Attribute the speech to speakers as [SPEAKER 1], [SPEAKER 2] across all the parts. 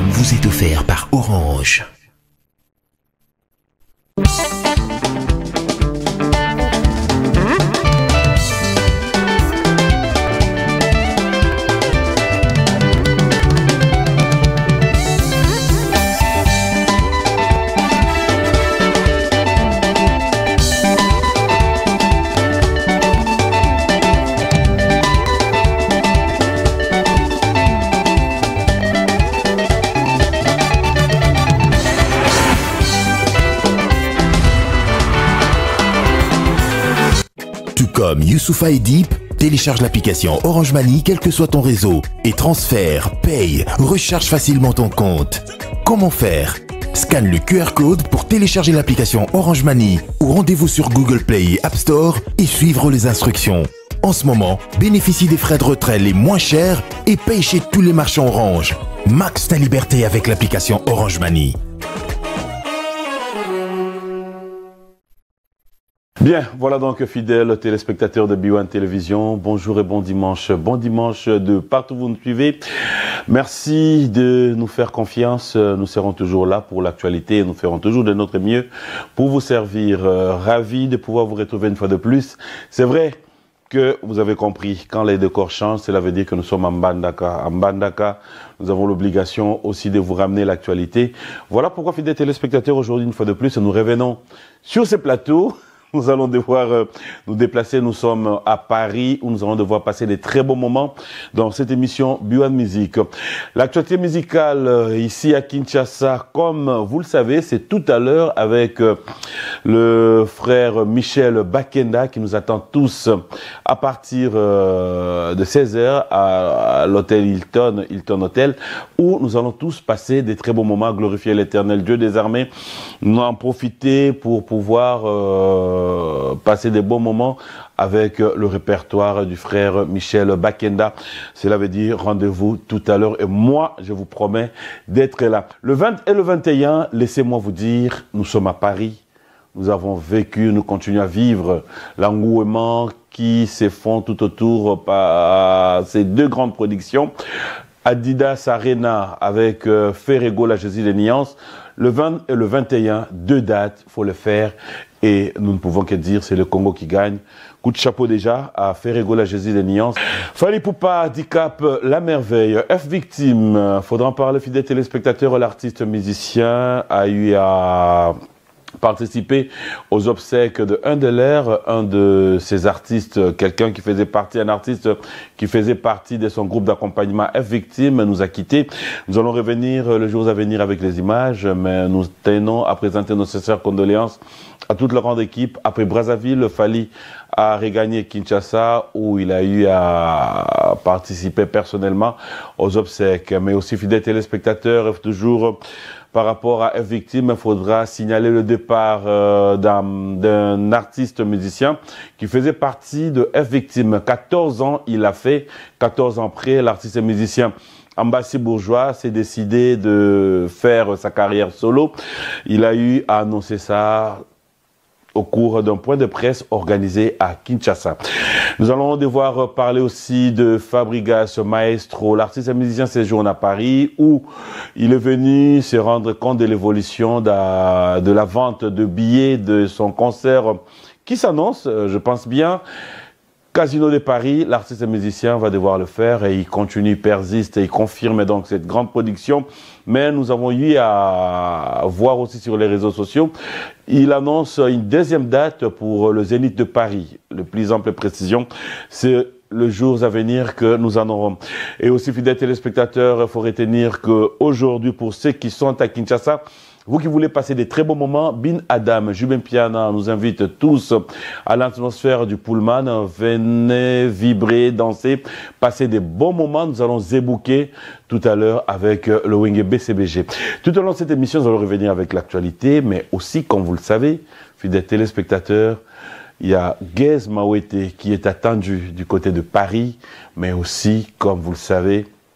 [SPEAKER 1] vous est offert par Orange. Comme Youssoufa et Deep, télécharge l'application Orange Money quel que soit ton réseau et transfère, paye, recharge facilement ton compte. Comment faire? Scanne le QR code pour télécharger l'application Orange Money ou rendez-vous sur Google Play et App Store et suivre les instructions. En ce moment, bénéficie des frais de retrait les moins chers et paye chez tous les marchands Orange. Max ta liberté avec l'application Orange Money.
[SPEAKER 2] Bien, voilà donc fidèles téléspectateurs de B1 Télévision, bonjour et bon dimanche de partout où vous nous suivez. Merci de nous faire confiance, nous serons toujours là pour l'actualité et nous ferons toujours de notre mieux pour vous servir. Ravi de pouvoir vous retrouver une fois de plus. C'est vrai que vous avez compris, quand les décors changent, cela veut dire que nous sommes en Mbandaka. En Mbandaka, nous avons l'obligation aussi de vous ramener l'actualité. Voilà pourquoi, fidèles téléspectateurs, aujourd'hui, une fois de plus, nous revenons sur ces plateaux. Nous allons devoir nous déplacer. Nous sommes à Paris où nous allons devoir passer des très bons moments dans cette émission B1 Musique. L'actualité musicale ici à Kinshasa, comme vous le savez, c'est tout à l'heure avec le frère Michel Bakenda qui nous attend tous à partir de 16h à l'hôtel Hilton Hotel, où nous allons tous passer des très bons moments, glorifier l'Éternel Dieu des armées, nous en profiter pour pouvoir passer des bons moments avec le répertoire du frère Michel Bakenda. Cela veut dire rendez-vous tout à l'heure et moi, je vous promets d'être là. Le 20 et le 21, laissez-moi vous dire, nous sommes à Paris. Nous avons vécu, nous continuons à vivre l'engouement qui se font tout autour par ces deux grandes productions. Adidas Arena avec Ferrego, la Jésus des Nuances. Le 20 et le 21, deux dates, il faut le faire. Et nous ne pouvons que dire, c'est le Congo qui gagne. Coup de chapeau déjà à Ferrego, la Jésus des Nuances. Fali Poupa, Handicap, La Merveille, F Victime. Faudra en parler, fidèles téléspectateurs. L'artiste musicien a eu à participer aux obsèques de Undeler, un de ses artistes, quelqu'un qui faisait partie, un artiste qui faisait partie de son groupe d'accompagnement F Victime, nous a quittés. Nous allons revenir le jour à venir avec les images, mais nous tenons à présenter nos sincères condoléances à toute la grande équipe. Après Brazzaville, Fali a regagné Kinshasa où il a eu à participer personnellement aux obsèques. Mais aussi, fidèles téléspectateurs, toujours par rapport à F Victime, il faudra signaler le départ d'un artiste musicien qui faisait partie de F Victime. 14 ans, il a fait. 14 ans après, l'artiste musicien Ambassi Bourgeois s'est décidé de faire sa carrière solo. Il a eu à annoncer ça au cours d'un point de presse organisé à Kinshasa. Nous allons devoir parler aussi de Fabregas Maestro. L'artiste et musicien séjourne à Paris où il est venu se rendre compte de l'évolution de la vente de billets de son concert qui s'annonce, je pense bien. Casino de Paris, l'artiste et musicien va devoir le faire et il continue, il persiste et il confirme donc cette grande production. Mais nous avons eu à voir aussi sur les réseaux sociaux, il annonce une deuxième date pour le Zénith de Paris. Le plus ample précision, c'est le jour à venir que nous en aurons. Et aussi, fidèles téléspectateurs, il faut retenir qu'aujourd'hui, pour ceux qui sont à Kinshasa, vous qui voulez passer des très bons moments, Bin Adam, Jubin Piana nous invite tous à l'atmosphère du Pullman. Venez vibrer, danser, passer des bons moments. Nous allons zébouquer tout à l'heure avec le Wenge BCBG. Tout au long de cette émission, nous allons revenir avec l'actualité, mais aussi, comme vous le savez, fidèles téléspectateurs, il y a Gez Mawete qui est attendu du côté de Paris, mais aussi, comme vous le savez,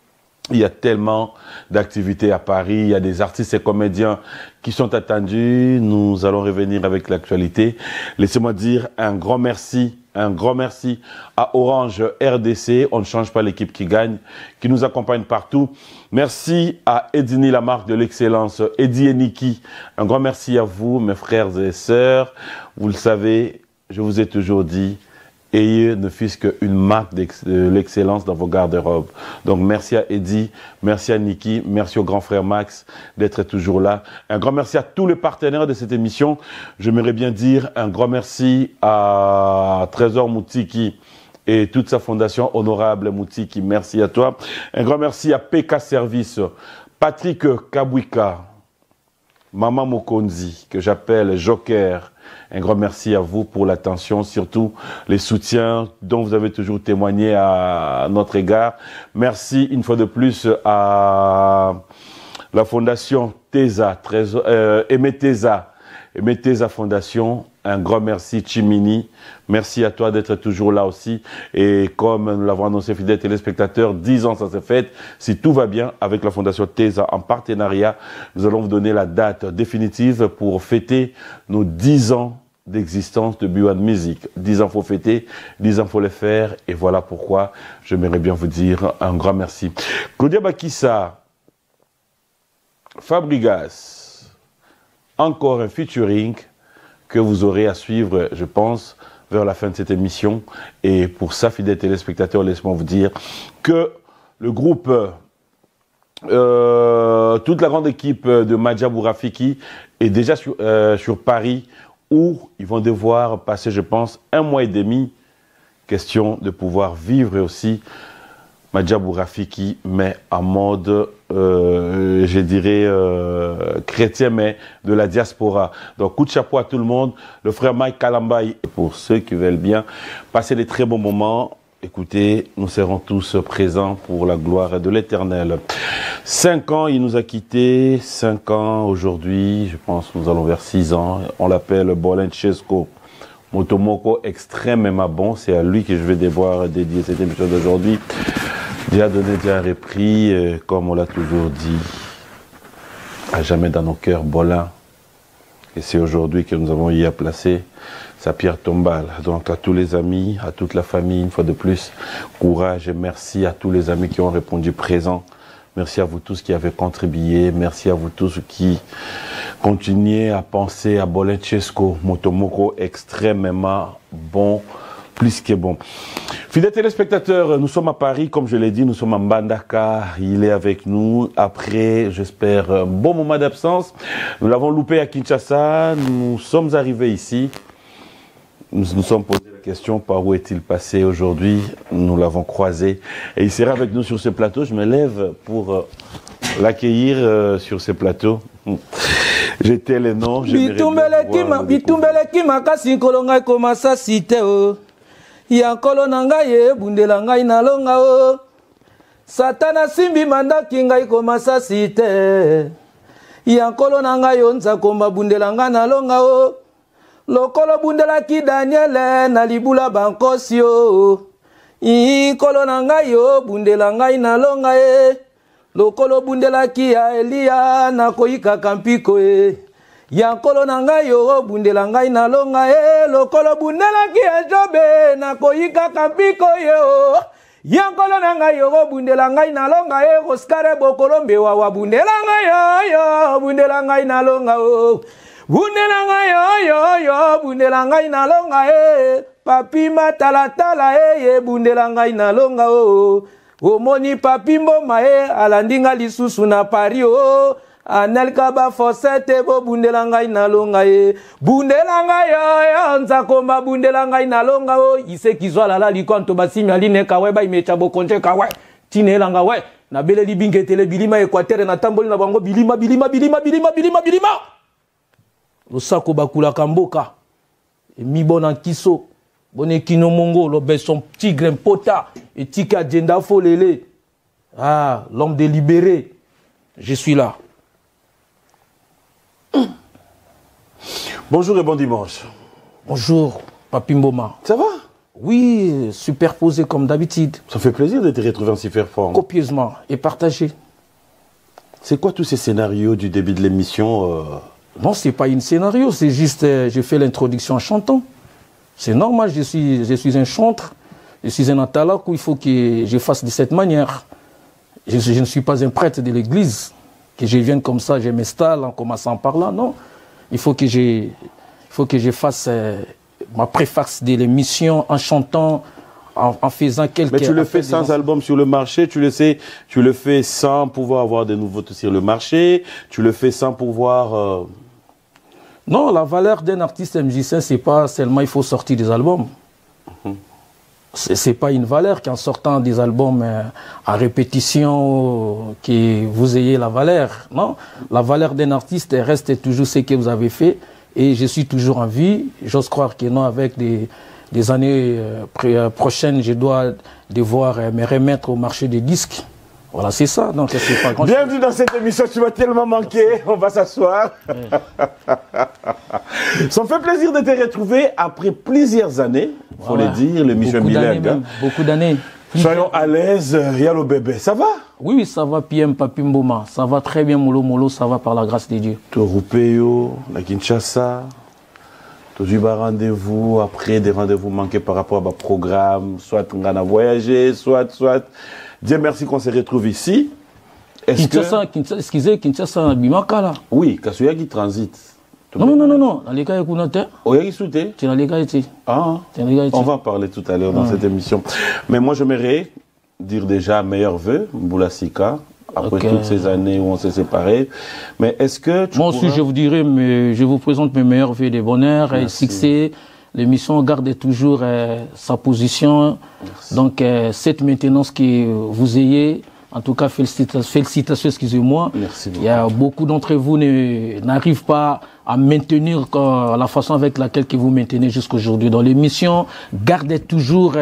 [SPEAKER 2] Il y a tellement d'activités à Paris, il y a des artistes et comédiens qui sont attendus. Nous allons revenir avec l'actualité. Laissez-moi dire un grand merci à Orange RDC. On ne change pas l'équipe qui gagne, qui nous accompagne partout. Merci à Edini, la marque de l'excellence, Eddie et Niki. Un grand merci à vous, mes frères et sœurs. Vous le savez, je vous ai toujours dit, ayez ne fût-ce qu'une marque de l'excellence dans vos garde-robes. Donc merci à Eddie, merci à Niki, merci au grand frère Max d'être toujours là. Un grand merci à tous les partenaires de cette émission. J'aimerais bien dire un grand merci à Trésor Moutiki et toute sa fondation honorable Moutiki. Merci à toi. Un grand merci à PK Service, Patrick Kabwika, Maman Mokonzi, que j'appelle Joker. Un grand merci à vous pour l'attention, surtout les soutiens dont vous avez toujours témoigné à notre égard. Merci une fois de plus à la fondation TESA, Aimé TESA Fondation. Un grand merci Chimini. Merci à toi d'être toujours là aussi. Et comme nous l'avons annoncé, fidèles téléspectateurs, 10 ans ça s'est fait. Si tout va bien avec la fondation TESA en partenariat, nous allons vous donner la date définitive pour fêter nos 10 ans d'existence de B1 Music. 10 ans faut fêter, 10 ans faut les faire. Et voilà pourquoi j'aimerais bien vous dire un grand merci. Claudia Bakissa, Fabregas, encore un featuring que vous aurez à suivre, je pense, vers la fin de cette émission. Et pour ça, fidèles téléspectateurs, laissez-moi vous dire que le groupe, toute la grande équipe de Madjabou Rafiki est déjà sur Paris, où ils vont devoir passer, je pense, 1 mois et demi, question de pouvoir vivre aussi Madjabou Rafiki, mais en mode, je dirais, chrétien, mais de la diaspora. Donc, coup de chapeau à tout le monde. Le frère Mike Kalambay, pour ceux qui veulent bien passer des très bons moments, écoutez, nous serons tous présents pour la gloire de l'Éternel. 5 ans, il nous a quittés. 5 ans aujourd'hui, je pense que nous allons vers 6 ans. On l'appelle Bolenchesco Motomoko, extrêmement bon. C'est à lui que je vais devoir dédier cette émission d'aujourd'hui. Dieu a donné, Dieu a repris, comme on l'a toujours dit, à jamais dans nos cœurs, Bolin. Et c'est aujourd'hui que nous avons eu à placer sa pierre tombale. Donc à tous les amis, à toute la famille, une fois de plus, courage et merci à tous les amis qui ont répondu présent. Merci à vous tous qui avez contribué. Merci à vous tous qui continuez à penser à Bolenchesco Motomoko, extrêmement bon, plus que bon. Fidèles téléspectateurs, nous sommes à Paris, comme je l'ai dit, nous sommes à Mbandaka. Il est avec nous. Après, j'espère, un bon moment d'absence. Nous l'avons loupé à Kinshasa. Nous sommes arrivés ici. Nous nous sommes posé la question, par où est-il passé aujourd'hui? Nous l'avons croisé. Et il sera avec nous sur ce plateau. Je me lève pour l'accueillir sur ce plateau. J'étais les noms.
[SPEAKER 3] Yankolo nanga ye bundela ngai na longa o Satana simbi mandaki ngai komasa site Yankolo nanga yo nza komba bundela ngai na longa o Lokolo bundela ki Daniel na libula bankosi o Ikolo nanga yo bundela ngai na longa e Lokolo bundela ki ya Elia na koyika kampiko e Yankolo nanga yo bundela ngai na longa e lokolo bundela ki Jobe na koyika kampiko yo Yankolo nanga yo bundela ngai na longa e Oscar Bokolombe wa bundela ngai yo bundela ngai na longa o bundela ngai yo bundela ngai na longa e papi matalatala e bundela ngai na longa o omoni papi mboma e alandinga lisusu na Paris o Anel kaba fosete bo bundela ngai na longa e bundela ngai yo nza komba bundela ngai na longa o ise kizwala la likonto basimi aline kawe ba imecha bokonje kawe tinela nga we na bele libingetele bilima Equateur na tamboli na bango bilima losako bakula kamboka e mibona kiso bone kino mongo lo beson tigre pota et tika agenda folele ah l'homme délibéré je suis là.
[SPEAKER 2] Bonjour et bon dimanche.
[SPEAKER 3] Bonjour, Papi Mboma.
[SPEAKER 2] Ça va?
[SPEAKER 3] Oui, superposé comme d'habitude.
[SPEAKER 2] Ça fait plaisir de te retrouver en super forme.
[SPEAKER 3] Copieusement et partagé.
[SPEAKER 2] C'est quoi tous ces scénarios du début de l'émission
[SPEAKER 3] Non, c'est pas un scénario, c'est juste, je fais l'introduction en chantant. C'est normal, je suis un chanteur, je suis un atalakou, il faut que je fasse de cette manière. Je ne suis pas un prêtre de l'église, que je vienne comme ça, je m'installe en commençant par là, non. Il faut que je fasse ma préface de l'émission en chantant, en faisant quelques...
[SPEAKER 2] Mais tu le fais sans album sur le marché, tu le fais sans pouvoir avoir des nouveautés sur le marché, tu le fais sans pouvoir...
[SPEAKER 3] Non, la valeur d'un artiste musicien, c'est pas seulement il faut sortir des albums. C'est pas une valeur qu'en sortant des albums en répétition, que vous ayez la valeur. Non, la valeur d'un artiste reste toujours ce que vous avez fait. Et je suis toujours en vie. J'ose croire que non, avec des années prochaines, je dois devoir me remettre au marché des disques. Voilà, c'est ça. Donc, c'est pas grand chose.
[SPEAKER 2] Bienvenue dans cette émission, tu m'as tellement manqué. On va s'asseoir. Ça me fait plaisir de te retrouver après plusieurs années, il faut le dire, l'émission bilingue.
[SPEAKER 3] Beaucoup d'années.
[SPEAKER 2] Soyons à l'aise. Yalo bébé, ça va?
[SPEAKER 3] Oui, ça va, PM Papi Mboma. Ça va très bien, Molo, ça va par la grâce de Dieu.
[SPEAKER 2] Torupeyo, la Kinshasa. Tu as eu un rendez-vous, après des rendez-vous manqués par rapport à mon programme, soit on a voyagé, soit. Dieu merci qu'on se retrouve ici.
[SPEAKER 3] Kinshasa, Bimaka là.
[SPEAKER 2] Oui, Kasuya qui transite.
[SPEAKER 3] Non. Dans les cas, il y a
[SPEAKER 2] tu
[SPEAKER 3] dans les cas,
[SPEAKER 2] on va en parler tout à l'heure dans cette émission. Mais moi, j'aimerais dire déjà meilleurs vœux, Mboula Sika, après toutes ces années où on s'est séparés. Mais est-ce que
[SPEAKER 3] moi aussi, je vous dirais, je vous présente mes meilleurs vœux de bonheur et succès. L'émission garde toujours sa position. Merci. Donc, cette maintenance que vous ayez, en tout cas, félicitations, excusez-moi.
[SPEAKER 2] Merci beaucoup.
[SPEAKER 3] Il y a beaucoup d'entre vous n'arrivent pas à maintenir la façon avec laquelle vous maintenez jusqu'aujourd'hui. Dans l'émission, gardez toujours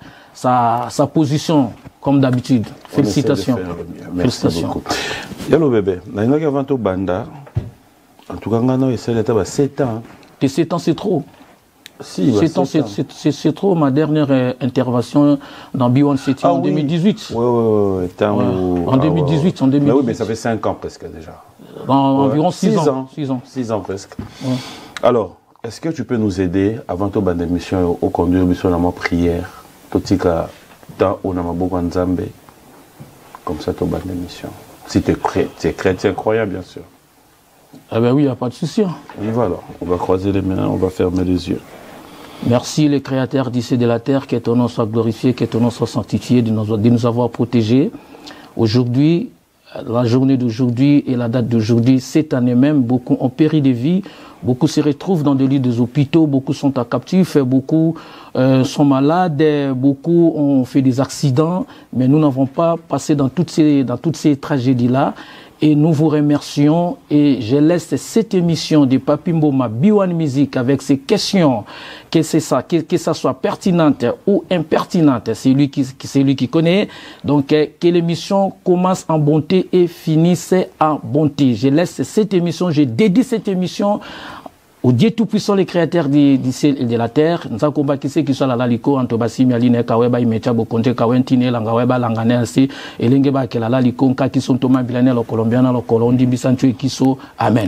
[SPEAKER 3] sa position, comme d'habitude. Félicitations.
[SPEAKER 2] Merci beaucoup. Yalo bébé, avant tout banda, en tout cas, on a 7 ans.
[SPEAKER 3] 7 ans, c'est trop.
[SPEAKER 2] Si,
[SPEAKER 3] c'est trop. Ma dernière intervention dans B1 City en 2018.
[SPEAKER 2] Oui.
[SPEAKER 3] En 2018.
[SPEAKER 2] Mais oui, mais ça fait 5 ans presque déjà.
[SPEAKER 3] Environ 6 ans.
[SPEAKER 2] 6 ans presque. Ouais. Alors, est-ce que tu peux nous aider avant tout dans l'émission au conduire mission dans ma prière, tout ce que dans on a beaucoup en Zambie, comme ça tout dans l'émission. Si tu es chrétien croyant bien sûr.
[SPEAKER 3] Ah ben oui, il n'y a pas de souci.
[SPEAKER 2] Et voilà, on va croiser les mains, on va fermer les yeux.
[SPEAKER 3] Merci le Créateur d'ici de la terre, que ton nom soit glorifié, que ton nom soit sanctifié, de nous avoir protégés. Aujourd'hui, la journée d'aujourd'hui et la date d'aujourd'hui, cette année même, beaucoup ont péri de vie, beaucoup se retrouvent dans des lits des hôpitaux, beaucoup sont à captif, beaucoup sont malades, beaucoup ont fait des accidents, mais nous n'avons pas passé dans toutes ces tragédies-là. Et nous vous remercions et je laisse cette émission de Papi Mboma B1 Music avec ces questions, que ça soit pertinente ou impertinente, c'est lui qui connaît. Donc que l'émission commence en bonté et finisse en bonté. Je laisse cette émission, je dédie cette émission au Dieu Tout-Puissant, les créateurs du ciel et de la terre. Nous avons combattu ceux qui sont là, Laliko, Antobasi, Mialine, Kaweba, Imecha, Bokonte, Kawentine, Langaweba, Langanelsi, et Lengeba, Kelala, Liko, qui sont Thomas Bilanel, le Colombien, le Colondi, Bisancho et Kiso. Amen.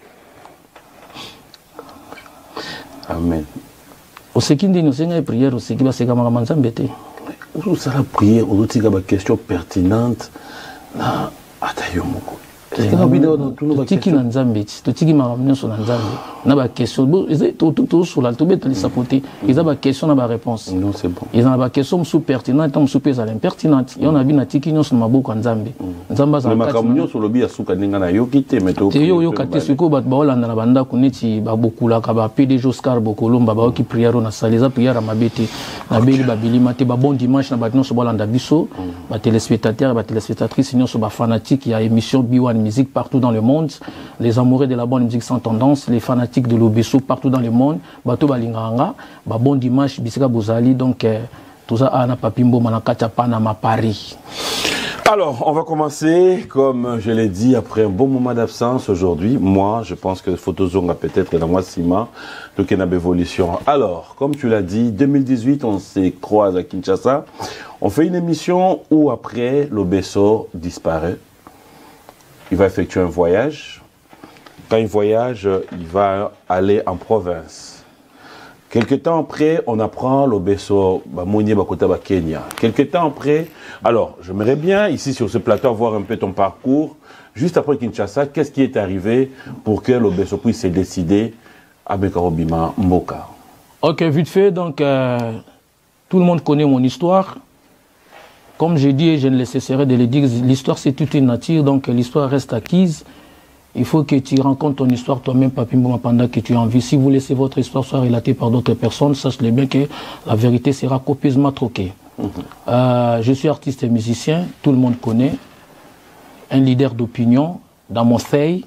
[SPEAKER 2] Amen.
[SPEAKER 3] Au Sekindi, nous avons une prière, au Sekiba, Sekama, Manzambete.
[SPEAKER 2] Où ça la prière, où tu as une question pertinente, na Atayomoko.
[SPEAKER 3] totiki na nzambe totiki makambo nyonso na nzambe na ba question tosola tobetalisaka po te eza ba question na ba réponse eza na ba question mosusu pertinente ntango mosusu mpe ezala impertinente yo na bi natiki nyonso na maboko ya nzambe nzambe
[SPEAKER 2] azamakambo nyonso olobi ya suka ndenge nayoki te
[SPEAKER 3] te yo oyoka te sikoyo bato baolanda na bandako neti babokulaka ba PDG Oscar Bokolomba baoki priere na sala eza priere ya mabe te nabeli babilima te babon dimanche na bato nyonso bolanda biso batelespectateur batelespectatrice nyonso bafanatike ya émission B1 Musique partout dans le monde, les amoureux de la bonne musique sans tendance, les fanatiques de l'Obesso partout dans le monde, bato balinganga, bon dimanche bisika bozali donc tout ça ana Papi Mboma na kati ya Panama Paris.
[SPEAKER 2] Alors, on va commencer, comme je l'ai dit, après un bon moment d'absence aujourd'hui. Moi, je pense que Photozone a peut-être dans moi Sima, le Kenab Évolution. Alors, comme tu l'as dit, 2018, on s'est croisé à Kinshasa. On fait une émission où après, l'Obesso disparaît. Il va effectuer un voyage. Quand il voyage, il va aller en province. Quelque temps après, on apprend l'Obesso Mounié Bakota Kenya. Quelque temps après, alors, j'aimerais bien, ici sur ce plateau, voir un peu ton parcours. Juste après Kinshasa, qu'est-ce qui est arrivé pour que l'Obesso puisse se décider à Bekarobima Mboka?
[SPEAKER 3] Ok, vite fait, donc, tout le monde connaît mon histoire. Comme j'ai dit, et je ne cesserai de le dire, l'histoire c'est toute une nature, donc l'histoire reste acquise. Il faut que tu rencontres ton histoire toi-même, Papi Mboma, pendant que tu as envie. Si vous laissez votre histoire soit relatée par d'autres personnes, sachez bien que la vérité sera copieusement troquée. Je suis artiste et musicien, tout le monde connaît. Un leader d'opinion. Dans mon feuille,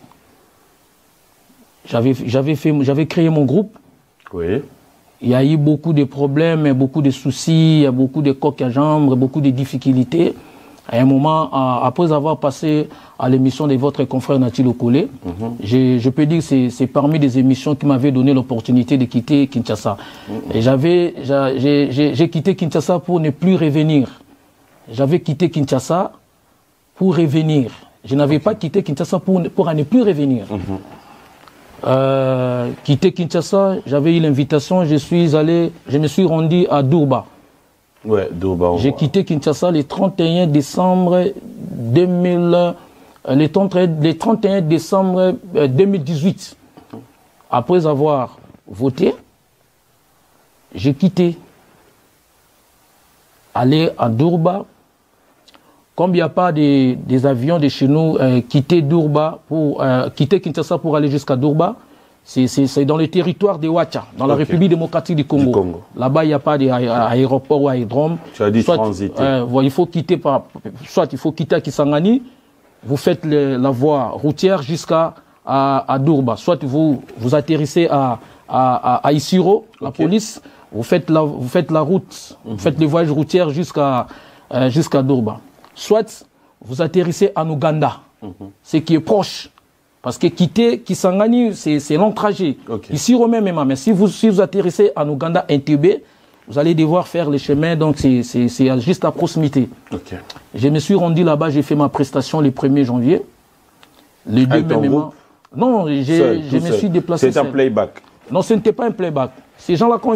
[SPEAKER 3] j'avais créé mon groupe.
[SPEAKER 2] Oui.
[SPEAKER 3] Il y a eu beaucoup de problèmes, beaucoup de soucis, beaucoup de coques à jambes, beaucoup de difficultés. À un moment, après avoir passé à l'émission de votre confrère Natilo Kolé, je peux dire que c'est parmi des émissions qui m'avaient donné l'opportunité de quitter Kinshasa. Et j'ai quitté Kinshasa pour ne plus revenir. J'avais quitté Kinshasa pour revenir. Je n'avais pas quitté Kinshasa pour ne plus revenir. Quitter Kinshasa, j'avais eu l'invitation, je me suis rendu à Durba.
[SPEAKER 2] Ouais, Durba.
[SPEAKER 3] J'ai quitté Kinshasa le 31 décembre 2018. Après avoir voté, j'ai quitté. Aller à Durba. Comme il n'y a pas des avions de chez nous, quitter Kinshasa pour aller jusqu'à Durba, c'est dans le territoire de Ouacha, dans la République démocratique du Congo. Là-bas, il n'y a pas d'aéroport ou aérodrome.
[SPEAKER 2] Tu as dit transiter.
[SPEAKER 3] Il faut quitter soit il faut quitter à Kisangani, vous faites la voie routière jusqu'à Durba. Soit vous atterrissez à Isiro, la police, vous faites la route, vous faites le voyage routier jusqu'à Durba. Soit vous atterrissez en Ouganda, ce qui est proche. Parce que quitter Kisangani, c'est long trajet. Ici, même, mais si vous atterrissez en Ouganda, Entebbe, vous allez devoir faire le chemin, donc c'est juste à proximité. Je me suis rendu là-bas, j'ai fait ma prestation le 1er janvier. Le 2 mai. Non, je me suis déplacé.
[SPEAKER 2] C'est un playback?
[SPEAKER 3] Non, ce n'était pas un playback. Ces gens-là, quand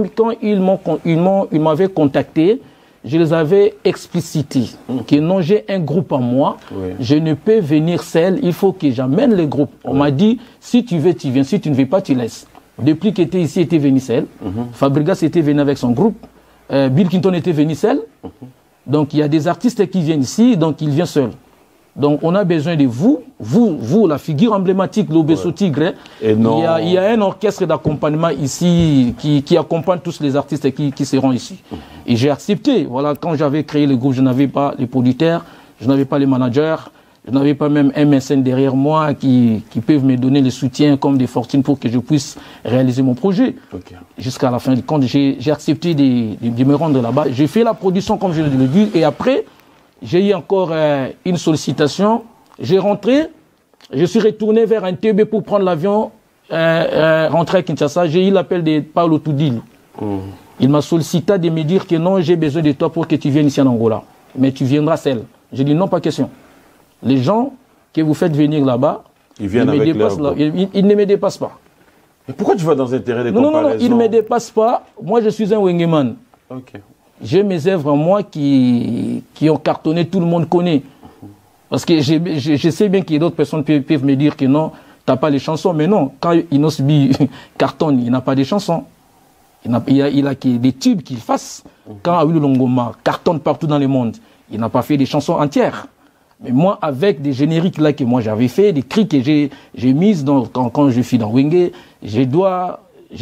[SPEAKER 3] ils m'avaient contacté, je les avais explicité que non, j'ai un groupe en moi, je ne peux venir seul, il faut que j'amène le groupe. On m'a dit, si tu veux, tu viens, si tu ne veux pas, tu laisses. Depuis qu'il était ici, il était venu seul. Fabregas était venu avec son groupe. Bill Clinton était venu seul. Donc il y a des artistes qui viennent ici, donc il vient seul. Donc on a besoin de vous, la figure emblématique, l'Obesso Tigre. Il y a un orchestre d'accompagnement ici qui accompagne tous les artistes qui seront ici. Et j'ai accepté. Voilà, quand j'avais créé le groupe, je n'avais pas les producteurs, je n'avais pas les managers, je n'avais pas même un mécène derrière moi qui peuvent me donner le soutien comme des fortunes pour que je puisse réaliser mon projet. Jusqu'à la fin du compte, j'ai accepté de me rendre là-bas. J'ai fait la production comme je le dis et après, j'ai eu encore une sollicitation. J'ai rentré, je suis retourné vers Entebbe pour prendre l'avion, rentrer à Kinshasa. J'ai eu l'appel de Paulo Tudil. Il m'a sollicité de me dire que non, j'ai besoin de toi pour que tu viennes ici en Angola. Mais tu viendras seul. J'ai dit non, pas question. Les gens que vous faites venir là-bas, ils ne me dépassent pas.
[SPEAKER 2] Mais pourquoi tu vas dans un terrain de comparaison?
[SPEAKER 3] Non, ils ne me dépassent pas. Moi, je suis un Wengeman. J'ai mes œuvres en moi qui ont cartonné, tout le monde connaît. Parce que je sais bien qu'il y a d'autres personnes qui peuvent me dire que non, tu n'as pas les chansons. Mais non, quand Inosbi cartonne, il n'a pas des chansons. Il a des tubes qu'il fasse. Quand Awilo Longoma cartonne partout dans le monde, il n'a pas fait des chansons entières. Mais moi, avec des génériques là que moi j'avais fait, des cris que j'ai mis quand je suis dans Wenge, je dois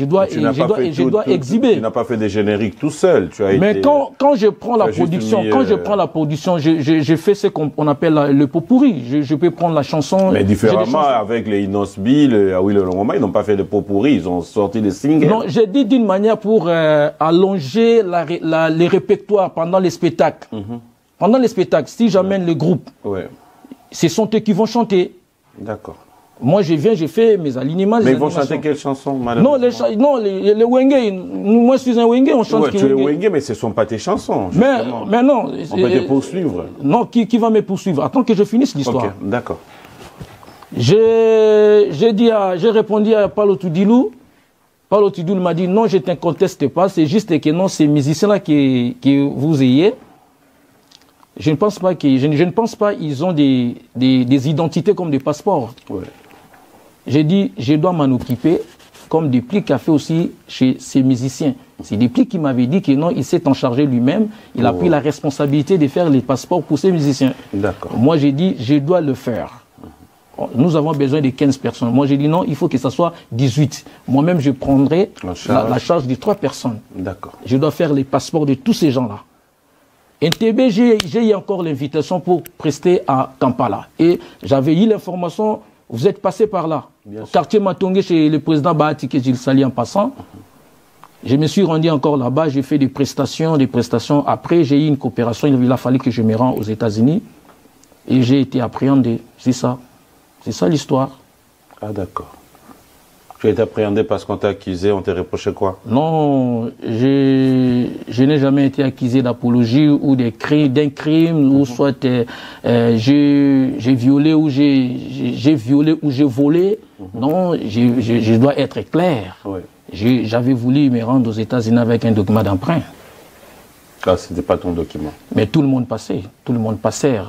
[SPEAKER 3] exhiber.
[SPEAKER 2] Tu n'as pas fait des génériques tout seul.
[SPEAKER 3] Mais quand je prends la production, je fais ce qu'on appelle le pot pourri. Je peux prendre la chanson.
[SPEAKER 2] Mais différemment avec les Inosbi, les Awilo Longoma, ils n'ont pas fait de pot pourri. Ils ont sorti des singles.
[SPEAKER 3] Non, j'ai dit d'une manière pour allonger les répertoires pendant les spectacles. Pendant les spectacles, si j'amène le groupe, ce sont eux qui vont chanter.
[SPEAKER 2] D'accord.
[SPEAKER 3] Moi, je viens, je fais mes alignements.
[SPEAKER 2] Mais ils vont chanter quelle chanson, madame?
[SPEAKER 3] Non, les Wenge, moi je suis un Wenge, on chante.
[SPEAKER 2] Ouais, tu es Wenge, mais ce ne sont pas tes chansons.
[SPEAKER 3] Mais non.
[SPEAKER 2] On peut te poursuivre.
[SPEAKER 3] Non, qui va me poursuivre? Attends que je finisse l'histoire.
[SPEAKER 2] Ok, d'accord.
[SPEAKER 3] J'ai répondu à Paulo Tudilou. Paulo Tudilou m'a dit non, je ne te conteste pas, c'est juste que non, ces musiciens-là que vous ayez, je ne pense pas qu'ils ont des identités comme des passeports. Ouais. J'ai dit, je dois m'en occuper, comme des plis qu'a fait aussi chez ces musiciens. C'est des plis qui m'avaient dit que non, il s'est en chargé lui-même, il a pris la responsabilité de faire les passeports pour ces musiciens. Moi, j'ai dit, je dois le faire. Nous avons besoin de 15 personnes. Moi, j'ai dit non, il faut que ça soit 18. Moi-même, je prendrai la charge de 3 personnes. Je dois faire les passeports de tous ces gens-là. NTB, j'ai eu encore l'invitation pour prester à Kampala. Et j'avais eu l'information, vous êtes passé par là. Au quartier Matongé, chez le président Bahati, que je salue en passant. Je me suis rendu encore là-bas, j'ai fait des prestations. Après, j'ai eu une coopération, il a fallu que je me rende aux États-Unis. Et j'ai été appréhendé. C'est ça. C'est ça l'histoire.
[SPEAKER 2] Ah d'accord. Tu as été appréhendé parce qu'on t'a accusé, on t'a reproché quoi? Non,
[SPEAKER 3] je n'ai jamais été accusé d'apologie ou d'un crime, ou soit j'ai violé ou j'ai volé. Non, je dois être clair. J'avais voulu me rendre aux États-Unis avec un document d'emprunt.
[SPEAKER 2] Ah, c'était pas ton document.
[SPEAKER 3] Mais tout le monde passait, tout le monde passa,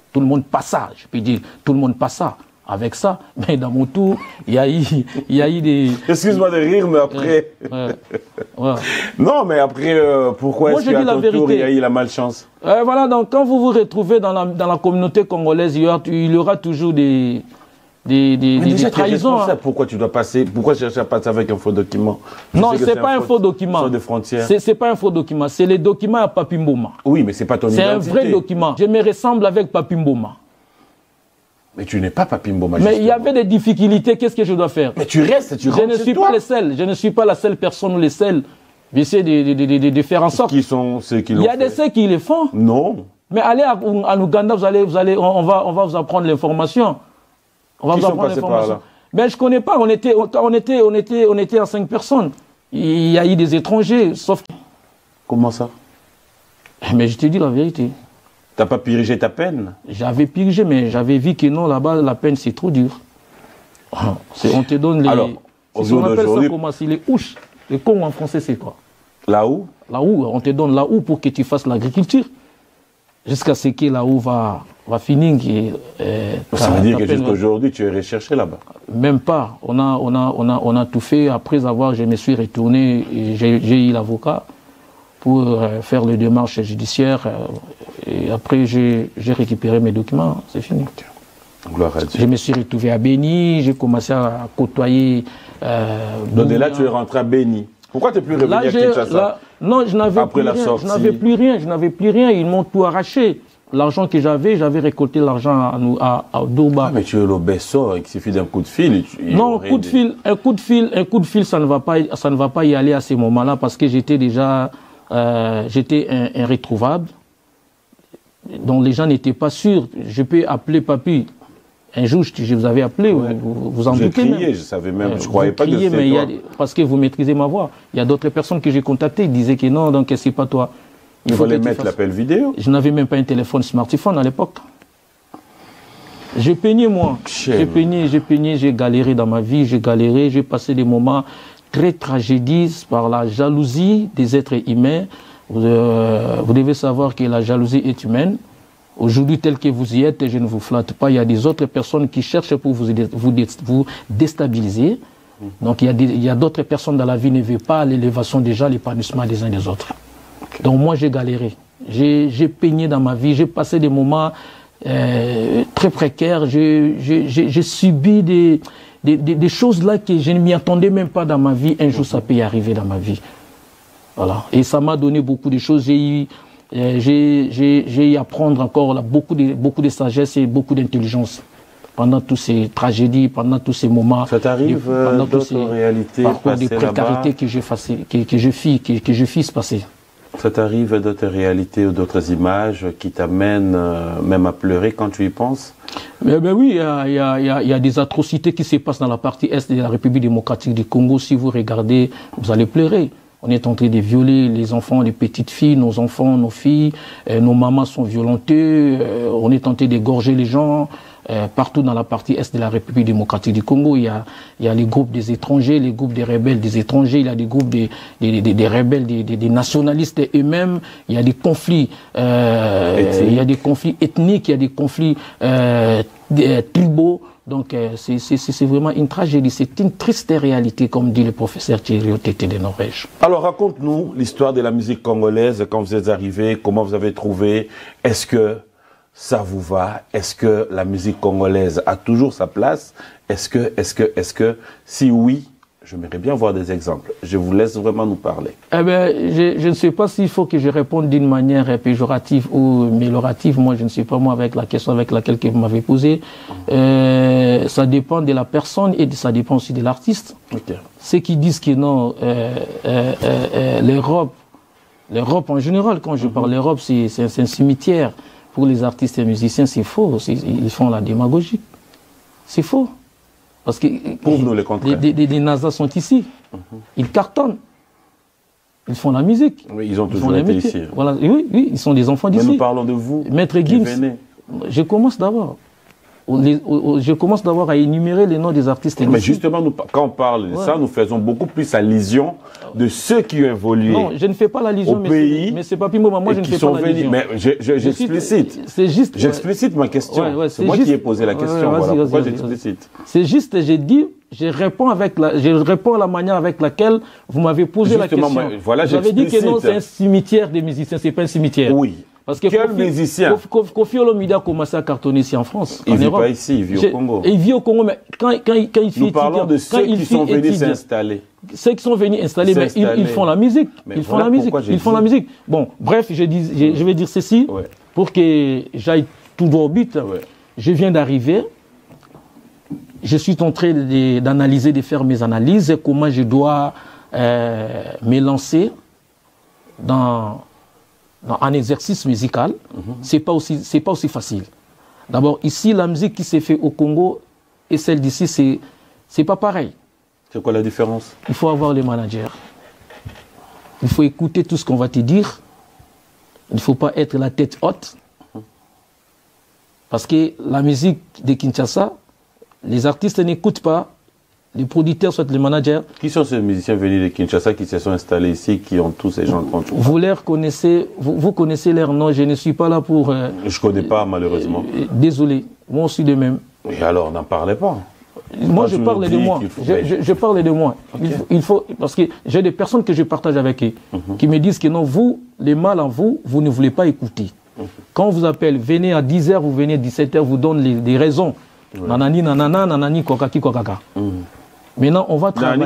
[SPEAKER 3] je peux dire, tout le monde passa. Avec ça, mais dans mon tour, il y a eu des...
[SPEAKER 2] Excuse-moi de rire, mais après... Non, mais après, pourquoi est-ce qu'à ton tour, il y a eu la malchance?
[SPEAKER 3] Voilà, donc quand vous vous retrouvez dans la communauté congolaise, il y aura toujours des trahisons. Hein.
[SPEAKER 2] Pourquoi tu dois passer? Pourquoi chercher à passer avec un faux document?
[SPEAKER 3] Non, c'est pas un faux document. C'est pas un faux document, c'est les documents à Papi Mboma.
[SPEAKER 2] Oui, mais c'est pas ton identité.
[SPEAKER 3] C'est un vrai document. Je me ressemble avec Papi Mboma.
[SPEAKER 2] Mais tu n'es pas Papi Mboma.
[SPEAKER 3] Mais il y avait des difficultés, qu'est-ce que je dois faire?
[SPEAKER 2] Mais tu restes, tu rentres chez toi.
[SPEAKER 3] Je ne suis pas le seul, je ne suis pas la seule personne ou les seuls. J'essaie de faire en sorte.
[SPEAKER 2] Qui sont ceux qui l'ont fait?
[SPEAKER 3] Il y a des ceux qui le font.
[SPEAKER 2] Non.
[SPEAKER 3] Mais allez en Ouganda, on va vous apprendre l'information. On va vous apprendre l'information. Mais je ne connais pas, on était à 5 personnes. Il y a eu des étrangers, sauf...
[SPEAKER 2] Comment ça?
[SPEAKER 3] Mais je te dis la vérité.
[SPEAKER 2] T'as pas purgé ta peine?
[SPEAKER 3] J'avais purgé, mais j'avais vu que non, là-bas, la peine, c'est trop dur. On te donne les...
[SPEAKER 2] Alors,
[SPEAKER 3] on appelle ça comment? C'est les ouches. Le con en français, c'est quoi?
[SPEAKER 2] La houe?
[SPEAKER 3] La houe, on te donne la houe pour que tu fasses l'agriculture. Jusqu'à ce que la houe va finir.
[SPEAKER 2] Ça veut dire que jusqu'aujourd'hui, tu es recherché là-bas?
[SPEAKER 3] Même pas. On a tout fait. Après je me suis retourné, j'ai eu l'avocat pour faire les démarches judiciaires. Et après, j'ai récupéré mes documents. C'est fini.
[SPEAKER 2] Gloire à Dieu.
[SPEAKER 3] Je me suis retrouvé à Béni. J'ai commencé à côtoyer...
[SPEAKER 2] Donc de là, tu es rentré à Béni. Pourquoi tu n'es plus revenu à Kinshasa?
[SPEAKER 3] Non, je n'avais plus rien. Je n'avais plus rien. Ils m'ont tout arraché. L'argent que j'avais récolté l'argent à Douba.
[SPEAKER 2] Ah, mais tu es l'obéso, il suffit d'un coup de fil.
[SPEAKER 3] Non, un coup de fil, ça ne va pas y aller à ce moment-là parce que j'étais déjà... j'étais irrétrouvable, donc les gens n'étaient pas sûrs. Je peux appeler Papi. Un jour, je vous avais appelé, vous en doutez même.
[SPEAKER 2] Je savais même, je croyais pas que c'était toi.
[SPEAKER 3] Parce que vous maîtrisez ma voix. Il y a d'autres personnes que j'ai contactées, ils disaient que non, donc c'est pas toi.
[SPEAKER 2] Il fallait mettre l'appel vidéo.
[SPEAKER 3] Je n'avais même pas un téléphone smartphone à l'époque. J'ai peigné moi. J'ai peigné, j'ai galéré dans ma vie, j'ai passé des moments très tragédies par la jalousie des êtres humains. Vous devez savoir que la jalousie est humaine. Aujourd'hui, tel que vous y êtes, je ne vous flatte pas, il y a des autres personnes qui cherchent pour vous déstabiliser. Donc il y a d'autres personnes dans la vie qui ne veulent pas l'élévation des gens, l'épanouissement des uns des autres. Donc moi, j'ai galéré. J'ai peigné dans ma vie, j'ai passé des moments très précaires. J'ai subi des choses là que je ne m'y attendais même pas dans ma vie. Un jour, ça peut y arriver dans ma vie. Voilà. Et ça m'a donné beaucoup de choses. J'ai eu à apprendre encore là, beaucoup de sagesse et beaucoup d'intelligence pendant toutes ces tragédies, pendant tous ces moments.
[SPEAKER 2] Ça t'arrive d'autres réalités
[SPEAKER 3] parcours de précarité que je fis se passer.
[SPEAKER 2] Ça t'arrive d'autres réalités ou d'autres images qui t'amènent même à pleurer quand tu y penses?
[SPEAKER 3] Oui, il y a des atrocités qui se passent dans la partie est de la République démocratique du Congo. Si vous regardez, vous allez pleurer. On est en train de violer les enfants, les petites filles, nos enfants, nos filles. Nos mamans sont violentées. On est en train d'égorger les gens. Partout dans la partie est de la République démocratique du Congo, il y a les groupes des étrangers, les groupes des rebelles des étrangers, il y a des groupes des rebelles, des nationalistes eux-mêmes, il y a des conflits, il y a des conflits ethniques, il y a des conflits tribaux. Donc c'est vraiment une tragédie, c'est une triste réalité, comme dit le professeur Thierry Otete de Norvège.
[SPEAKER 2] Alors raconte-nous l'histoire de la musique congolaise, quand vous êtes arrivé, comment vous avez trouvé, est-ce que ça vous va? Est-ce que la musique congolaise a toujours sa place? Est-ce que, si oui, j'aimerais bien voir des exemples. Je vous laisse vraiment nous parler.
[SPEAKER 3] Je ne sais pas s'il faut que je réponde d'une manière péjorative ou améliorative. Moi, je ne sais pas, moi, avec la question avec laquelle vous m'avez posé. Ça dépend de la personne et ça dépend aussi de l'artiste.
[SPEAKER 2] Okay.
[SPEAKER 3] Ceux qui disent que non, l'Europe en général, quand je parle l'Europe, c'est un cimetière. Pour les artistes et musiciens, c'est faux. Ils font la démagogie. C'est faux. Parce que
[SPEAKER 2] prouve-nous le contraire.
[SPEAKER 3] Les NASA sont ici. Ils cartonnent. Ils font la musique.
[SPEAKER 2] Oui, ils ont toujours été ici.
[SPEAKER 3] Voilà. Oui, ils sont des enfants d'ici.
[SPEAKER 2] Mais nous parlons de vous.
[SPEAKER 3] Maître Gims, je commence d'abord. Je commence d'abord à énumérer les noms des artistes.
[SPEAKER 2] Mais justement, quand on parle de ça, nous faisons beaucoup plus allusion de ceux qui ont évolué.
[SPEAKER 3] Non, je ne fais pas l'allusion, mais c'est pas Pimbo. Moi, je ne fais pas l'allusion.
[SPEAKER 2] Mais j'explicite.
[SPEAKER 3] C'est juste.
[SPEAKER 2] J'explicite ma question. C'est moi qui ai posé la question. Voilà pourquoi j'explicite.
[SPEAKER 3] C'est juste, j'ai dit, je réponds à la manière avec laquelle vous m'avez posé la question.
[SPEAKER 2] Voilà,
[SPEAKER 3] vous avez dit que non, c'est un cimetière des musiciens, c'est pas un cimetière.
[SPEAKER 2] Oui.
[SPEAKER 3] Parce que
[SPEAKER 2] quel musicien?
[SPEAKER 3] Kofi Olomide a commencé à cartonner ici en France.
[SPEAKER 2] Il ne vit pas ici, il vit au Congo.
[SPEAKER 3] Il vit au Congo, mais quand il fait
[SPEAKER 2] nous parlons de ceux qui sont venus s'installer.
[SPEAKER 3] Ceux qui sont venus s'installer, mais ils font la musique. Ils font la musique. Ils font la musique. Bon, bref, je vais dire ceci pour que j'aille tout droit au but.
[SPEAKER 2] Ouais.
[SPEAKER 3] Je viens d'arriver. Je suis en train d'analyser, de faire mes analyses, comment je dois me lancer dans un exercice musical. C'est pas aussi facile. D'abord, ici, la musique qui s'est faite au Congo et celle d'ici, c'est pas pareil.
[SPEAKER 2] C'est quoi la différence?
[SPEAKER 3] Il faut avoir les managers. Il faut écouter tout ce qu'on va te dire. Il ne faut pas être la tête haute. Parce que la musique de Kinshasa, les artistes n'écoutent pas. Les producteurs, soit les managers.
[SPEAKER 2] Qui sont ces musiciens venus de Kinshasa qui se sont installés ici, qui ont tous ces gens contre
[SPEAKER 3] vous les connaissez, vous connaissez leurs noms, je ne suis pas là pour...
[SPEAKER 2] je ne connais pas, malheureusement.
[SPEAKER 3] Désolé, moi aussi de même.
[SPEAKER 2] Et alors, n'en parlez pas.
[SPEAKER 3] Moi, je parle de moi. Je parle de moi. Okay. Il faut, parce que j'ai des personnes que je partage avec eux, qui me disent que non, vous, les mâles en vous, vous ne voulez pas écouter. Quand on vous appelle, venez à 10h, vous venez à 17h, vous donne des raisons. Nanani, nanana, nanani, kokaki, kokaka. Maintenant, on va travailler.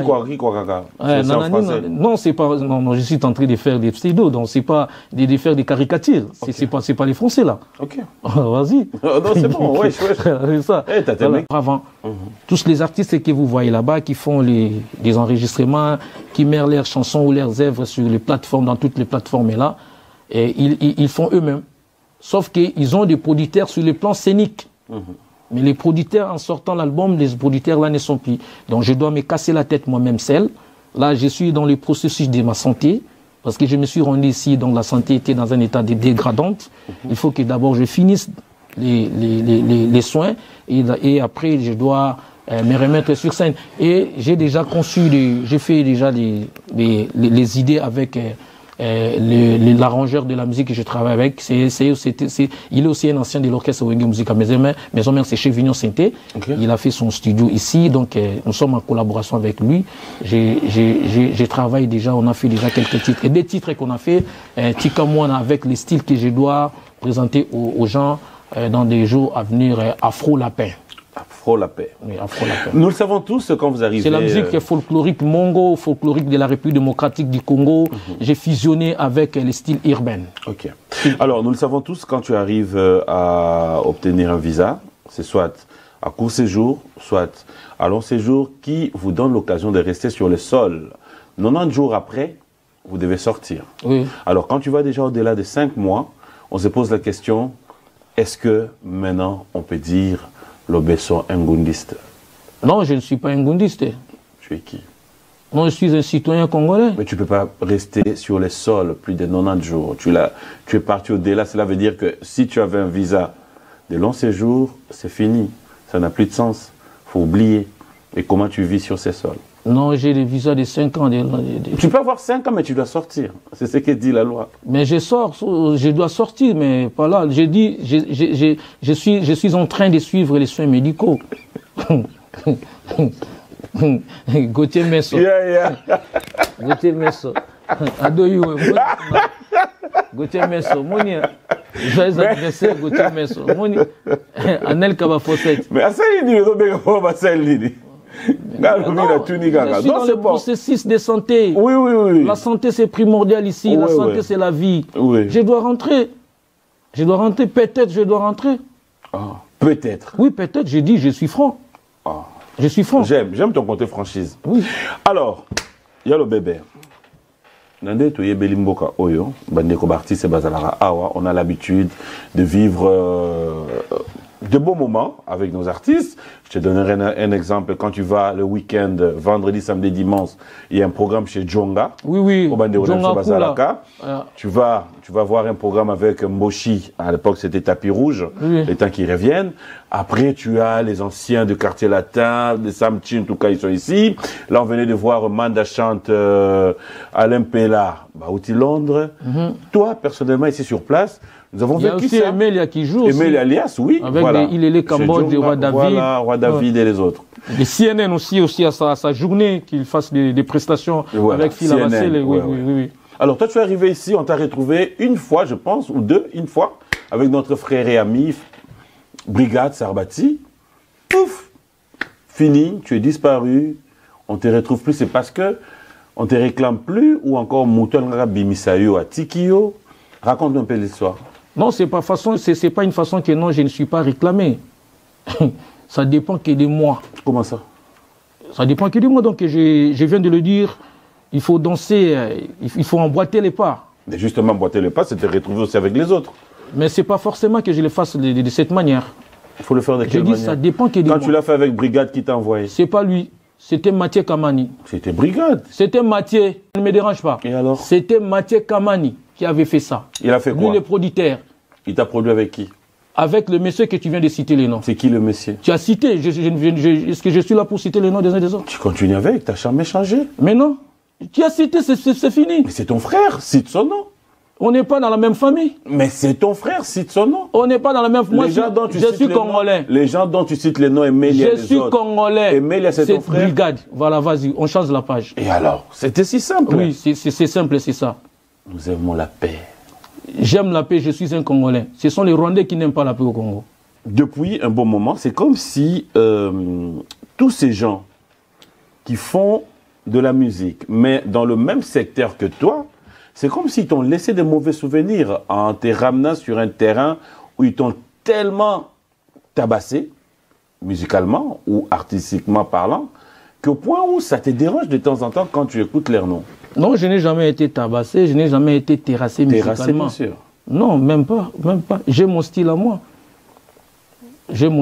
[SPEAKER 3] Non, c'est pas. Non, je suis en train de faire des pseudos, donc c'est pas de faire des caricatures. Okay. C'est pas les Français là.
[SPEAKER 2] Ok.
[SPEAKER 3] Vas-y.
[SPEAKER 2] Non, c'est bon. Ouais, c'est
[SPEAKER 3] ça. Hey, voilà. Avant, tous les artistes que vous voyez là-bas, qui font des enregistrements, qui mettent leurs chansons ou leurs œuvres sur les plateformes, dans toutes les plateformes là, et ils font eux-mêmes. Sauf qu'ils ont des producteurs sur le plan scénique. Mais les producteurs, en sortant l'album, les producteurs là ne sont plus. Donc je dois me casser la tête moi-même seul. Là, je suis dans le processus de ma santé, parce que je me suis rendu ici, donc la santé était dans un état de dégradante. Il faut que d'abord je finisse les soins, et après je dois me remettre sur scène. Et j'ai déjà j'ai fait déjà les idées avec... l'arrangeur de la musique que je travaille avec, il est aussi un ancien de l'orchestre Wenge Musica Maison Mère, c'est chez Vignon Synthé. Okay. Il a fait son studio ici, donc nous sommes en collaboration avec lui. Je travaille déjà, on a fait déjà quelques titres. Et des titres qu'on a fait, Tika Moana, avec les styles que je dois présenter aux gens dans des jours à venir, Afro Lapin.
[SPEAKER 2] Afro Lapin.
[SPEAKER 3] Oui, Afro Lapin.
[SPEAKER 2] Nous le savons tous quand vous arrivez.
[SPEAKER 3] C'est la musique folklorique mongo, folklorique de la République démocratique du Congo. J'ai fusionné avec les styles urbains.
[SPEAKER 2] Ok. Alors, nous le savons tous, quand tu arrives à obtenir un visa, c'est soit à court séjour, soit à long séjour, qui vous donne l'occasion de rester sur le sol. 90 jours après, vous devez sortir.
[SPEAKER 3] Oui.
[SPEAKER 2] Alors, quand tu vas déjà au-delà de 5 mois, on se pose la question, est-ce que maintenant, on peut dire l'Obesso ngundiste?
[SPEAKER 3] Non, je ne suis pas un ngundiste.
[SPEAKER 2] Tu es qui?
[SPEAKER 3] Non, je suis un citoyen congolais.
[SPEAKER 2] Mais tu ne peux pas rester sur les sols plus de 90 jours. Tu es parti au-delà. Cela veut dire que si tu avais un visa de long séjour, c'est fini. Ça n'a plus de sens. Il faut oublier. Et comment tu vis sur ces sols?
[SPEAKER 3] Non, j'ai des visas de 5 ans.
[SPEAKER 2] Tu peux avoir 5 ans, mais tu dois sortir. C'est ce que dit la loi.
[SPEAKER 3] Mais je dois sortir, mais pas là. J'ai dit, je suis en train de suivre les soins médicaux. Gauthier Messo. Gauthier Messo. Adoyou. Gauthier Messo. Moni. Joyeux anniversaire, Gauthier Messo. Moni. Anel Kabafosset.
[SPEAKER 2] Mais à ça, il dit, je suis
[SPEAKER 3] dans le processus de santé.
[SPEAKER 2] Oui.
[SPEAKER 3] La santé, c'est primordial ici. La santé, c'est la vie.
[SPEAKER 2] Oui.
[SPEAKER 3] Je dois rentrer. Peut-être je dois rentrer.
[SPEAKER 2] Ah, peut-être.
[SPEAKER 3] Oui, peut-être. J'ai dit, je suis franc.
[SPEAKER 2] Ah.
[SPEAKER 3] Je suis franc.
[SPEAKER 2] J'aime ton côté franchise.
[SPEAKER 3] Oui.
[SPEAKER 2] Alors, il y a le bébé. Nande toye belimboka oyo, bandeko bartiste bazalara awa, on a l'habitude de vivre de beaux moments avec nos artistes. Je te donnerai un exemple. Quand tu vas le week-end, vendredi, samedi, dimanche, il y a un programme chez Djonga.
[SPEAKER 3] Oui.
[SPEAKER 2] Au Bandero
[SPEAKER 3] Djonga
[SPEAKER 2] Bazalaka. Tu vas voir un programme avec Mboshi. À l'époque, c'était Tapis Rouge.
[SPEAKER 3] Oui.
[SPEAKER 2] Les temps qui reviennent. Après, tu as les anciens de Quartier Latin, de Samchin, en tout cas, ils sont ici. Là, on venait de voir Manda chante Alain Pella, Baouti Londres. Toi, personnellement, ici sur place, nous avons vécu ça.
[SPEAKER 3] Il y a aussi Emelia qui joue.
[SPEAKER 2] Emelia Alias, oui.
[SPEAKER 3] Avec les Cambodge, Roi David.
[SPEAKER 2] Voilà, Roi David et les autres.
[SPEAKER 3] Les CNN aussi à sa journée, qu'il fasse des prestations
[SPEAKER 2] voilà,
[SPEAKER 3] avec Phil Avassel. Oui.
[SPEAKER 2] Alors, toi, tu es arrivé ici, on t'a retrouvé une fois, je pense, ou deux, une fois, avec notre frère et ami, Brigade Sarbati. Pouf, fini, tu es disparu, on ne te retrouve plus. C'est parce que on ne te réclame plus ou encore Mouton Bimisayo à Tikio. Raconte un peu l'histoire.
[SPEAKER 3] Non, c'est pas une façon que non, je ne suis pas réclamé. Ça dépend que de moi.
[SPEAKER 2] Comment ça?
[SPEAKER 3] Ça dépend que de moi. Donc, je viens de le dire, il faut danser, il faut emboîter les pas.
[SPEAKER 2] Mais justement, emboîter les pas, c'est te retrouver aussi avec les autres.
[SPEAKER 3] Mais ce n'est pas forcément que je le fasse de cette manière.
[SPEAKER 2] Il faut le faire de quelle manière?
[SPEAKER 3] Ça dépend que de moi.
[SPEAKER 2] Quand tu l'as fait avec Brigade, qui t'a envoyé?
[SPEAKER 3] C'est pas lui. C'était Mathieu Kamani.
[SPEAKER 2] C'était Brigade.
[SPEAKER 3] C'était Mathieu. Ça ne me dérange pas.
[SPEAKER 2] Et alors?
[SPEAKER 3] C'était Mathieu Kamani qui avait fait ça.
[SPEAKER 2] Il a fait quoi?
[SPEAKER 3] Lui, le producteur.
[SPEAKER 2] Il t'a produit avec qui?
[SPEAKER 3] Avec le monsieur que tu viens de citer les noms.
[SPEAKER 2] C'est qui le monsieur?
[SPEAKER 3] Tu as cité. Est-ce que je suis là pour citer les noms des uns et des autres?
[SPEAKER 2] Tu continues avec, t'as jamais changé.
[SPEAKER 3] Mais non. Tu as cité, c'est fini.
[SPEAKER 2] Mais c'est ton frère, cite son nom.
[SPEAKER 3] On n'est pas dans la même famille.
[SPEAKER 2] Mais c'est ton frère, cite son nom.
[SPEAKER 3] On n'est pas dans la même famille. Je suis congolais.
[SPEAKER 2] Les gens dont tu cites les noms, Emelia,
[SPEAKER 3] je suis congolais.
[SPEAKER 2] Emelia, c'est ton frère.
[SPEAKER 3] Brigade. Voilà, vas-y, on change la page.
[SPEAKER 2] Et alors? C'était si simple.
[SPEAKER 3] Oui, c'est simple, c'est ça.
[SPEAKER 2] Nous aimons la paix.
[SPEAKER 3] J'aime la paix, je suis un Congolais. Ce sont les Rwandais qui n'aiment pas la paix au Congo.
[SPEAKER 2] Depuis un bon moment, c'est comme si tous ces gens qui font de la musique, mais dans le même secteur que toi, c'est comme s'ils t'ont laissé des mauvais souvenirs en te ramenant sur un terrain où ils t'ont tellement tabassé, musicalement ou artistiquement parlant, qu'au point où ça te dérange de temps en temps quand tu écoutes leurs noms.
[SPEAKER 3] Non, je n'ai jamais été tabassé, je n'ai jamais été terrassé musicalement.
[SPEAKER 2] Bien sûr.
[SPEAKER 3] Non, même pas. J'ai mon style à moi. Moi,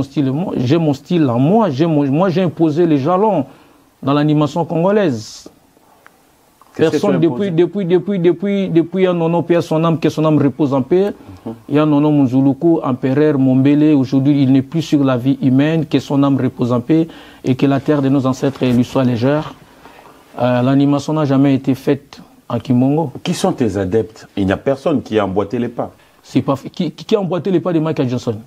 [SPEAKER 3] j'ai imposé les jalons dans l'animation congolaise. Personne, depuis un nono, paix son âme, que son âme repose en paix. Il y a un nono Munzuluku, empereur Mombele. Aujourd'hui, il n'est plus sur la vie humaine, que son âme repose en paix et que la terre de nos ancêtres lui soit légère. L'animation n'a jamais été faite en Kimongo.
[SPEAKER 2] Qui sont tes adeptes? Il n'y a personne qui a emboîté les pas.
[SPEAKER 3] Qui a emboîté les pas de Michael Johnson?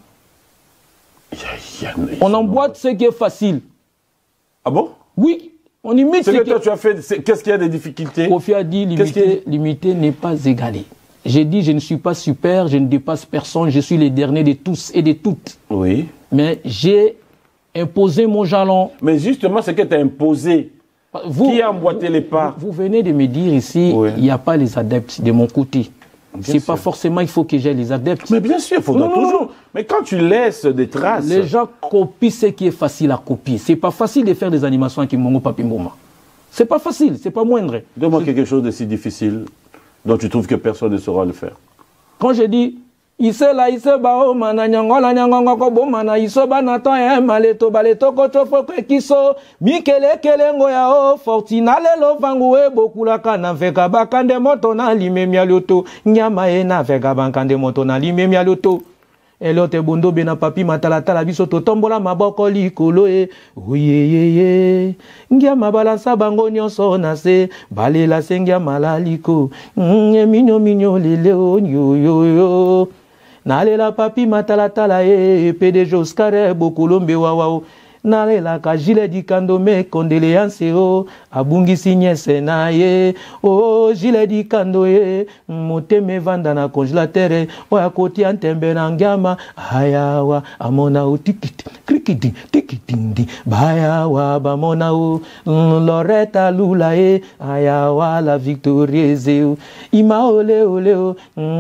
[SPEAKER 3] On emboîte ce qui est facile.
[SPEAKER 2] Ah bon?
[SPEAKER 3] Oui. On imite
[SPEAKER 2] ce que toi tu as fait. Qu'est-ce qu'il y a des difficultés?
[SPEAKER 3] Kofi a dit limiter n'est pas égalé. J'ai dit je ne suis pas super, je ne dépasse personne, je suis le dernier de tous et de toutes.
[SPEAKER 2] Oui.
[SPEAKER 3] Mais j'ai imposé mon jalon.
[SPEAKER 2] Mais justement, ce que tu as imposé, qui a emboîté les pas?
[SPEAKER 3] Vous venez de me dire ici, il n'y a pas les adeptes de mon côté. C'est pas forcément il faut que j'ai les adeptes.
[SPEAKER 2] Mais bien sûr, il faudra toujours. Mais quand tu laisses des traces...
[SPEAKER 3] Les gens copient ce qui est facile à copier. C'est pas facile de faire des animations avec Mongo Papimboma. C'est pas facile, c'est pas moindre.
[SPEAKER 2] Donne-moi quelque chose de si difficile dont tu trouves que personne ne saura le faire.
[SPEAKER 3] Quand je dis Isela iseba o mana nyangola nyangongo ko bo mana isoba na to maleto baleto ko chofo ko kiso mikele kele ngoya o fortinale lo vangu e bokula kana veka bakande moto na limemia loto nyama e na veka bakande moto na limemia loto elote bondo bena papi matala tala biso to tombola maboko likolo e oyeyeye ngia mabalansa bango nyonso na se balela sengia malaliko minyo minyo lele o yo yo nalela papi matala tala e PDG Oscar bokolombe wawao nalela ka jile di kando me condoléances o abungisi nyese na ye o jile di kando e moteme vanda na congélateur wa koti antembe na ngama ayawa amona utikiti krikiti tikitindi bayawa bamona o Loretta Lula e ayawa la victorieuse ima ole ole o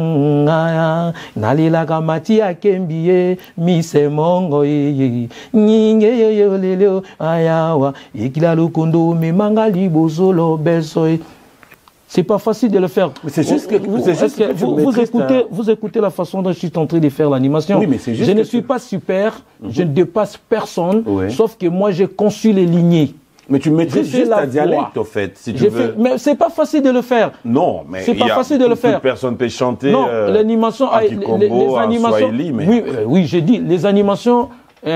[SPEAKER 3] nalela ka matia kembie mise mongo e nyinge leleo ayawa ikila lukundu mimangali bozolo besoy. C'est pas facile de le faire.
[SPEAKER 2] Mais c'est juste que
[SPEAKER 3] vous écoutez la façon dont je suis en train de faire l'animation.
[SPEAKER 2] Oui, mais c'est juste
[SPEAKER 3] je ne suis pas super, je ne dépasse personne, sauf que moi j'ai conçu les lignées.
[SPEAKER 2] Mais tu maîtrises juste ta dialecte, en fait, si tu veux.
[SPEAKER 3] Mais c'est pas facile de le faire.
[SPEAKER 2] Non, mais
[SPEAKER 3] c'est pas facile de le faire.
[SPEAKER 2] Personne peut chanter.
[SPEAKER 3] Non, l'animation, les animations. Oui, j'ai dit les animations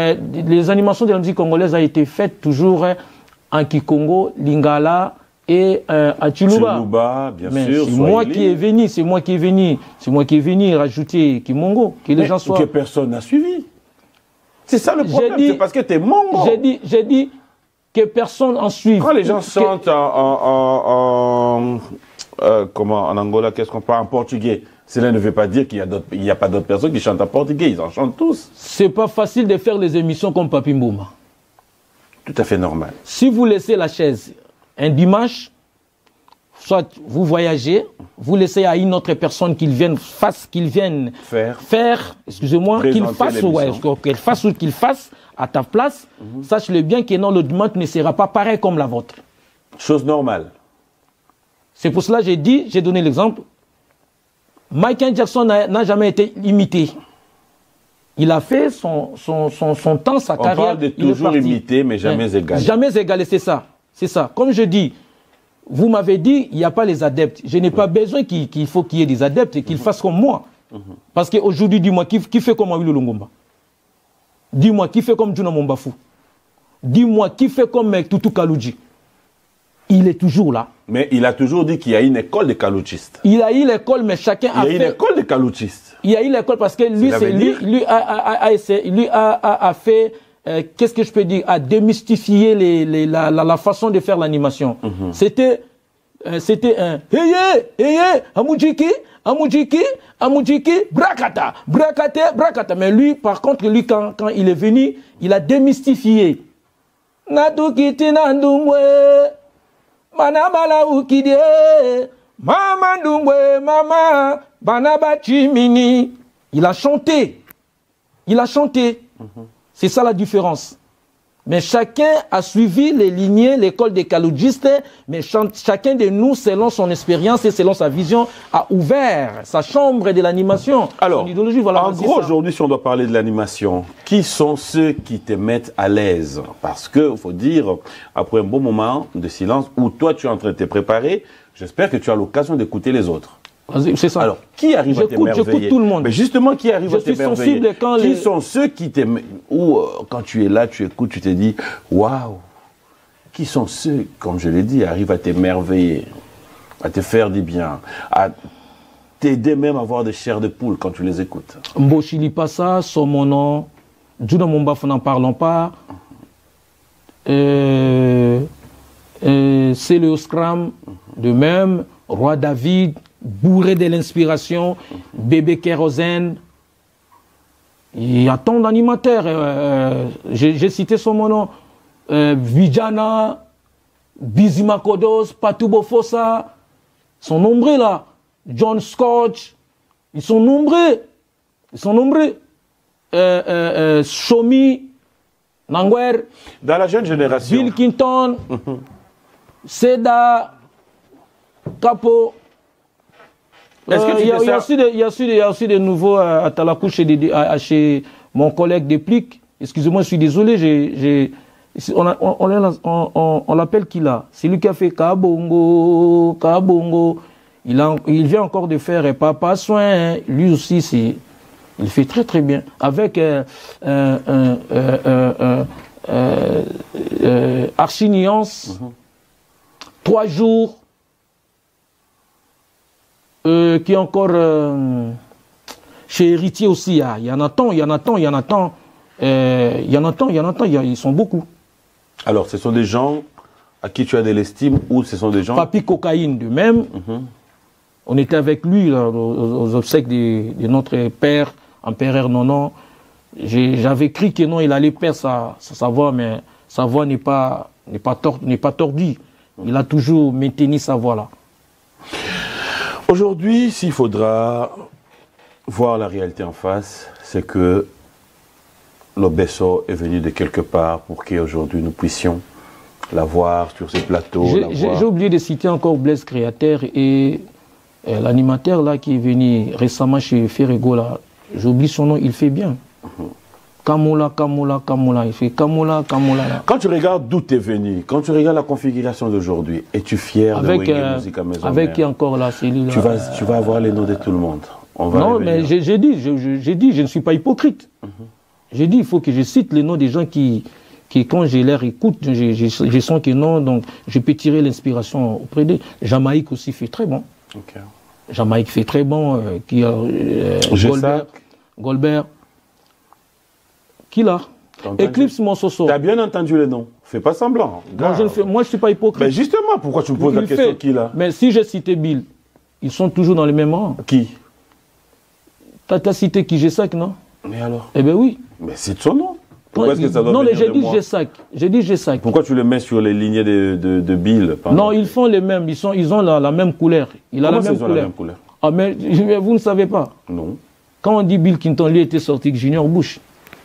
[SPEAKER 3] de la musique congolaise a été faite toujours en Kikongo, Lingala et à Chiluba.
[SPEAKER 2] Chiluba, bien
[SPEAKER 3] mais
[SPEAKER 2] sûr.
[SPEAKER 3] C'est moi qui est venu rajouter Kimongo, que les gens soient.
[SPEAKER 2] Que personne n'a suivi. C'est ça le problème. C'est parce que t'es mongo.
[SPEAKER 3] J'ai dit que personne en suive.
[SPEAKER 2] Quand les gens chantent en Angola, qu'est-ce qu'on parle en portugais? Cela ne veut pas dire qu'il n'y a pas d'autres personnes qui chantent en portugais. Ils en chantent tous.
[SPEAKER 3] C'est pas facile de faire les émissions comme Papi Mbouma.
[SPEAKER 2] Tout à fait normal.
[SPEAKER 3] Si vous laissez la chaise un dimanche, soit vous voyagez, vous laissez à une autre personne qu'il vienne faire, excusez-moi, qu'il fasse ou qu'il fasse à ta place, sache-le bien que non, le dimanche ne sera pas pareil comme la vôtre.
[SPEAKER 2] Chose normale.
[SPEAKER 3] C'est pour cela que j'ai donné l'exemple. Michael Jackson n'a jamais été imité. Il a fait son temps, sa carrière.
[SPEAKER 2] On parle de toujours imité, mais jamais égalé.
[SPEAKER 3] Jamais égalé, c'est ça. C'est ça. Comme je dis, vous m'avez dit, il n'y a pas les adeptes. Je n'ai pas besoin qu'il faut qu'il y ait des adeptes et qu'ils fassent comme moi. Parce qu'aujourd'hui, dis-moi, qui fait comme Awilo Longomba? Dis-moi, qui fait comme Juna Mombafu? Dis-moi, qui fait comme Tutu Kalouji? Il est toujours là.
[SPEAKER 2] Mais il a toujours dit qu'il y a une école de kalouchistes.
[SPEAKER 3] Il a eu l'école, mais chacun a fait...
[SPEAKER 2] Il y a une école de kalouchistes.
[SPEAKER 3] Il y a eu l'école parce que lui a fait... qu'est-ce que je peux dire? A démystifié la façon de faire l'animation. C'était un... Amujiki, brakata, brakata. Mais lui, par contre, lui, quand il est venu, il a démystifié. Natukiti nandumwe. Manabala ukide, mama ndungwe, mama, banaba chimini. Il a chanté. C'est ça la différence. Mais chacun a suivi les lignées, l'école des kaloudjistes, mais chacun de nous, selon son expérience et selon sa vision, a ouvert sa chambre de l'animation.
[SPEAKER 2] Alors,
[SPEAKER 3] son idéologie, voilà,
[SPEAKER 2] en gros, aujourd'hui, si on doit parler de l'animation, qui sont ceux qui te mettent à l'aise? Parce que, il faut dire, après un bon moment de silence, où toi, tu es en train de te préparer, j'espère que tu as l'occasion d'écouter les autres.
[SPEAKER 3] C'est ça.
[SPEAKER 2] Alors, qui arrive à t'émerveiller?
[SPEAKER 3] J'écoute tout le monde.
[SPEAKER 2] Mais justement, qui arrive à t'émerveiller? Qui sont ceux qui t'aiment? Ou quand tu es là, tu écoutes, tu te dis, waouh! Qui sont ceux, comme je l'ai dit, arrivent à t'émerveiller, à te faire du bien, à t'aider même à avoir des chairs de poule quand tu les écoutes?
[SPEAKER 3] Mboshili Passa, Somono, Juna Mombaf, n'en parlons pas. C'est le Scram, de même, Roi David, bourré de l'inspiration, Bébé Kérosène. Il y a tant d'animateurs. J'ai cité son nom. Vijana, Bizima Kodos, Patou Bofossa. Ils sont nombreux là. John Scotch. Ils sont nombreux. Shomi, Nangwer.
[SPEAKER 2] Dans la jeune génération.
[SPEAKER 3] Bill Clinton. Seda, Capo. Il y a aussi des nouveaux à Talakou chez mon collègue Déplique. Excusez-moi, je suis désolé, on l'appelle Kila. C'est lui qui a fait Kabongo, Kabongo. Il vient encore de faire Papa Soin. Lui aussi, il fait très très bien. Avec Archiniance, 3 jours, qui est encore chez Héritier aussi. Il y en a tant, ils sont beaucoup.
[SPEAKER 2] Alors, ce sont des gens à qui tu as de l'estime ou ce sont des gens...
[SPEAKER 3] Papi Cocaïne, de même. On était avec lui là, aux obsèques de notre père, empereur Nonon. J'avais cru que non, il allait perdre sa voix, mais sa voix n'est pas tordue. Il a toujours maintenu sa voix là.
[SPEAKER 2] Aujourd'hui, s'il faudra voir la réalité en face, c'est que l'Obesso est venu de quelque part pour qu'aujourd'hui nous puissions la voir sur ces plateaux.
[SPEAKER 3] J'ai oublié de citer encore Blaise Créateur et l'animateur là qui est venu récemment chez Ferrego là. J'oublie son nom, il fait bien. Kamoula, il fait Kamoula.
[SPEAKER 2] Quand tu regardes d'où tu es venu, quand tu regardes la configuration d'aujourd'hui, es-tu fier de Wenge Musique à Maison
[SPEAKER 3] avec qui encore là, c'est lui là.
[SPEAKER 2] Tu vas avoir les noms de tout le monde.
[SPEAKER 3] Non, mais j'ai dit, je ne suis pas hypocrite. J'ai dit, il faut que je cite les noms des gens qui quand je les écoute, je sens que non, donc je peux tirer l'inspiration auprès d'eux. Jamaïque aussi fait très bon.
[SPEAKER 2] Okay.
[SPEAKER 3] Jamaïque fait très bon. Goldberg. Qui là? Eclipse Monsoso.
[SPEAKER 2] Tu as bien entendu les noms. Fais pas semblant.
[SPEAKER 3] Non, moi, je ne suis pas hypocrite.
[SPEAKER 2] Mais justement, pourquoi tu me poses la question qui là?
[SPEAKER 3] Mais si j'ai cité Bill, ils sont toujours dans les mêmes rangs.
[SPEAKER 2] Qui?
[SPEAKER 3] Tu as cité qui? G5, non?
[SPEAKER 2] Mais alors?
[SPEAKER 3] Eh bien oui.
[SPEAKER 2] Mais c'est son nom. Pourquoi est-ce que ça doit
[SPEAKER 3] non,
[SPEAKER 2] venir
[SPEAKER 3] j'ai
[SPEAKER 2] de
[SPEAKER 3] dit
[SPEAKER 2] moi?
[SPEAKER 3] G5. J'ai dit G5.
[SPEAKER 2] Pourquoi tu le mets sur les lignées de Bill?
[SPEAKER 3] Non, ils font les mêmes. Ils ont la même couleur. Il a la même couleur. Ah, mais vous ne savez pas?
[SPEAKER 2] Non.
[SPEAKER 3] Quand on dit Bill Clinton, lui était sorti avec Junior Bush.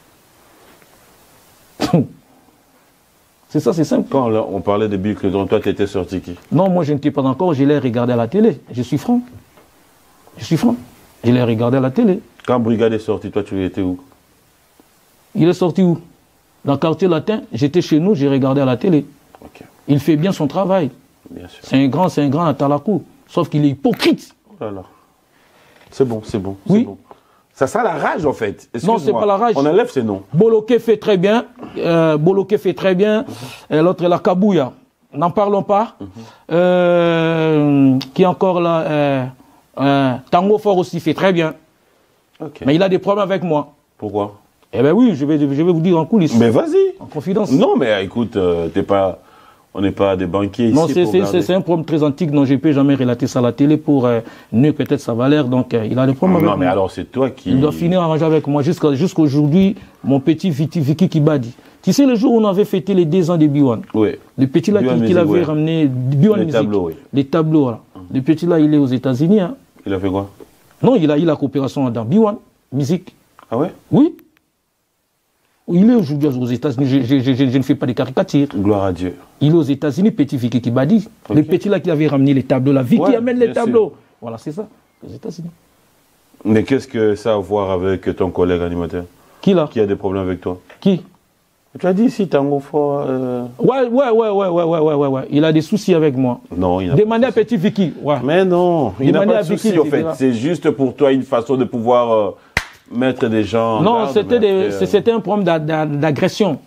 [SPEAKER 3] C'est ça, c'est simple.
[SPEAKER 2] Quand on parlait de Bill Clinton, toi, tu étais sorti qui?
[SPEAKER 3] Non, moi, je n'étais pas encore. Je l'ai regardé à la télé. Je suis franc. Je l'ai regardé à la télé.
[SPEAKER 2] Quand Brigade est sorti, toi, tu étais où?
[SPEAKER 3] Il est sorti où? Dans le quartier latin. J'étais chez nous, j'ai regardé à la télé.
[SPEAKER 2] Okay.
[SPEAKER 3] Il fait bien son travail.
[SPEAKER 2] Bien sûr.
[SPEAKER 3] C'est un grand à Talakou. Sauf qu'il est hypocrite.
[SPEAKER 2] Oh là là. C'est bon.
[SPEAKER 3] Oui.
[SPEAKER 2] Bon. Ça sent la rage, en fait.
[SPEAKER 3] Non, c'est pas la rage.
[SPEAKER 2] On enlève ces noms.
[SPEAKER 3] Boloké fait très bien. L'autre est la Kabouya. N'en parlons pas. Qui est encore là? Tango Fort aussi fait très bien.
[SPEAKER 2] Okay.
[SPEAKER 3] Mais il a des problèmes avec moi.
[SPEAKER 2] Pourquoi?
[SPEAKER 3] Eh bien oui, je vais vous dire en coulisses.
[SPEAKER 2] Mais vas-y.
[SPEAKER 3] En confidence.
[SPEAKER 2] Non, mais écoute, on n'est pas des banquiers ici.
[SPEAKER 3] Non, c'est un problème très antique dont je ne peux jamais relater ça à la télé pour nuire peut-être sa valeur. Donc il a des problèmes avec moi.
[SPEAKER 2] Non, mais alors c'est toi qui...
[SPEAKER 3] Il doit finir à arranger avec moi jusqu'aujourd'hui, mon petit Vicky Kibadi. Tu sais, le jour où on avait fêté les 2 ans de B1,
[SPEAKER 2] oui.
[SPEAKER 3] Le petit là qu'il avait ramené, B1 Music,
[SPEAKER 2] tableaux, oui.
[SPEAKER 3] Les tableaux, voilà. Le petit là, il est aux États-Unis. Hein.
[SPEAKER 2] Il a fait quoi?
[SPEAKER 3] Non, il a eu la coopération dans B1 Music.
[SPEAKER 2] Ah ouais?
[SPEAKER 3] Oui. Il est aujourd'hui aux États-Unis. Je ne fais pas de caricatures.
[SPEAKER 2] Gloire à Dieu.
[SPEAKER 3] Il est aux États-Unis, petit Vicky Kibadi. Okay. Le petit là qui avait ramené les tableaux. La Vicky amène les tableaux. Sûr. Voilà, c'est ça. Aux États-Unis.
[SPEAKER 2] Mais qu'est-ce que ça a à voir avec ton collègue animateur?
[SPEAKER 3] Qui là?
[SPEAKER 2] Qui a des problèmes avec toi?
[SPEAKER 3] Qui?
[SPEAKER 2] Tu as dit ici, Tango Fort.
[SPEAKER 3] Ouais. Il a des soucis avec moi.
[SPEAKER 2] Non, il a
[SPEAKER 3] demandez à petit Vicky. Ouais.
[SPEAKER 2] Mais non, il n'a pas de soucis, en fait. C'est juste pour toi une façon de pouvoir mettre des gens.
[SPEAKER 3] Non, c'était un problème d'agression.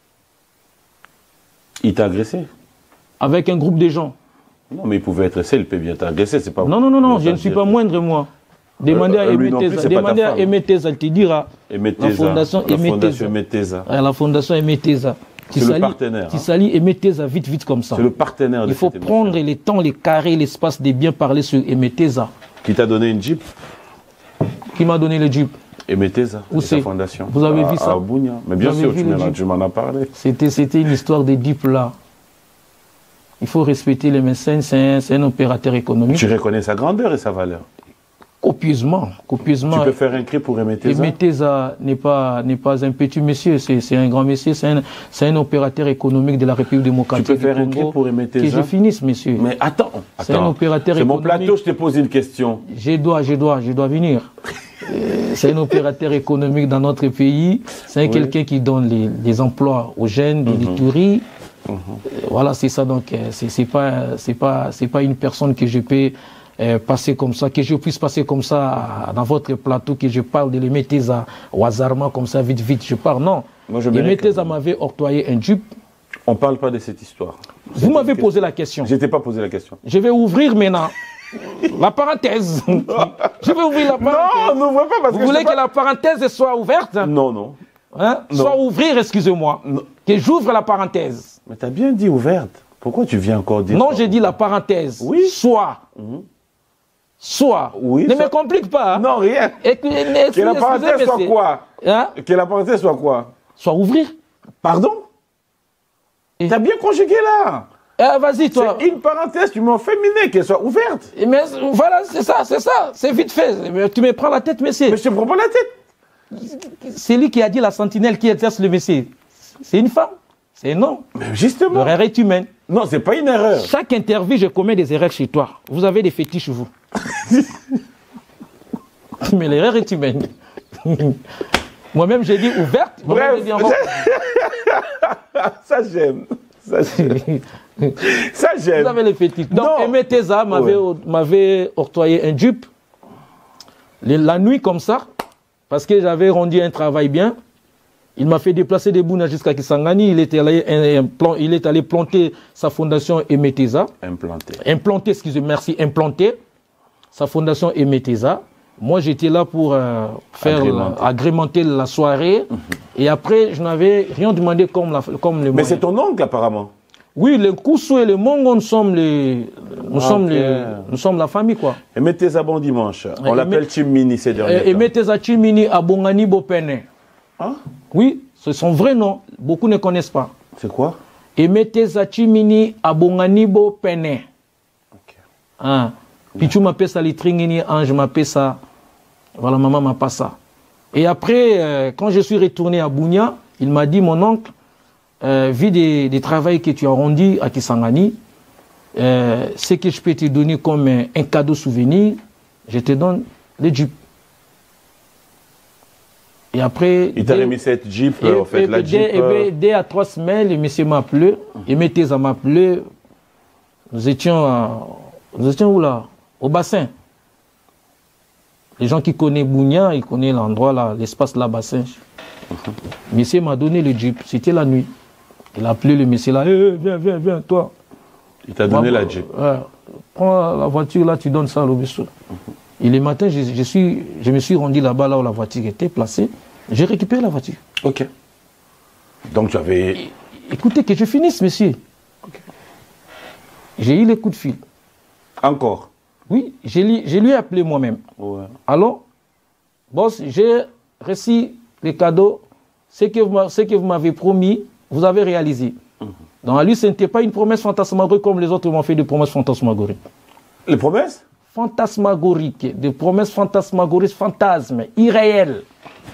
[SPEAKER 2] Il t'a agressé?
[SPEAKER 3] Avec un groupe de gens.
[SPEAKER 2] Non, mais il pouvait être seul, il peut bien t'agresser, c'est pas...
[SPEAKER 3] Non, je ne suis pas moindre, moi. Demandez à Aimé Teza, elle te dira. La fondation Aimé Teza. La fondation Aimé Teza.
[SPEAKER 2] C'est le partenaire.
[SPEAKER 3] Tu salis Aimé Teza vite comme ça.
[SPEAKER 2] C'est le partenaire.
[SPEAKER 3] Il faut prendre les temps, les carrés, l'espace de bien parler sur Aimé Teza.
[SPEAKER 2] Qui t'a donné une Jeep?
[SPEAKER 3] Qui m'a donné le Jeep?
[SPEAKER 2] Aimé Teza,
[SPEAKER 3] où c'est?
[SPEAKER 2] Sa fondation.
[SPEAKER 3] Vous avez vu ça?
[SPEAKER 2] À Bougna. Mais bien sûr, tu m'en as parlé.
[SPEAKER 3] C'était une histoire de Jeep là. Il faut respecter les médecins, c'est un opérateur économique.
[SPEAKER 2] Tu reconnais sa grandeur et sa valeur?
[SPEAKER 3] Copieusement.
[SPEAKER 2] Tu peux faire un cri pour Aimé Teza?
[SPEAKER 3] Aimé Teza n'est pas un petit monsieur, c'est un grand monsieur, c'est un opérateur économique de la République démocratique du Congo.
[SPEAKER 2] Tu peux faire un cri pour Aimé Teza?
[SPEAKER 3] Que je finisse, monsieur.
[SPEAKER 2] Mais attends.
[SPEAKER 3] C'est un opérateur économique.
[SPEAKER 2] C'est mon plateau, je t'ai posé une question.
[SPEAKER 3] Je dois venir. C'est un opérateur économique dans notre pays. C'est quelqu'un qui donne les emplois aux jeunes, des litouries. Voilà, c'est ça. Donc, c'est pas une personne que je peux passer comme ça, que je puisse passer comme ça dans votre plateau, que je parle de Aimé Teza au hasardement comme ça, vite, je parle. Non. Aimé Teza m'avait octroyé un jupe.
[SPEAKER 2] On ne parle pas de cette histoire.
[SPEAKER 3] Vous m'avez posé la question.
[SPEAKER 2] Je ne t'ai pas posé la question.
[SPEAKER 3] Je vais ouvrir maintenant la parenthèse. Je vais ouvrir la parenthèse.
[SPEAKER 2] Non, n'ouvre pas parce
[SPEAKER 3] Vous voulez que la parenthèse soit ouverte?
[SPEAKER 2] Non.
[SPEAKER 3] Hein? Soit ouvrir, excusez-moi. Que j'ouvre la parenthèse.
[SPEAKER 2] Mais tu as bien dit ouverte. Pourquoi tu viens encore dire
[SPEAKER 3] non,
[SPEAKER 2] ça?
[SPEAKER 3] j'ai dit la parenthèse.
[SPEAKER 2] Oui.
[SPEAKER 3] Soit. Oui. Ne me complique pas. Hein?
[SPEAKER 2] Non, rien. Que la parenthèse soit quoi? Hein? Que la parenthèse soit quoi?
[SPEAKER 3] Soit ouvrir.
[SPEAKER 2] Pardon? T'as bien conjugué là.
[SPEAKER 3] Vas-y, toi.
[SPEAKER 2] C'est une parenthèse, tu m'as féminé, qu'elle soit ouverte.
[SPEAKER 3] Mais voilà, c'est ça. C'est vite fait. Tu me prends la tête, monsieur.
[SPEAKER 2] Mais je te prends pas la tête.
[SPEAKER 3] C'est lui qui a dit la sentinelle qui exerce le monsieur. C'est une femme. C'est un homme.
[SPEAKER 2] Mais justement.
[SPEAKER 3] L'erreur est humaine.
[SPEAKER 2] Non, c'est pas une erreur.
[SPEAKER 3] Chaque interview, je commets des erreurs chez toi. Vous avez des fétiches, vous. Mais l'erreur est humaine. Moi-même, j'ai dit ouverte.
[SPEAKER 2] Bref. Ça, j'aime. Ça, j'aime.
[SPEAKER 3] Vous avez les fétiches. Donc, Aimé Teza m'avait octroyé un dupe. La nuit, comme ça, parce que j'avais rendu un travail bien. Il m'a fait déplacer des Bouna jusqu'à Kisangani. Il est allé planter sa fondation Aimé Teza. Implanter, excusez-moi, merci, implanter sa fondation Aimé Teza. Moi, j'étais là pour agrémenter la soirée. Et après, je n'avais rien demandé comme le moyen.
[SPEAKER 2] Mais c'est ton oncle, apparemment.
[SPEAKER 3] Oui, le Koussou et le Mongo, nous sommes la famille, quoi.
[SPEAKER 2] Aimé Teza, bon dimanche. On l'appelle Chimini ces derniers temps.
[SPEAKER 3] Aimé Teza Chimini à Bongani Bopene.
[SPEAKER 2] Hein?
[SPEAKER 3] Oui, c'est son vrai nom. Beaucoup ne connaissent pas.
[SPEAKER 2] C'est quoi?
[SPEAKER 3] Aimé Teza Chimini à Bongani Bopene.
[SPEAKER 2] Ok.
[SPEAKER 3] Hein. Pichou m'appelle ça Litringini, Ange m'appelle ça. Voilà, maman m'a pas ça. Et après, quand je suis retourné à Bounia, il m'a dit, mon oncle, vu des travaux que tu as rendus à Kisangani, ce que je peux te donner comme un cadeau souvenir, je te donne le Jeep. Et après...
[SPEAKER 2] Il t'a remis cette Jeep, en fait, la Jeep...
[SPEAKER 3] Dès à 3 semaines, le monsieur m'a appelé, Aimé Teza m'a appelé, nous étions où là? Au bassin. Les gens qui connaissent Bounia, ils connaissent l'endroit là, l'espace là, bassin. Le monsieur m'a donné le Jeep, c'était la nuit. Il a appelé le monsieur là, viens, toi.
[SPEAKER 2] Il t'a donné la Jeep.
[SPEAKER 3] Prends la voiture là, tu donnes ça à l'obéisseur. Et le matin, je me suis rendu là-bas, là où la voiture était placée. J'ai récupéré la voiture.
[SPEAKER 2] Ok. Donc tu avais...
[SPEAKER 3] Écoutez, que je finisse, monsieur. Okay. J'ai eu les coups de fil.
[SPEAKER 2] Encore?
[SPEAKER 3] Oui, je lui ai appelé moi-même.
[SPEAKER 2] Ouais.
[SPEAKER 3] Alors, boss, j'ai reçu les cadeaux. Ce que vous m'avez promis, vous avez réalisé. Donc à lui, ce n'était pas une promesse fantasmagorique comme les autres m'ont fait des promesses fantasmagoriques.
[SPEAKER 2] Les promesses?
[SPEAKER 3] Fantasmagoriques, des promesses fantasmagoriques, fantasmes, irréels.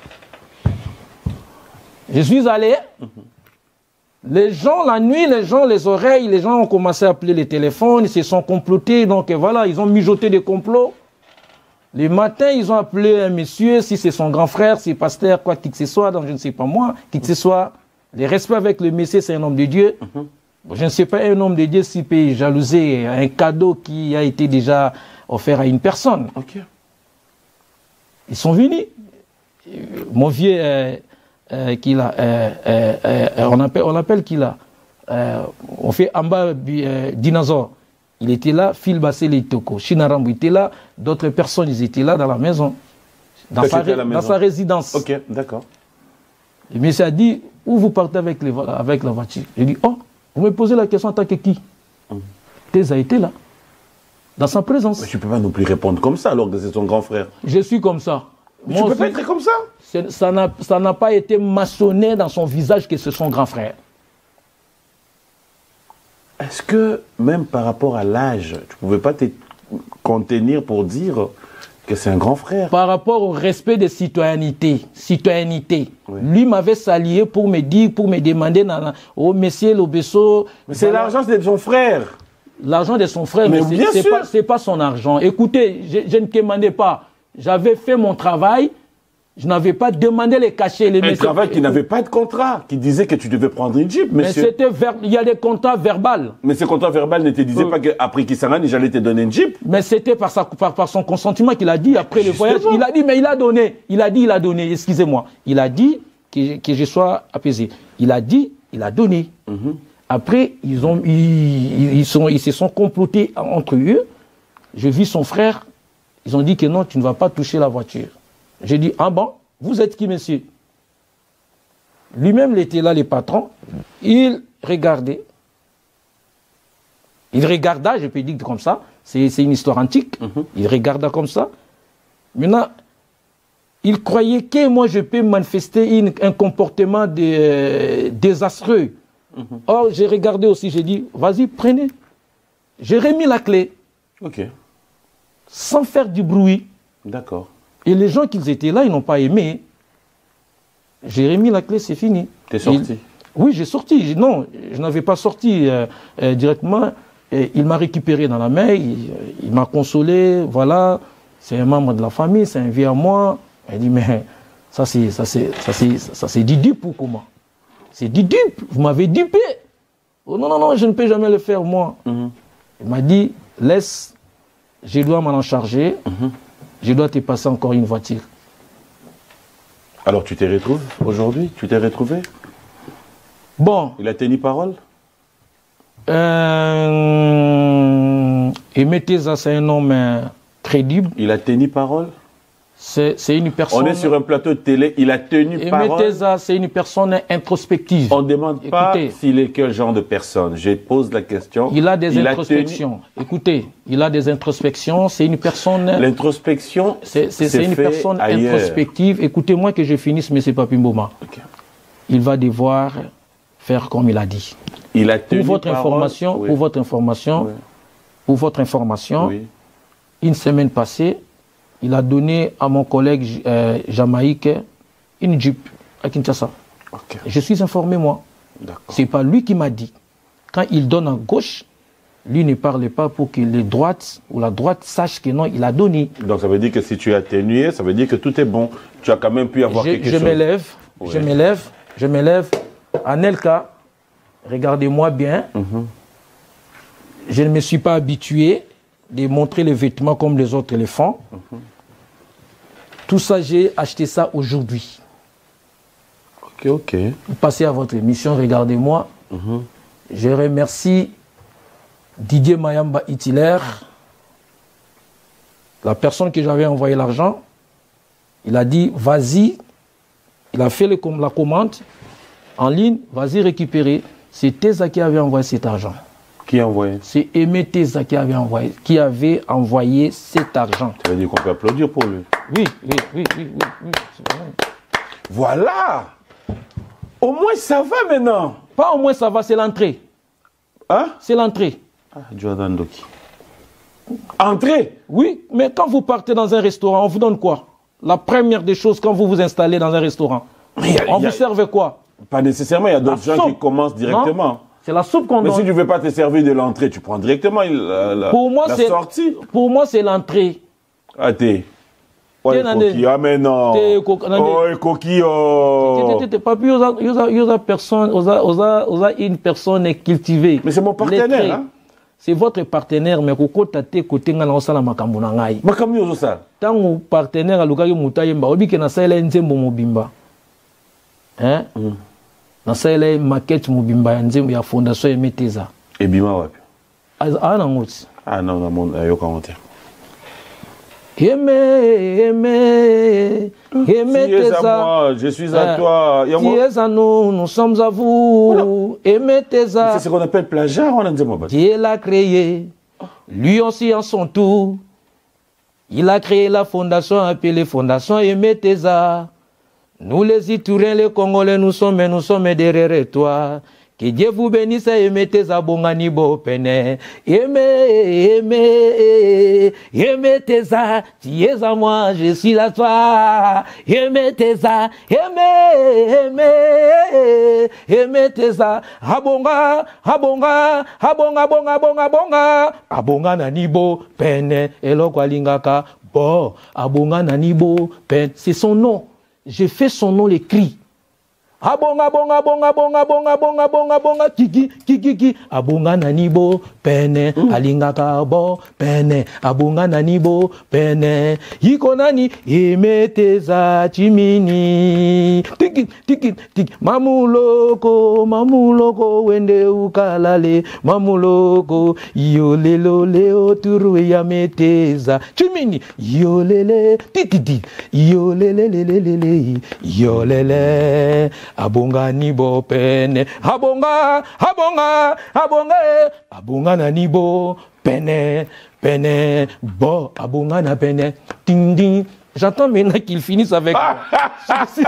[SPEAKER 3] Je suis allé, les gens, la nuit, les oreilles, les gens ont commencé à appeler les téléphones, ils se sont complotés, donc voilà, ils ont mijoté des complots. Les matins, ils ont appelé un monsieur, si c'est son grand frère, si c'est pasteur, quoi que ce soit, donc je ne sais pas moi, qui que ce soit. Les respects avec le monsieur, c'est un homme de Dieu. Bon, je ne sais pas un homme de Dieu s'il peut jalouser un cadeau qui a été déjà offert à une personne.
[SPEAKER 2] Okay.
[SPEAKER 3] Ils sont venus. Mon vieux, on appelle qu'il a. On fait Amba Dinosaure. Il était là, Phil Bassé Toko. Chinarambu était là, d'autres personnes ils étaient là dans la maison. Dans sa résidence.
[SPEAKER 2] Ok, d'accord.
[SPEAKER 3] Le monsieur a dit, où vous partez avec la voiture? J'ai dit, oh, vous me posez la question en tant que qui? Teza était là, dans sa présence.
[SPEAKER 2] Mais tu ne peux pas non plus répondre comme ça alors que c'est son grand frère.
[SPEAKER 3] Je suis comme ça.
[SPEAKER 2] Mais tu ne peux pas être comme ça?
[SPEAKER 3] Ça n'a pas été maçonné dans son visage que c'est son grand frère.
[SPEAKER 2] Est-ce que, même par rapport à l'âge, tu ne pouvais pas te contenir pour dire Que c'est un grand frère.
[SPEAKER 3] Par rapport au respect des citoyennetés. Oui. Lui m'avait salué pour me dire, pour me demander, oh, monsieur Lobesso.
[SPEAKER 2] Mais c'est l'argent de son frère.
[SPEAKER 3] L'argent de son frère, mais c'est pas son argent. Écoutez, je ne demandais pas. J'avais fait mon travail. Je n'avais pas demandé les cachets.
[SPEAKER 2] Un travail qui n'avait pas de contrat, qui disait que tu devais prendre une Jeep, monsieur.
[SPEAKER 3] Mais il y a des contrats verbaux.
[SPEAKER 2] Mais ces contrats verbaux ne te disaient pas qu'après Kisangani, j'allais te donner une Jeep.
[SPEAKER 3] Mais c'était par son consentement qu'il a dit après le voyage. Il a dit, mais il a donné. Il a donné, excusez-moi. Il a dit que je sois apaisé. Il a dit, il a donné. Après, ils se sont complotés entre eux. Je vis son frère. Ils ont dit que non, tu ne vas pas toucher la voiture. J'ai dit, ah bon, vous êtes qui, monsieur? Lui-même, il était là, le patron. Il regardait. Il regarda, je peux dire comme ça. C'est une histoire antique. Il regarda comme ça. Maintenant, il croyait que moi, je peux manifester un comportement désastreux. Or, j'ai regardé aussi, j'ai dit, vas-y, prenez. J'ai remis la clé.
[SPEAKER 2] Ok.
[SPEAKER 3] Sans faire du bruit.
[SPEAKER 2] D'accord.
[SPEAKER 3] Et les gens qui étaient là, ils n'ont pas aimé. J'ai remis la clé, c'est fini.
[SPEAKER 2] T'es sorti?
[SPEAKER 3] Oui, j'ai sorti. Non, je n'avais pas sorti directement. Et il m'a récupéré dans la main, il m'a consolé. Voilà, c'est un membre de la famille, c'est un vieux à moi. Il dit, mais ça c'est du dupe ou comment? C'est du dupe, vous m'avez dupé. Oh non, non, non, je ne peux jamais le faire, moi. Il m'a dit, laisse, je dois m'en charger. Je dois te passer encore une voiture.
[SPEAKER 2] Alors tu t'es retrouvé aujourd'hui? Tu t'es retrouvé?
[SPEAKER 3] Bon.
[SPEAKER 2] Il a tenu parole?
[SPEAKER 3] Emeteza, c'est un homme crédible.
[SPEAKER 2] Il a tenu parole?
[SPEAKER 3] C'est une personne...
[SPEAKER 2] On est sur un plateau de télé, il a tenu parole.
[SPEAKER 3] Emeteza, c'est une personne introspective.
[SPEAKER 2] On ne demande pas s'il est quel genre de personne. Je pose la question.
[SPEAKER 3] Il a des introspections. Écoutez, il a des introspections. C'est une personne...
[SPEAKER 2] L'introspection,
[SPEAKER 3] c'est une personne introspective. Écoutez-moi que je finisse, M. Papimboma. Okay. Il va devoir faire comme il a dit.
[SPEAKER 2] Il a tenu
[SPEAKER 3] pour votre information,
[SPEAKER 2] oui.
[SPEAKER 3] Pour votre information, oui. Une semaine passée, il a donné à mon collègue Jamaïque une Jeep à Kinshasa. Okay. Je suis informé, moi. Ce n'est pas lui qui m'a dit. Quand il donne à gauche, lui ne parle pas pour que les droites ou la droite sache que non, il a donné. Donc
[SPEAKER 2] ça veut dire que si tu es atténué, ça veut dire que tout est bon. Tu as quand même pu avoir quelque chose.
[SPEAKER 3] Je m'élève. Anelka, regardez-moi bien. Je ne me suis pas habitué de montrer les vêtements comme les autres les font. Tout ça, j'ai acheté ça aujourd'hui.
[SPEAKER 2] Ok.
[SPEAKER 3] Vous passez à votre émission, regardez-moi. Je remercie Didier Mayamba Hitler, la personne que j'avais envoyé l'argent. Il a dit, vas-y. Il a fait la commande en ligne, vas-y récupérer. C'est Teza qui avait envoyé cet argent.
[SPEAKER 2] Qui a envoyé?
[SPEAKER 3] C'est Aimé Teza qui avait envoyé cet argent.
[SPEAKER 2] Ça veut dire qu'on peut applaudir pour lui.
[SPEAKER 3] Oui.
[SPEAKER 2] Voilà. Au moins ça va maintenant.
[SPEAKER 3] Pas au moins ça va, c'est l'entrée.
[SPEAKER 2] Hein?
[SPEAKER 3] C'est l'entrée.
[SPEAKER 2] Ah, Jordan Doki. Entrée?
[SPEAKER 3] Oui, mais quand vous partez dans un restaurant, on vous donne quoi? La première des choses quand vous vous installez dans un restaurant, on vous serve quoi? Pas nécessairement, il y a d'autres gens qui commencent directement. C'est la soupe qu'on donne.
[SPEAKER 2] Mais si tu ne veux pas te servir de l'entrée, tu prends directement la sortie.
[SPEAKER 3] Pour moi, c'est l'entrée.
[SPEAKER 2] Ah, t'es... Ah, mais non. Oh, coquille, oh.
[SPEAKER 3] Papi, une personne cultivée.
[SPEAKER 2] Mais c'est mon partenaire, hein?
[SPEAKER 3] C'est votre partenaire, mais koko tate côté ngana osala makambo na ngai.
[SPEAKER 2] Makambo yo ça.
[SPEAKER 3] Tango partenaire alukaki mutayemba obi ke na sala nzembo mobimba. Hein? Na sala maquette mobimba ya nzembo ya fondation Emeteza.
[SPEAKER 2] Ebima wapi?
[SPEAKER 3] Ah na ngoti.
[SPEAKER 2] Ah non na monde ayo kamonte.
[SPEAKER 3] Emeteza.
[SPEAKER 2] Je suis à toi.
[SPEAKER 3] Tu es à nous, nous sommes à vous. Emeteza.
[SPEAKER 2] C'est ce qu'on appelle plagiat.
[SPEAKER 3] Dieu l'a créé. Lui aussi en son tour. Il a créé la fondation appelée Fondation Emeteza. Nous les Itouriens, les Congolais, nous sommes derrière toi. Que Dieu vous bénisse et mettez à bongani bo pene. Aimez tes à, tu es à moi, je suis à toi. Aimez tes à, aimez tes à. Abonga, abonga nanibo pene. Eloko alingaka bo, abonga nanibo pene. C'est son nom. J'ai fait son nom l'écrit. Abonga kiki abonga nanibo pene alingaka bo pene abonga nanibo pene ikonani emeteza chimini tiki mamuloko wende ukalale mamuloko yolelo leo turu ya meteza chimini yolele tiki yolele abonga nibo pene abonga nanibo pene bo abonga na pene ding ding. J'attends maintenant qu'ils finissent avec moi. J'ai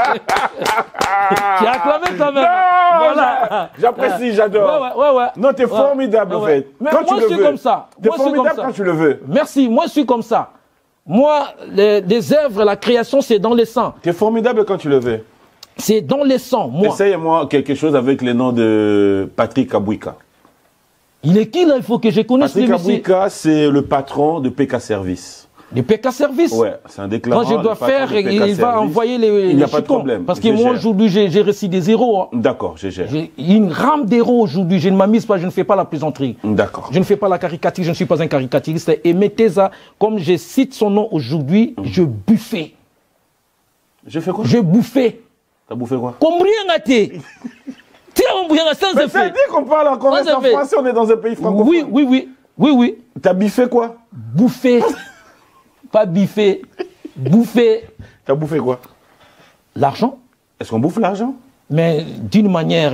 [SPEAKER 3] acclamé quand même.
[SPEAKER 2] Voilà. J'apprécie, j'adore.
[SPEAKER 3] Ouais.
[SPEAKER 2] Non, t'es formidable, en fait.
[SPEAKER 3] Mais
[SPEAKER 2] quand
[SPEAKER 3] moi,
[SPEAKER 2] tu
[SPEAKER 3] je suis comme ça.
[SPEAKER 2] T'es formidable quand tu le veux.
[SPEAKER 3] Merci, moi, je suis comme ça. Moi, les œuvres, la création, c'est dans les sangs.
[SPEAKER 2] T'es formidable quand tu le veux.
[SPEAKER 3] C'est dans les sangs, moi.
[SPEAKER 2] Essaye-moi quelque chose avec le nom de Patrick Kabouika.
[SPEAKER 3] Il est qui, là? Il faut que je connaisse
[SPEAKER 2] Patrick Kabouika, c'est le patron de PK Service.
[SPEAKER 3] De PK Service?
[SPEAKER 2] Ouais, c'est un déclarant.
[SPEAKER 3] Quand je dois faire, il va envoyer les
[SPEAKER 2] Il n'y a pas de problème.
[SPEAKER 3] Parce que moi, aujourd'hui, j'ai reçu des zéros. Hein.
[SPEAKER 2] D'accord, je gère.
[SPEAKER 3] J'ai une rame d'héros aujourd'hui. Je ne m'amuse pas, je ne fais pas la plaisanterie.
[SPEAKER 2] D'accord.
[SPEAKER 3] Je ne fais pas la caricature, je ne suis pas un caricaturiste. Et Meteza, comme je cite son nom aujourd'hui, je buffais.
[SPEAKER 2] Je fais quoi?
[SPEAKER 3] Je bouffais.
[SPEAKER 2] T'as bouffé quoi?
[SPEAKER 3] Combien gâté? Tiens, on bouillon sans effet.
[SPEAKER 2] Ça dit qu'on parle en conversation français, on est dans un pays francophone.
[SPEAKER 3] Oui.
[SPEAKER 2] T'as biffé quoi?
[SPEAKER 3] Bouffé. Pas biffé. Bouffé.
[SPEAKER 2] T'as bouffé quoi?
[SPEAKER 3] L'argent.
[SPEAKER 2] Est-ce qu'on bouffe l'argent?
[SPEAKER 3] Mais d'une manière,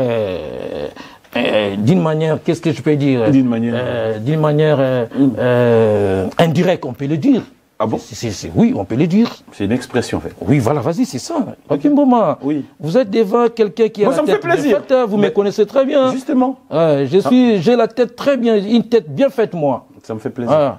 [SPEAKER 3] qu'est-ce que je peux dire? D'une manière indirecte, on peut le dire.
[SPEAKER 2] Ah bon?
[SPEAKER 3] Oui, on peut le dire.
[SPEAKER 2] C'est une expression, en fait.
[SPEAKER 3] Oui, voilà, vas-y, c'est ça. Okay. Moment,
[SPEAKER 2] oui.
[SPEAKER 3] Vous êtes devant quelqu'un qui a la tête bien faite, vous me connaissez très bien.
[SPEAKER 2] Justement.
[SPEAKER 3] J'ai la tête très bien, une tête bien faite, moi.
[SPEAKER 2] Ça me fait plaisir.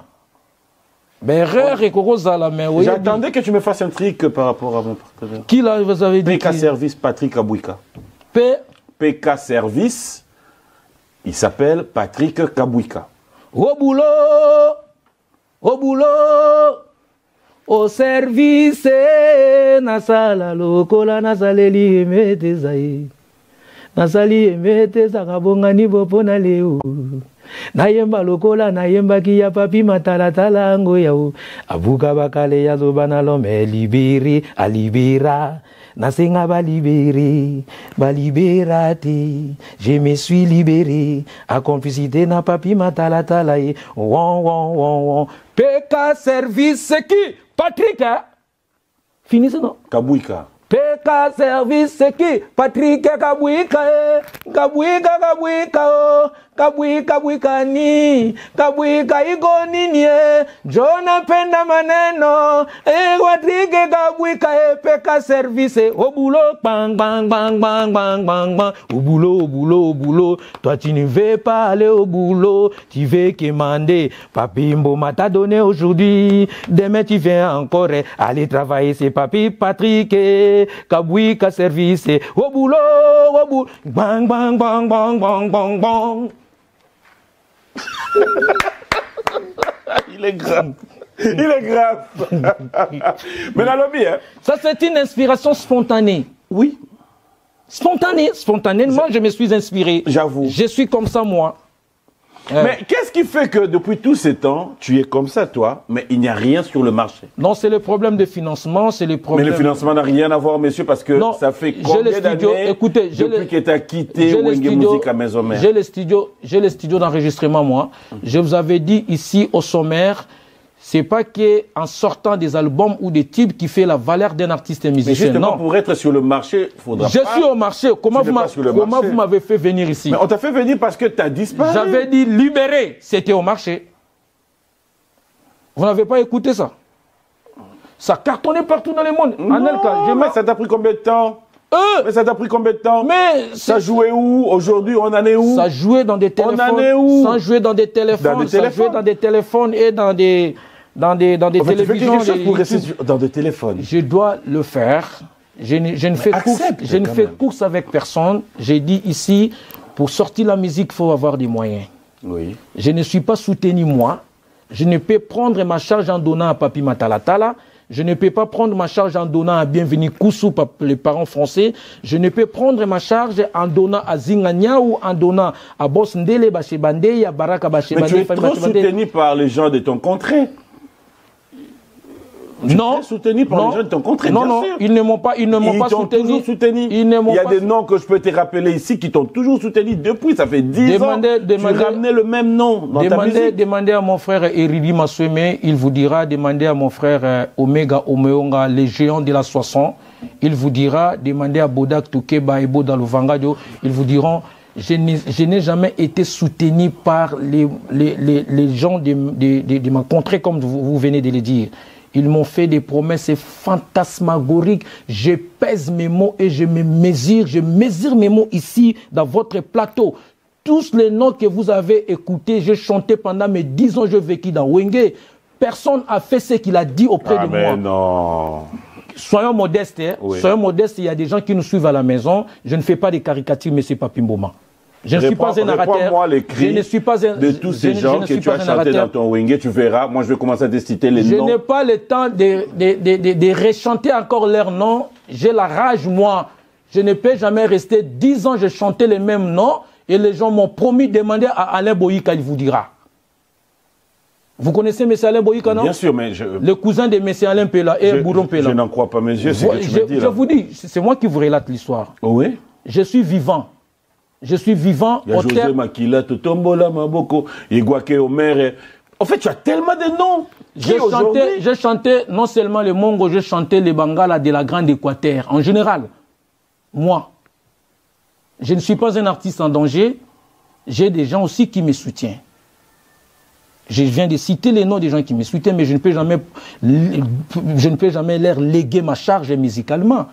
[SPEAKER 3] J'attendais
[SPEAKER 2] que tu me fasses un trick par rapport à mon partenaire.
[SPEAKER 3] Qui là, vous avez dit?
[SPEAKER 2] PK Service, Patrick Kabouika. PK Service, il s'appelle Patrick Kabouika.
[SPEAKER 3] Au boulot, au service, nasala lokola nasaleli emetezai. Nasali emeteza kabongani bopona leo. Nayemba lokola nayemba kiya papi matalatala ngo yao. Abuka bakale ya zobana lome libéré a libéra. Nasenga balibérate. Je me suis libéré. A complicité na papi matalatala ye. Won. PK Service c'est qui? Patrick, hein? Finissez non?
[SPEAKER 2] Kabouika.
[SPEAKER 3] PK Service c'est qui? Patrick Kabouika. Kabouika ni. Kabouika igoni ni. Jona penda maneno. Patrick Kabouika PK Service. Au boulot, bang. Au boulot. Toi tu ne veux pas aller au boulot. Tu veux commander. Papi Mboma t'a donné aujourd'hui. Demain tu viens encore aller travailler. C'est Papi Patrick Kabouika Service. Au boulot. Bang.
[SPEAKER 2] Il est grave. Mais la lobby, hein?
[SPEAKER 3] Ça, c'est une inspiration spontanée.
[SPEAKER 2] Oui.
[SPEAKER 3] Spontanément, je me suis inspiré.
[SPEAKER 2] J'avoue.
[SPEAKER 3] Je suis comme ça, moi.
[SPEAKER 2] Mais qu'est-ce qui fait que depuis tous ces temps, tu es comme ça, toi, mais il n'y a rien sur le marché?
[SPEAKER 3] Non, c'est le problème de financement, c'est le problème...
[SPEAKER 2] Mais le financement n'a rien à voir, monsieur, parce que non, ça fait combien d'années depuis que tu as quitté Wenge Musique à Maison Mère?
[SPEAKER 3] J'ai le studio d'enregistrement, moi. Je vous avais dit ici au sommaire, c'est pas qu'en sortant des albums ou des tubes qui fait la valeur d'un artiste et musicien.
[SPEAKER 2] Mais justement,
[SPEAKER 3] non.
[SPEAKER 2] pour être sur le marché, il faudra
[SPEAKER 3] Je suis au marché. Comment vous m'avez fait venir ici?
[SPEAKER 2] Mais on t'a fait venir parce que tu as disparu.
[SPEAKER 3] J'avais dit libéré, c'était au marché. Vous n'avez pas écouté ça? Ça cartonnait partout dans le monde.
[SPEAKER 2] Non, mais ça t'a pris combien de temps? Mais ça t'a pris combien de temps?
[SPEAKER 3] Mais
[SPEAKER 2] ça jouait où? Aujourd'hui, on en est où?
[SPEAKER 3] Ça jouait dans des téléphones.
[SPEAKER 2] On en est où?
[SPEAKER 3] Ça jouait dans des téléphones. Ça jouait dans des téléphones et dans des télévisions.
[SPEAKER 2] Tu fais quelque chose pour rester dans des téléphones.
[SPEAKER 3] Je dois le faire. Je ne fais course avec personne. J'ai dit ici, pour sortir la musique, il faut avoir des moyens.
[SPEAKER 2] Oui.
[SPEAKER 3] Je ne suis pas soutenu moi. Je ne peux prendre ma charge en donnant à Papi Matalatala. Je ne peux pas prendre ma charge en donnant à Bienvenue Koussou, les parents français. Je ne peux prendre ma charge en donnant à Zingania ou en donnant à Boss Ndele Bachebande, à Baraka Bachebande.
[SPEAKER 2] Mais tu es trop soutenu par les gens de ton contrée.
[SPEAKER 3] Non,
[SPEAKER 2] soutenu par les gens de ton contrée.
[SPEAKER 3] Non, non, ils ne m'ont pas soutenu. Il y
[SPEAKER 2] a des noms que je peux te rappeler ici qui t'ont toujours soutenu depuis. Ça fait 10 ans. Tu ramenais le même nom dans ta musique.
[SPEAKER 3] Demandez à mon frère Eridi Masweme, il vous dira. Demandez à mon frère Omega Omeonga, les géants de la Soissons. Il vous dira. Demandez à Bodak Toukeba et Boda Luvangadio. Ils vous diront. Je n'ai jamais été soutenu par les gens de ma contrée, comme vous venez de le dire. Ils m'ont fait des promesses fantasmagoriques. Je pèse mes mots et je me mesure. Je mesure mes mots ici, dans votre plateau. Tous les noms que vous avez écoutés, j'ai chanté pendant mes 10 ans, j'ai vécu dans Wenge. Personne n'a fait ce qu'il a dit auprès de moi.
[SPEAKER 2] Non.
[SPEAKER 3] Soyons modestes. Hein? Oui. Soyons modestes. Il y a des gens qui nous suivent à la maison. Je ne fais pas des caricatures, mais c'est pas Pimboma. Je ne suis pas un narrateur.
[SPEAKER 2] Je ne suis pas un... de tous ces gens que tu as chanté dans ton Wenge, tu verras. Moi, je vais commencer à te citer les noms.
[SPEAKER 3] Je n'ai pas le temps de rechanter encore leurs noms. J'ai la rage, moi. Je ne peux jamais rester 10 ans, je chantais les mêmes noms et les gens m'ont promis de demander à Alain Boyika, il vous dira. Vous connaissez M. Alain Boyika, non?
[SPEAKER 2] Bien sûr, mais
[SPEAKER 3] le cousin de M. Alain Pela et Boudon Pela.
[SPEAKER 2] Je n'en crois pas mes yeux, c'est ce que tu me dis là.
[SPEAKER 3] Je vous dis, c'est moi qui vous relate l'histoire.
[SPEAKER 2] Oui.
[SPEAKER 3] Je suis vivant. Je suis vivant.
[SPEAKER 2] Il y a José Makila, Totombola, Maboko, Iguake Omer. En fait, tu as tellement de noms.
[SPEAKER 3] J'ai chanté non seulement le Mongo, j'ai chanté les Bangala de la Grande Équateur. En général, moi, je ne suis pas un artiste en danger. J'ai des gens aussi qui me soutiennent. Je viens de citer les noms des gens qui me soutiennent, mais je ne peux jamais leur léguer ma charge musicalement.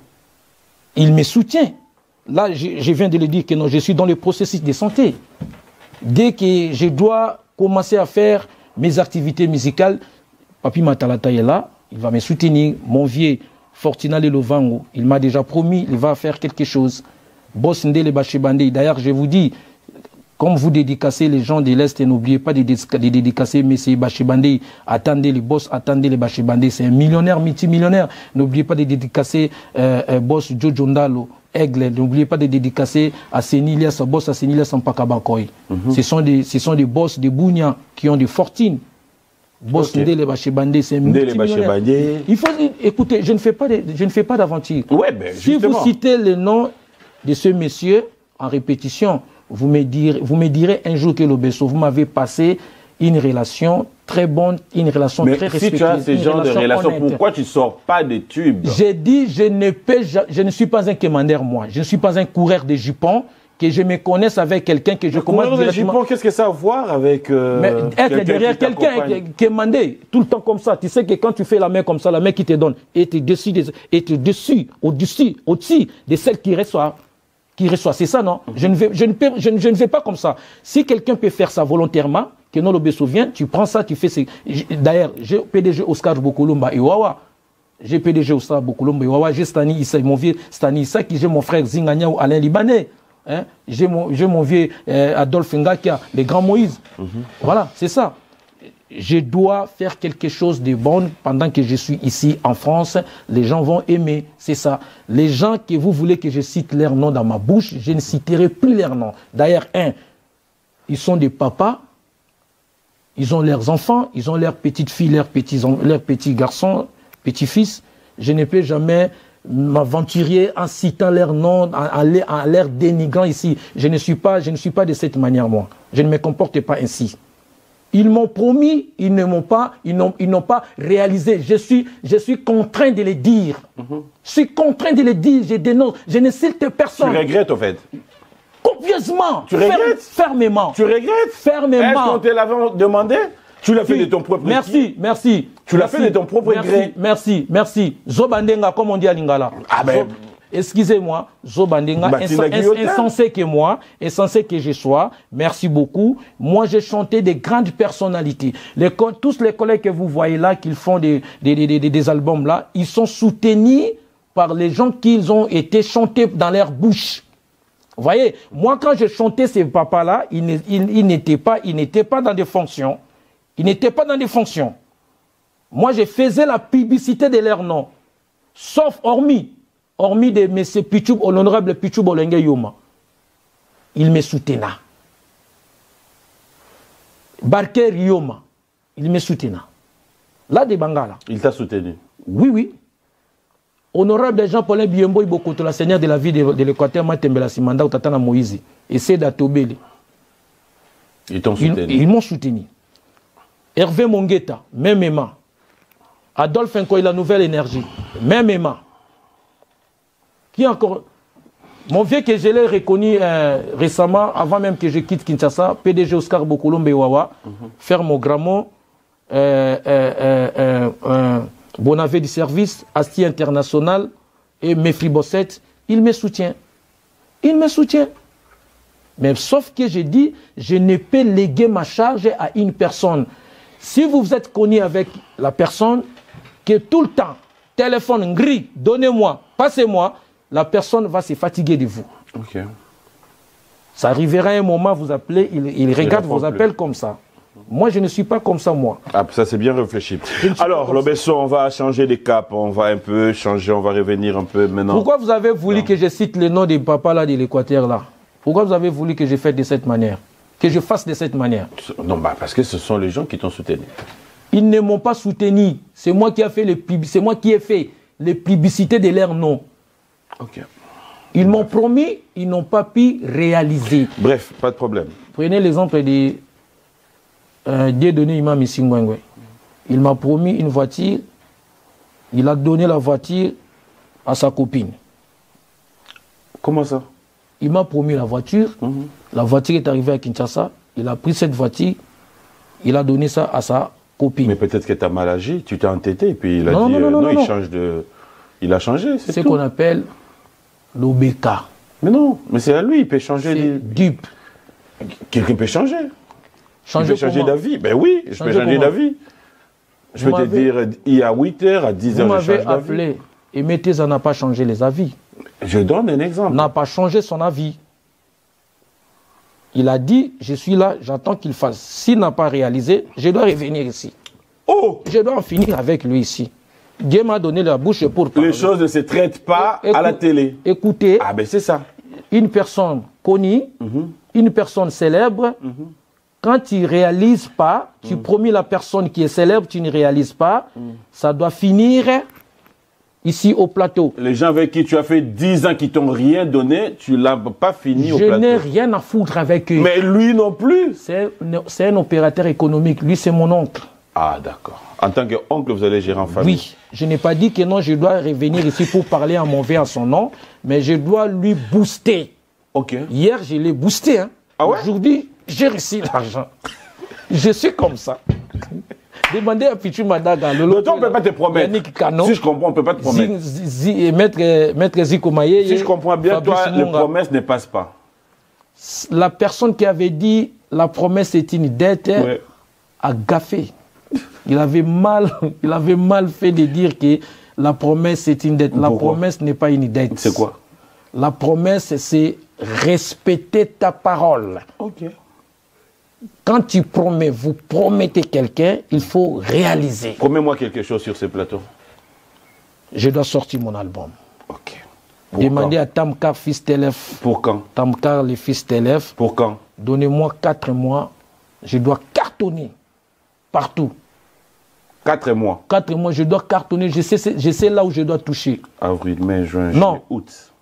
[SPEAKER 3] Ils me soutiennent. Là, je viens de le dire que non, je suis dans le processus de santé. Dès que je dois commencer à faire mes activités musicales, Papi Matalata est là, il va me soutenir. Mon vieux Fortinale Lovango, il m'a déjà promis, il va faire quelque chose. Boss Ndele Bachebande, d'ailleurs, je vous dis, comme vous dédicacez les gens de l'Est, n'oubliez pas de dédicacer M. Bachebande. Attendez les boss, attendez les Bachebande. C'est un millionnaire, multimillionnaire. N'oubliez pas de dédicacer boss Jojo Ndalo, Aigle. N'oubliez pas de dédicacer à Sénilias, boss à Sénilias en Pakabakoy. Ce sont des boss de Bounia qui ont des fortunes. Boss Ndele Bachebande, c'est un multimillionnaire. Il faut écoutez, je ne fais pas d'aventure.
[SPEAKER 2] Ouais, ben,
[SPEAKER 3] si vous citez le nom de ce monsieur en répétition, vous me direz un jour que l'Obesso, vous m'avez passé une relation très bonne, une relation très respectueuse.
[SPEAKER 2] Mais si tu as ce genre de relation, pourquoi tu ne sors pas des tubes?
[SPEAKER 3] J'ai dit, je ne suis pas un commandeur, moi. Je ne suis pas un coureur de jupons, que je me connaisse avec quelqu'un que je commence directement.
[SPEAKER 2] Coureur de jupons, qu'est-ce que ça a à voir avec
[SPEAKER 3] mais être derrière quelqu'un qui est mandé tout le temps comme ça. Tu sais que quand tu fais la main comme ça, la main qui te donne, est au-dessus de celle qui reçoit. C'est ça, non? Je ne vais pas comme ça. Si quelqu'un peut faire ça volontairement, que non l'Obesso vient, tu prends ça, tu fais... D'ailleurs, j'ai PDG Oscar Bokolomba et Wawa. J'ai PDG Oscar Bokolomba et Wawa. J'ai Stani Issa, mon vieux Stani Issa, qui j'ai mon frère Zingania ou Alain Libanais. Hein? J'ai mon vieux Adolphe Ngakia, le grand Moïse. Voilà, c'est ça. Je dois faire quelque chose de bon pendant que je suis ici en France. Les gens vont aimer, c'est ça. Les gens que vous voulez que je cite leur nom dans ma bouche, je ne citerai plus leur nom. D'ailleurs, ils sont des papas, ils ont leurs enfants, ils ont leurs petites filles, leurs petits garçons, petits-fils. Je ne peux jamais m'aventurer en citant leur nom, en leur dénigrant ici. Je ne suis pas de cette manière, moi. Je ne me comporte pas ainsi. Ils m'ont promis, ils n'ont pas réalisé. Je suis contraint de les dire. Je suis contraint de les dire, je dénonce, je ne cite personne.
[SPEAKER 2] Tu regrettes, au fait?
[SPEAKER 3] Copieusement.
[SPEAKER 2] Tu regrettes?
[SPEAKER 3] Fermement.
[SPEAKER 2] Tu regrettes?
[SPEAKER 3] Fermement.
[SPEAKER 2] Est-ce qu'on te l'avait demandé? Tu l'as fait de ton propre gré.
[SPEAKER 3] Merci.
[SPEAKER 2] Tu l'as fait de ton propre gré.
[SPEAKER 3] Merci. Zobandenga, comme on dit à Lingala.
[SPEAKER 2] Ah ben,
[SPEAKER 3] excusez-moi, Zobandenga, insensé que moi, insensé que je sois, merci beaucoup. Moi, j'ai chanté des grandes personnalités. Tous les collègues que vous voyez là, qui font des albums là, ils sont soutenus par les gens qui ont été chantés dans leur bouche. Vous voyez, moi, quand je chantais ces papas-là, ils n'étaient pas dans des fonctions. Ils n'étaient pas dans des fonctions. Moi, je faisais la publicité de leur nom. Sauf, hormis de M. Pichoub, l'honorable Pichoub Olengue Yoma. Il me soutenait. Barker Yoma, il me soutenait. Là, des Bangala.
[SPEAKER 2] Il t'a soutenu?
[SPEAKER 3] Oui, oui. Honorable Jean-Paul Biembo Ibokoto, la seigneur de la vie de l'Équateur, Matembela Simanda, Tatana Moïse, et c'est d'Atobele.
[SPEAKER 2] Ils t'ont soutenu?
[SPEAKER 3] Ils m'ont soutenu. Hervé Mongueta, même aimant. Adolphe Nkoy, la nouvelle énergie, même aimant. Qui encore? Mon vieux que je l'ai reconnu récemment, avant même que je quitte Kinshasa, PDG Oscar Bokolombe Wawa, Fermogrammo, Bonavé du service, Asti International et Mefri Bosset, il me soutient. Il me soutient. Mais sauf que j'ai dit, je ne peux léguer ma charge à une personne. Si vous êtes connu avec la personne, que tout le temps, téléphone, gris, donnez-moi, passez-moi, la personne va se fatiguer de vous.
[SPEAKER 2] Okay.
[SPEAKER 3] Ça arrivera un moment, vous appelez, il regarde vos appels comme ça. Moi, je ne suis pas comme ça, moi.
[SPEAKER 2] Ah, ça, c'est bien réfléchi. Alors, Lobesson, on va changer de cap, on va un peu changer, on va revenir un peu maintenant.
[SPEAKER 3] Pourquoi vous avez voulu que je cite le nom des papas là de l'Équateur là? Pourquoi vous avez voulu que je fasse de cette manière? Que je fasse de cette manière?
[SPEAKER 2] Non, bah, parce que ce sont les gens qui t'ont soutenu.
[SPEAKER 3] Ils ne m'ont pas soutenu. C'est moi qui ai fait les publicités de leur nom.
[SPEAKER 2] Ok.
[SPEAKER 3] Ils m'ont promis, ils n'ont pas pu réaliser.
[SPEAKER 2] Bref, pas de problème.
[SPEAKER 3] Prenez l'exemple de Dieudonné Imam Issingwengwe. Il m'a promis une voiture. Il a donné la voiture à sa copine.
[SPEAKER 2] Comment ça?
[SPEAKER 3] Il m'a promis la voiture. La voiture est arrivée à Kinshasa. Il a pris cette voiture. Il a donné ça à sa copine.
[SPEAKER 2] Mais peut-être que tu as mal agi. Tu t'es entêté et puis il a dit non, il change de... Il a changé, c'est
[SPEAKER 3] ce qu'on appelle l'OBK.
[SPEAKER 2] Mais non, mais c'est à lui, il peut changer.
[SPEAKER 3] C'est dupe.
[SPEAKER 2] Quelqu'un peut changer.
[SPEAKER 3] Changer,
[SPEAKER 2] il peut changer d'avis. Ben oui, je peux changer d'avis. Je peux te dire, il y a 8 heures, à 10 heures,
[SPEAKER 3] vous m'avez appelé et Météza n'a pas changé les avis.
[SPEAKER 2] Je donne un exemple.
[SPEAKER 3] N'a pas changé son avis. Il a dit, je suis là, j'attends qu'il fasse. S'il n'a pas réalisé, je dois revenir ici.
[SPEAKER 2] Oh!
[SPEAKER 3] Je dois en finir avec lui ici. Dieu m'a donné la bouche pour parler.
[SPEAKER 2] Les choses ne se traitent pas à la télé.
[SPEAKER 3] Écoutez,
[SPEAKER 2] ah ben c'est ça.
[SPEAKER 3] Une personne connue, une personne célèbre, quand tu ne réalises pas, tu promis la personne qui est célèbre, tu ne réalises pas, ça doit finir ici au plateau.
[SPEAKER 2] Les gens avec qui tu as fait 10 ans qui t'ont rien donné, tu ne l'as pas fini au plateau.
[SPEAKER 3] Je n'ai rien à foutre avec eux.
[SPEAKER 2] Mais lui non plus.
[SPEAKER 3] C'est un opérateur économique. Lui, c'est mon oncle.
[SPEAKER 2] Ah, d'accord. En tant qu'oncle, vous allez gérer en famille?
[SPEAKER 3] Oui. Je n'ai pas dit que non, je dois revenir ici pour parler à mon verre à son nom, mais je dois lui booster.
[SPEAKER 2] Ok.
[SPEAKER 3] Hier, je l'ai boosté. Hein.
[SPEAKER 2] Ah ouais?
[SPEAKER 3] Aujourd'hui, j'ai reçu l'argent. Je suis comme ça. Demandez à Pichu Madaga.
[SPEAKER 2] On ne peut pas te promettre. Si je comprends, on ne peut pas te promettre.
[SPEAKER 3] Maître Ziko Maye.
[SPEAKER 2] Si je comprends bien, toi, les promesses ne passent pas.
[SPEAKER 3] La personne qui avait dit la promesse est une dette a gaffé. Il avait mal fait de dire que la promesse est une dette. La promesse n'est pas une dette.
[SPEAKER 2] C'est quoi?
[SPEAKER 3] La promesse, c'est respecter ta parole.
[SPEAKER 2] Ok.
[SPEAKER 3] Quand tu promets, vous promettez quelqu'un, il faut réaliser.
[SPEAKER 2] Promets-moi quelque chose sur ce plateau.
[SPEAKER 3] Je dois sortir mon album.
[SPEAKER 2] Ok.
[SPEAKER 3] Demandez à Tamkar, fils d'élève.
[SPEAKER 2] Pour quand?
[SPEAKER 3] Tamkar, le fils d'élève.
[SPEAKER 2] Pour quand?
[SPEAKER 3] Donnez-moi 4 mois. Je dois cartonner partout.
[SPEAKER 2] 4 mois.
[SPEAKER 3] 4 mois, je dois cartonner. Je sais là où je dois toucher.
[SPEAKER 2] Avril, mai, juin, juillet, août.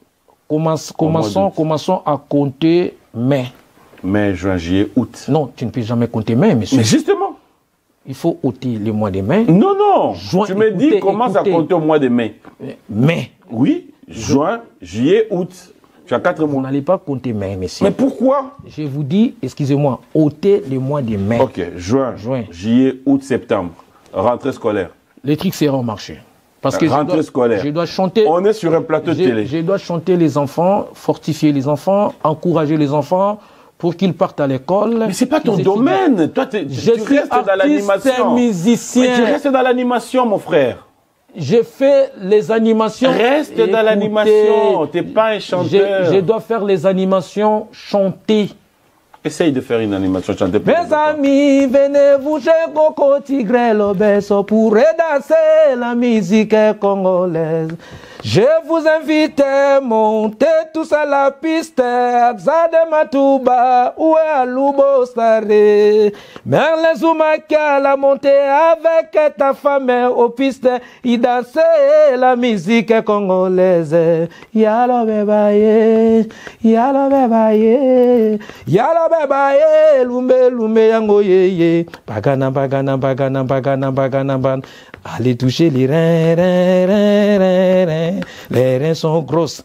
[SPEAKER 3] Commençons à compter mai.
[SPEAKER 2] Mai, juin, juillet, août.
[SPEAKER 3] Non, tu ne peux jamais compter mai, monsieur.
[SPEAKER 2] Mais justement.
[SPEAKER 3] Il faut ôter le mois de mai.
[SPEAKER 2] Non, non. Juin, tu me dis, commence à compter au mois de mai.
[SPEAKER 3] Mai.
[SPEAKER 2] Oui, juin, juillet, août. Tu as 4 mois.
[SPEAKER 3] Vous n'allez pas compter mai, monsieur.
[SPEAKER 2] Mais pourquoi?
[SPEAKER 3] Je vous dis, excusez-moi, ôtez le mois de mai.
[SPEAKER 2] Ok, juin, juillet, août, septembre. Rentrée scolaire.
[SPEAKER 3] Les trucs seront au marché. Parce que
[SPEAKER 2] rentrée scolaire.
[SPEAKER 3] Je dois chanter.
[SPEAKER 2] On est sur un plateau de télé.
[SPEAKER 3] Je dois chanter les enfants, fortifier les enfants, encourager les enfants pour qu'ils partent à l'école.
[SPEAKER 2] Mais c'est pas ton domaine. Toi, tu restes dans l'animation.
[SPEAKER 3] Musicien.
[SPEAKER 2] Tu restes dans l'animation, mon frère.
[SPEAKER 3] Je fais les animations.
[SPEAKER 2] Reste dans l'animation. Tu n'es pas un chanteur.
[SPEAKER 3] Je dois faire les animations chantées.
[SPEAKER 2] Essaye de faire une animation chantée.
[SPEAKER 3] Mes amis, venez vous chez Coco Tigre Lobeso pour danser la musique congolaise. Je vous invite à monter tous à la piste, Xade Matouba ou à Lubo Stare. Merlin Zoumaka l'a monté avec ta femme aux pistes, il dansait la musique congolaise. Yalo bebaye, yalo bebaye, yalo bebaye, lumbe lumbe yango yeye. Bagana bagana bagana bagana bagana ban. Allez toucher les reins, reins, reins, reins, reins. Les reins sont grosses,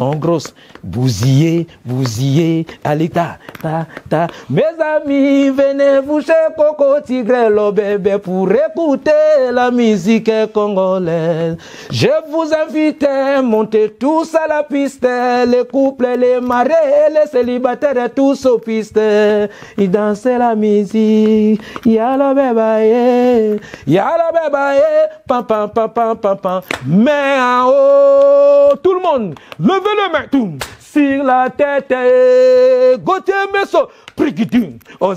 [SPEAKER 3] bousillés, bousillés. Allez, ta, ta, ta. Mes amis, venez vous chez Coco Tigre, le bébé, pour écouter la musique congolaise. Je vous invite à monter tous à la piste, les couples, les mariés, les célibataires, tous aux pistes. Ils dansent la musique, y'a le bébé, y'a le bébé. Pam, pam, pam, pam, pam, pam. Mais en haut, tout le monde, levez les mains, tout, sur la tête, Gauthier Messo, brigidim, aux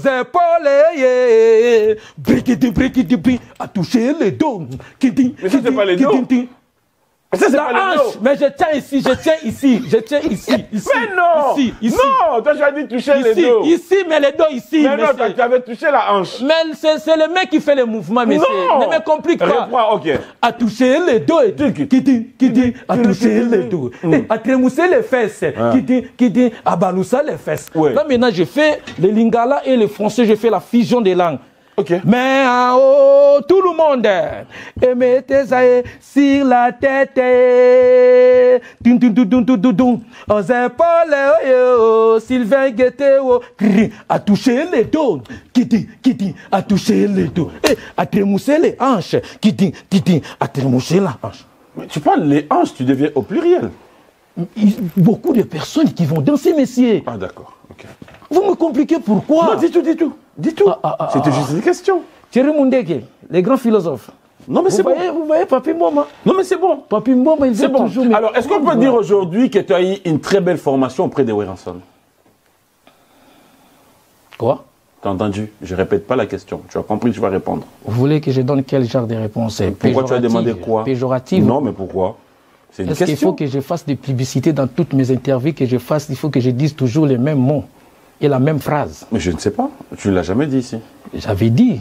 [SPEAKER 3] épaules, brigidim, brigidim, à toucher les dos.
[SPEAKER 2] Mais ça, c'est pas les dos. Ça, c'est pas les dos.
[SPEAKER 3] Mais je tiens ici, je tiens ici.
[SPEAKER 2] Mais non,
[SPEAKER 3] ici.
[SPEAKER 2] Non, toi tu as dit toucher les dos.
[SPEAKER 3] Ici, mais les dos ici.
[SPEAKER 2] Mais non, tu avais touché la hanche.
[SPEAKER 3] Mais c'est le mec qui fait les mouvements, monsieur.
[SPEAKER 2] Non.
[SPEAKER 3] Ne me complique pas.
[SPEAKER 2] Reprends, ok.
[SPEAKER 3] À toucher les dos, qui dit, à toucher les dos. À trémousser les fesses, qui dit, à baloussa les fesses.
[SPEAKER 2] Ouais.
[SPEAKER 3] Là maintenant, je fais le lingala et le français, je fais la fusion des langues.
[SPEAKER 2] Okay.
[SPEAKER 3] Mais en haut, tout le monde, et mettez ça sur la tête, aux épaules, Sylvain Guettéo, à toucher les dos, qui dit, à toucher les dos, et à trémousser les hanches, qui dit, à trémousser la hanche.
[SPEAKER 2] Mais tu parles les hanches, tu deviens au pluriel.
[SPEAKER 3] Beaucoup de personnes qui vont danser, messieurs.
[SPEAKER 2] Ah d'accord, ok.
[SPEAKER 3] Vous me compliquez pourquoi?
[SPEAKER 2] Non, dis tout. C'était juste une question.
[SPEAKER 3] Thierry Mundeke, les grands philosophes.
[SPEAKER 2] Non, mais c'est bon.
[SPEAKER 3] Vous voyez, Papi Mboma.
[SPEAKER 2] Non, mais c'est bon.
[SPEAKER 3] Papi Mboma, il
[SPEAKER 2] c'est bon.
[SPEAKER 3] toujours...
[SPEAKER 2] Alors, est-ce qu'on peut dire aujourd'hui que tu as eu une très belle formation auprès de Werenson?
[SPEAKER 3] Quoi?
[SPEAKER 2] T'as entendu? Je répète pas la question. Tu as compris, tu vas répondre.
[SPEAKER 3] Vous voulez que je donne quel genre de réponse?
[SPEAKER 2] Pourquoi tu as demandé quoi?
[SPEAKER 3] Péjorative?
[SPEAKER 2] Non, mais pourquoi? C'est une question.
[SPEAKER 3] Est-ce qu'il faut que je fasse des publicités dans toutes mes interviews, il faut que je dise toujours les mêmes mots et la même phrase?
[SPEAKER 2] Mais je ne sais pas. Tu ne l'as jamais dit ici.
[SPEAKER 3] J'avais dit.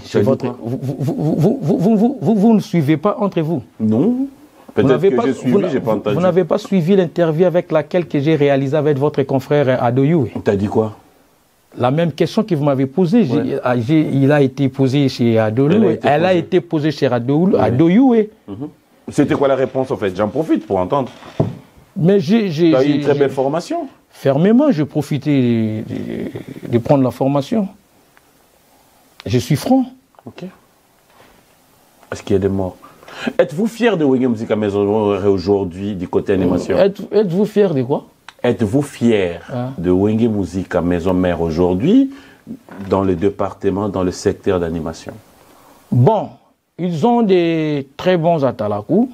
[SPEAKER 3] Vous ne suivez pas entre vous.
[SPEAKER 2] Non. Peut-être que j'ai suivi, j'ai pas entendu.
[SPEAKER 3] Vous n'avez pas suivi l'interview avec laquelle que j'ai réalisé avec votre confrère Adoyoué.
[SPEAKER 2] T'as dit quoi?
[SPEAKER 3] La même question que vous m'avez posée, il a été posé chez Adoyoué. Elle a été posée chez Adoyoué.
[SPEAKER 2] C'était quoi la réponse en fait? J'en profite pour entendre.
[SPEAKER 3] Mais
[SPEAKER 2] tu as eu une très belle formation.
[SPEAKER 3] Fermement, j'ai profité de prendre la formation. Je suis franc.
[SPEAKER 2] Ok. Est-ce qu'il y a des morts? Êtes-vous fier de Wenge Musica Maison aujourd'hui du côté animation?
[SPEAKER 3] Êtes-vous fier de quoi?
[SPEAKER 2] Êtes-vous fier de Wenge Musica Maison Mère aujourd'hui dans le département, dans le secteur d'animation?
[SPEAKER 3] Bon, ils ont des très bons atalakou.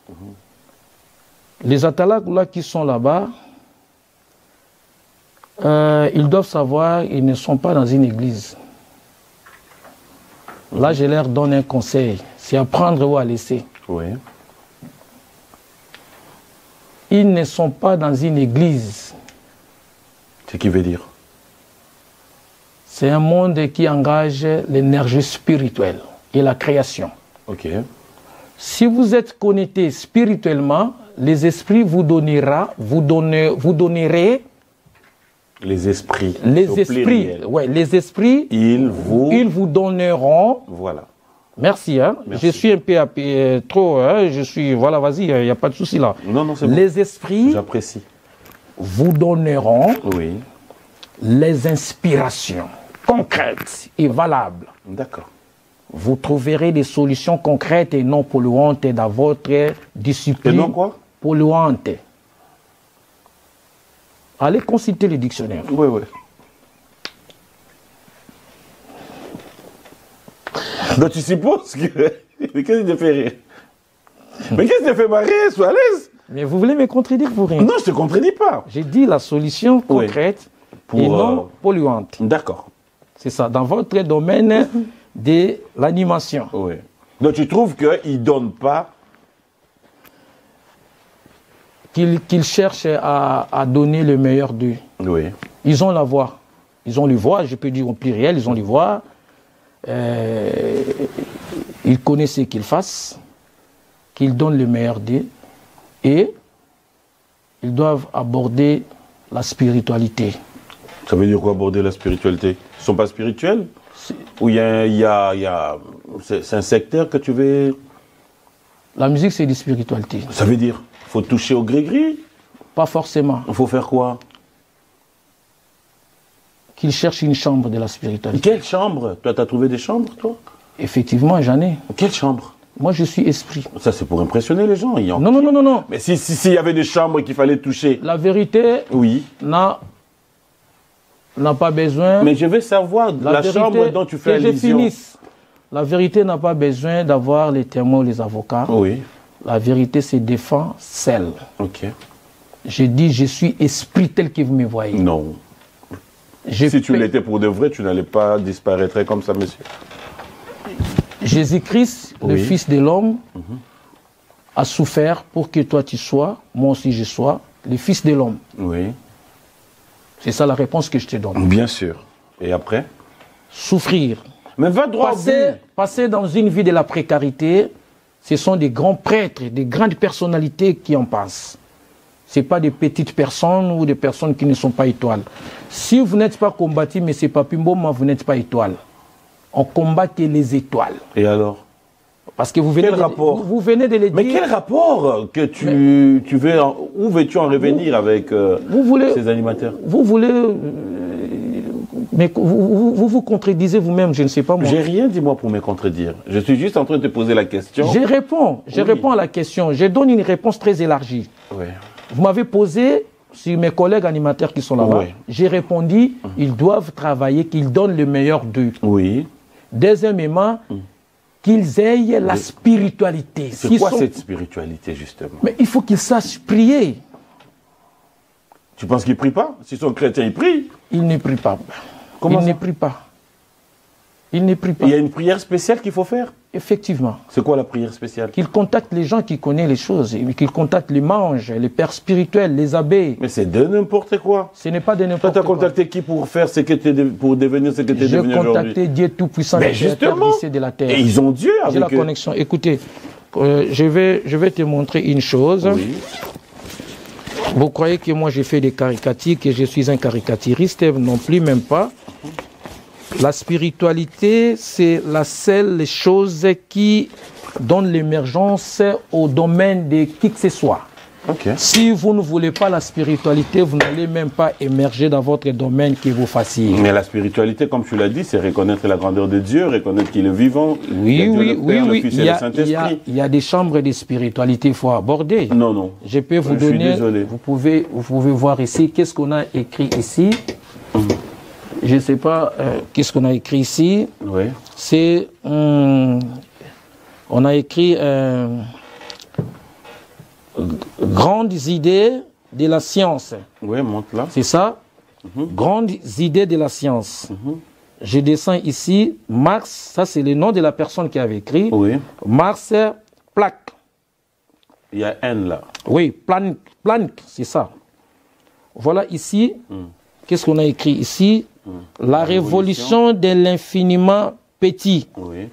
[SPEAKER 3] Les atalakou là qui sont là-bas, ils doivent savoir, ils ne sont pas dans une église. Là, je leur donne un conseil, c'est à prendre ou à laisser.
[SPEAKER 2] Oui.
[SPEAKER 3] Ils ne sont pas dans une église.
[SPEAKER 2] Ce qui veut dire?
[SPEAKER 3] C'est un monde qui engage l'énergie spirituelle et la création.
[SPEAKER 2] Ok.
[SPEAKER 3] Si vous êtes connecté spirituellement, les esprits vous donneront, vous donnerez.
[SPEAKER 2] Les esprits.
[SPEAKER 3] Les esprits, ouais, les esprits. Ils vous donneront.
[SPEAKER 2] Voilà.
[SPEAKER 3] Merci, hein. Merci. Je suis un peu trop, hein, je suis, voilà, vas-y, il n'y a pas de souci là.
[SPEAKER 2] Non, non, c'est bon.
[SPEAKER 3] Les esprits.
[SPEAKER 2] J'apprécie.
[SPEAKER 3] Vous donneront.
[SPEAKER 2] Oui.
[SPEAKER 3] Les inspirations concrètes et valables.
[SPEAKER 2] D'accord.
[SPEAKER 3] vous trouverez des solutions concrètes et non polluantes dans votre discipline.
[SPEAKER 2] Et non quoi?
[SPEAKER 3] Polluante. Allez consulter le dictionnaire.
[SPEAKER 2] Oui, oui. Donc tu supposes que... Mais qu'est-ce qui te fait rire? Mais qu'est-ce qui te fait marrer? Sois à l'aise.
[SPEAKER 3] Mais vous voulez me contredire pour rien?
[SPEAKER 2] Non, je ne te contredis pas.
[SPEAKER 3] J'ai dit la solution concrète et non polluante.
[SPEAKER 2] D'accord.
[SPEAKER 3] C'est ça, dans votre domaine de l'animation.
[SPEAKER 2] Oui. Donc tu trouves qu'ils ne donnent pas...
[SPEAKER 3] Qu'ils cherchent à donner le meilleur d'eux.
[SPEAKER 2] Oui.
[SPEAKER 3] Ils ont la voix. Ils ont les voix, je peux dire au pluriel, ils ont les voix. Ils connaissent ce qu'ils fassent, qu'ils donnent le meilleur d'eux. Et ils doivent aborder la spiritualité.
[SPEAKER 2] Ça veut dire quoi, aborder la spiritualité? Ils ne sont pas spirituels? Ou c'est un secteur que tu veux...
[SPEAKER 3] La musique, c'est de spiritualité.
[SPEAKER 2] Ça veut dire, il faut toucher au gris-gris?
[SPEAKER 3] Pas forcément.
[SPEAKER 2] Il faut faire quoi?
[SPEAKER 3] Qu'ils cherchent une chambre de la spiritualité.
[SPEAKER 2] Quelle chambre? Toi, tu as trouvé des chambres, toi?
[SPEAKER 3] Effectivement, j'en ai.
[SPEAKER 2] Quelle chambre?
[SPEAKER 3] Moi, je suis esprit.
[SPEAKER 2] Ça, c'est pour impressionner les gens.
[SPEAKER 3] Non, non, non, non, non.
[SPEAKER 2] Mais s'il y avait des chambres qu'il fallait toucher...
[SPEAKER 3] La vérité
[SPEAKER 2] oui.
[SPEAKER 3] n'a pas besoin...
[SPEAKER 2] Mais je veux savoir la chambre dont tu fais allusion.
[SPEAKER 3] La vérité n'a pas besoin d'avoir les témoins ou les avocats.
[SPEAKER 2] Oui.
[SPEAKER 3] La vérité se défend seule.
[SPEAKER 2] Ok.
[SPEAKER 3] Je dis, je suis esprit tel que vous me voyez.
[SPEAKER 2] Non. Si tu l'étais pour de vrai, tu n'allais pas disparaître comme ça, monsieur.
[SPEAKER 3] Jésus-Christ, le Fils de l'homme, a souffert pour que toi tu sois, moi aussi je sois, le Fils de l'homme.
[SPEAKER 2] Oui.
[SPEAKER 3] C'est ça la réponse que je te donne.
[SPEAKER 2] Bien sûr. Et après?
[SPEAKER 3] Souffrir.
[SPEAKER 2] Mais va droit au but.
[SPEAKER 3] Passer dans une vie de la précarité, ce sont des grands prêtres, des grandes personnalités qui en passent. Ce n'est pas des petites personnes ou des personnes qui ne sont pas étoiles. Si vous n'êtes pas combattu, mais c'est pas Pimboma, vous n'êtes pas étoile. On combat que les étoiles.
[SPEAKER 2] Et alors?
[SPEAKER 3] Parce que vous venez, vous venez de les dire.
[SPEAKER 2] Mais quel rapport que tu veux... Où veux-tu en revenir avec ces animateurs?
[SPEAKER 3] Vous voulez... mais vous contredisez vous-même, je ne sais pas moi.
[SPEAKER 2] J'ai rien dit moi pour me contredire. Je suis juste en train de te poser la question.
[SPEAKER 3] Je réponds à la question. Je donne une réponse très élargie.
[SPEAKER 2] Oui.
[SPEAKER 3] Vous m'avez posé sur mes collègues animateurs qui sont là-bas. Oui. J'ai répondu, ils doivent travailler, qu'ils donnent le meilleur d'eux.
[SPEAKER 2] Oui.
[SPEAKER 3] Deuxièmement, qu'ils aient la spiritualité.
[SPEAKER 2] C'est quoi cette spiritualité, justement?
[SPEAKER 3] Mais il faut qu'ils sachent prier.
[SPEAKER 2] Tu penses qu'ils ne prient pas? S'ils sont chrétiens, ils prient?
[SPEAKER 3] Ils ne prient pas.
[SPEAKER 2] Comment
[SPEAKER 3] ils ne prient pas. Ils ne prient pas.
[SPEAKER 2] Il y a une prière spéciale qu'il faut faire?
[SPEAKER 3] Effectivement.
[SPEAKER 2] C'est quoi la prière spéciale?
[SPEAKER 3] Qu'ils contactent les gens qui connaissent les choses, qu'ils contactent les manges, les pères spirituels, les abbés.
[SPEAKER 2] Mais c'est de n'importe quoi.
[SPEAKER 3] Ce n'est pas de n'importe quoi.
[SPEAKER 2] Toi, tu as contacté qui pour faire ce que pour devenir ce que tu es devenu aujourd'hui?
[SPEAKER 3] J'ai contacté Dieu Tout-Puissant, le Créateur du ciel et de la terre.
[SPEAKER 2] Et ils ont Dieu avec eux.
[SPEAKER 3] J'ai la connexion. Écoutez, je vais te montrer une chose.
[SPEAKER 2] Oui.
[SPEAKER 3] Vous croyez que moi j'ai fait des caricatures, que je suis un caricaturiste? Non plus, même pas. La spiritualité, c'est la seule chose qui donne l'émergence au domaine de qui que ce soit.
[SPEAKER 2] Okay.
[SPEAKER 3] Si vous ne voulez pas la spiritualité, vous n'allez même pas émerger dans votre domaine qui vous fascine.
[SPEAKER 2] Mais la spiritualité, comme tu l'as dit, c'est reconnaître la grandeur de Dieu, reconnaître qu'il est vivant.
[SPEAKER 3] Oui, oui, oui.
[SPEAKER 2] Il
[SPEAKER 3] y a des chambres de spiritualité qu'il faut aborder.
[SPEAKER 2] Non, non.
[SPEAKER 3] Je peux vous donner. Vous pouvez voir ici. Qu'est-ce qu'on a écrit ici? Je ne sais pas qu'est-ce qu'on a écrit ici.
[SPEAKER 2] Oui.
[SPEAKER 3] C'est... on a écrit grandes idées de la science.
[SPEAKER 2] Oui, monte là.
[SPEAKER 3] C'est ça? Grandes idées de la science. Je descends ici. Marx, ça c'est le nom de la personne qui avait écrit.
[SPEAKER 2] Oui.
[SPEAKER 3] Marx Planck.
[SPEAKER 2] Il y a N là.
[SPEAKER 3] Oui, Planck, c'est ça. Voilà ici. Qu'est-ce qu'on a écrit ici? La révolution de l'infiniment petit.
[SPEAKER 2] Oui.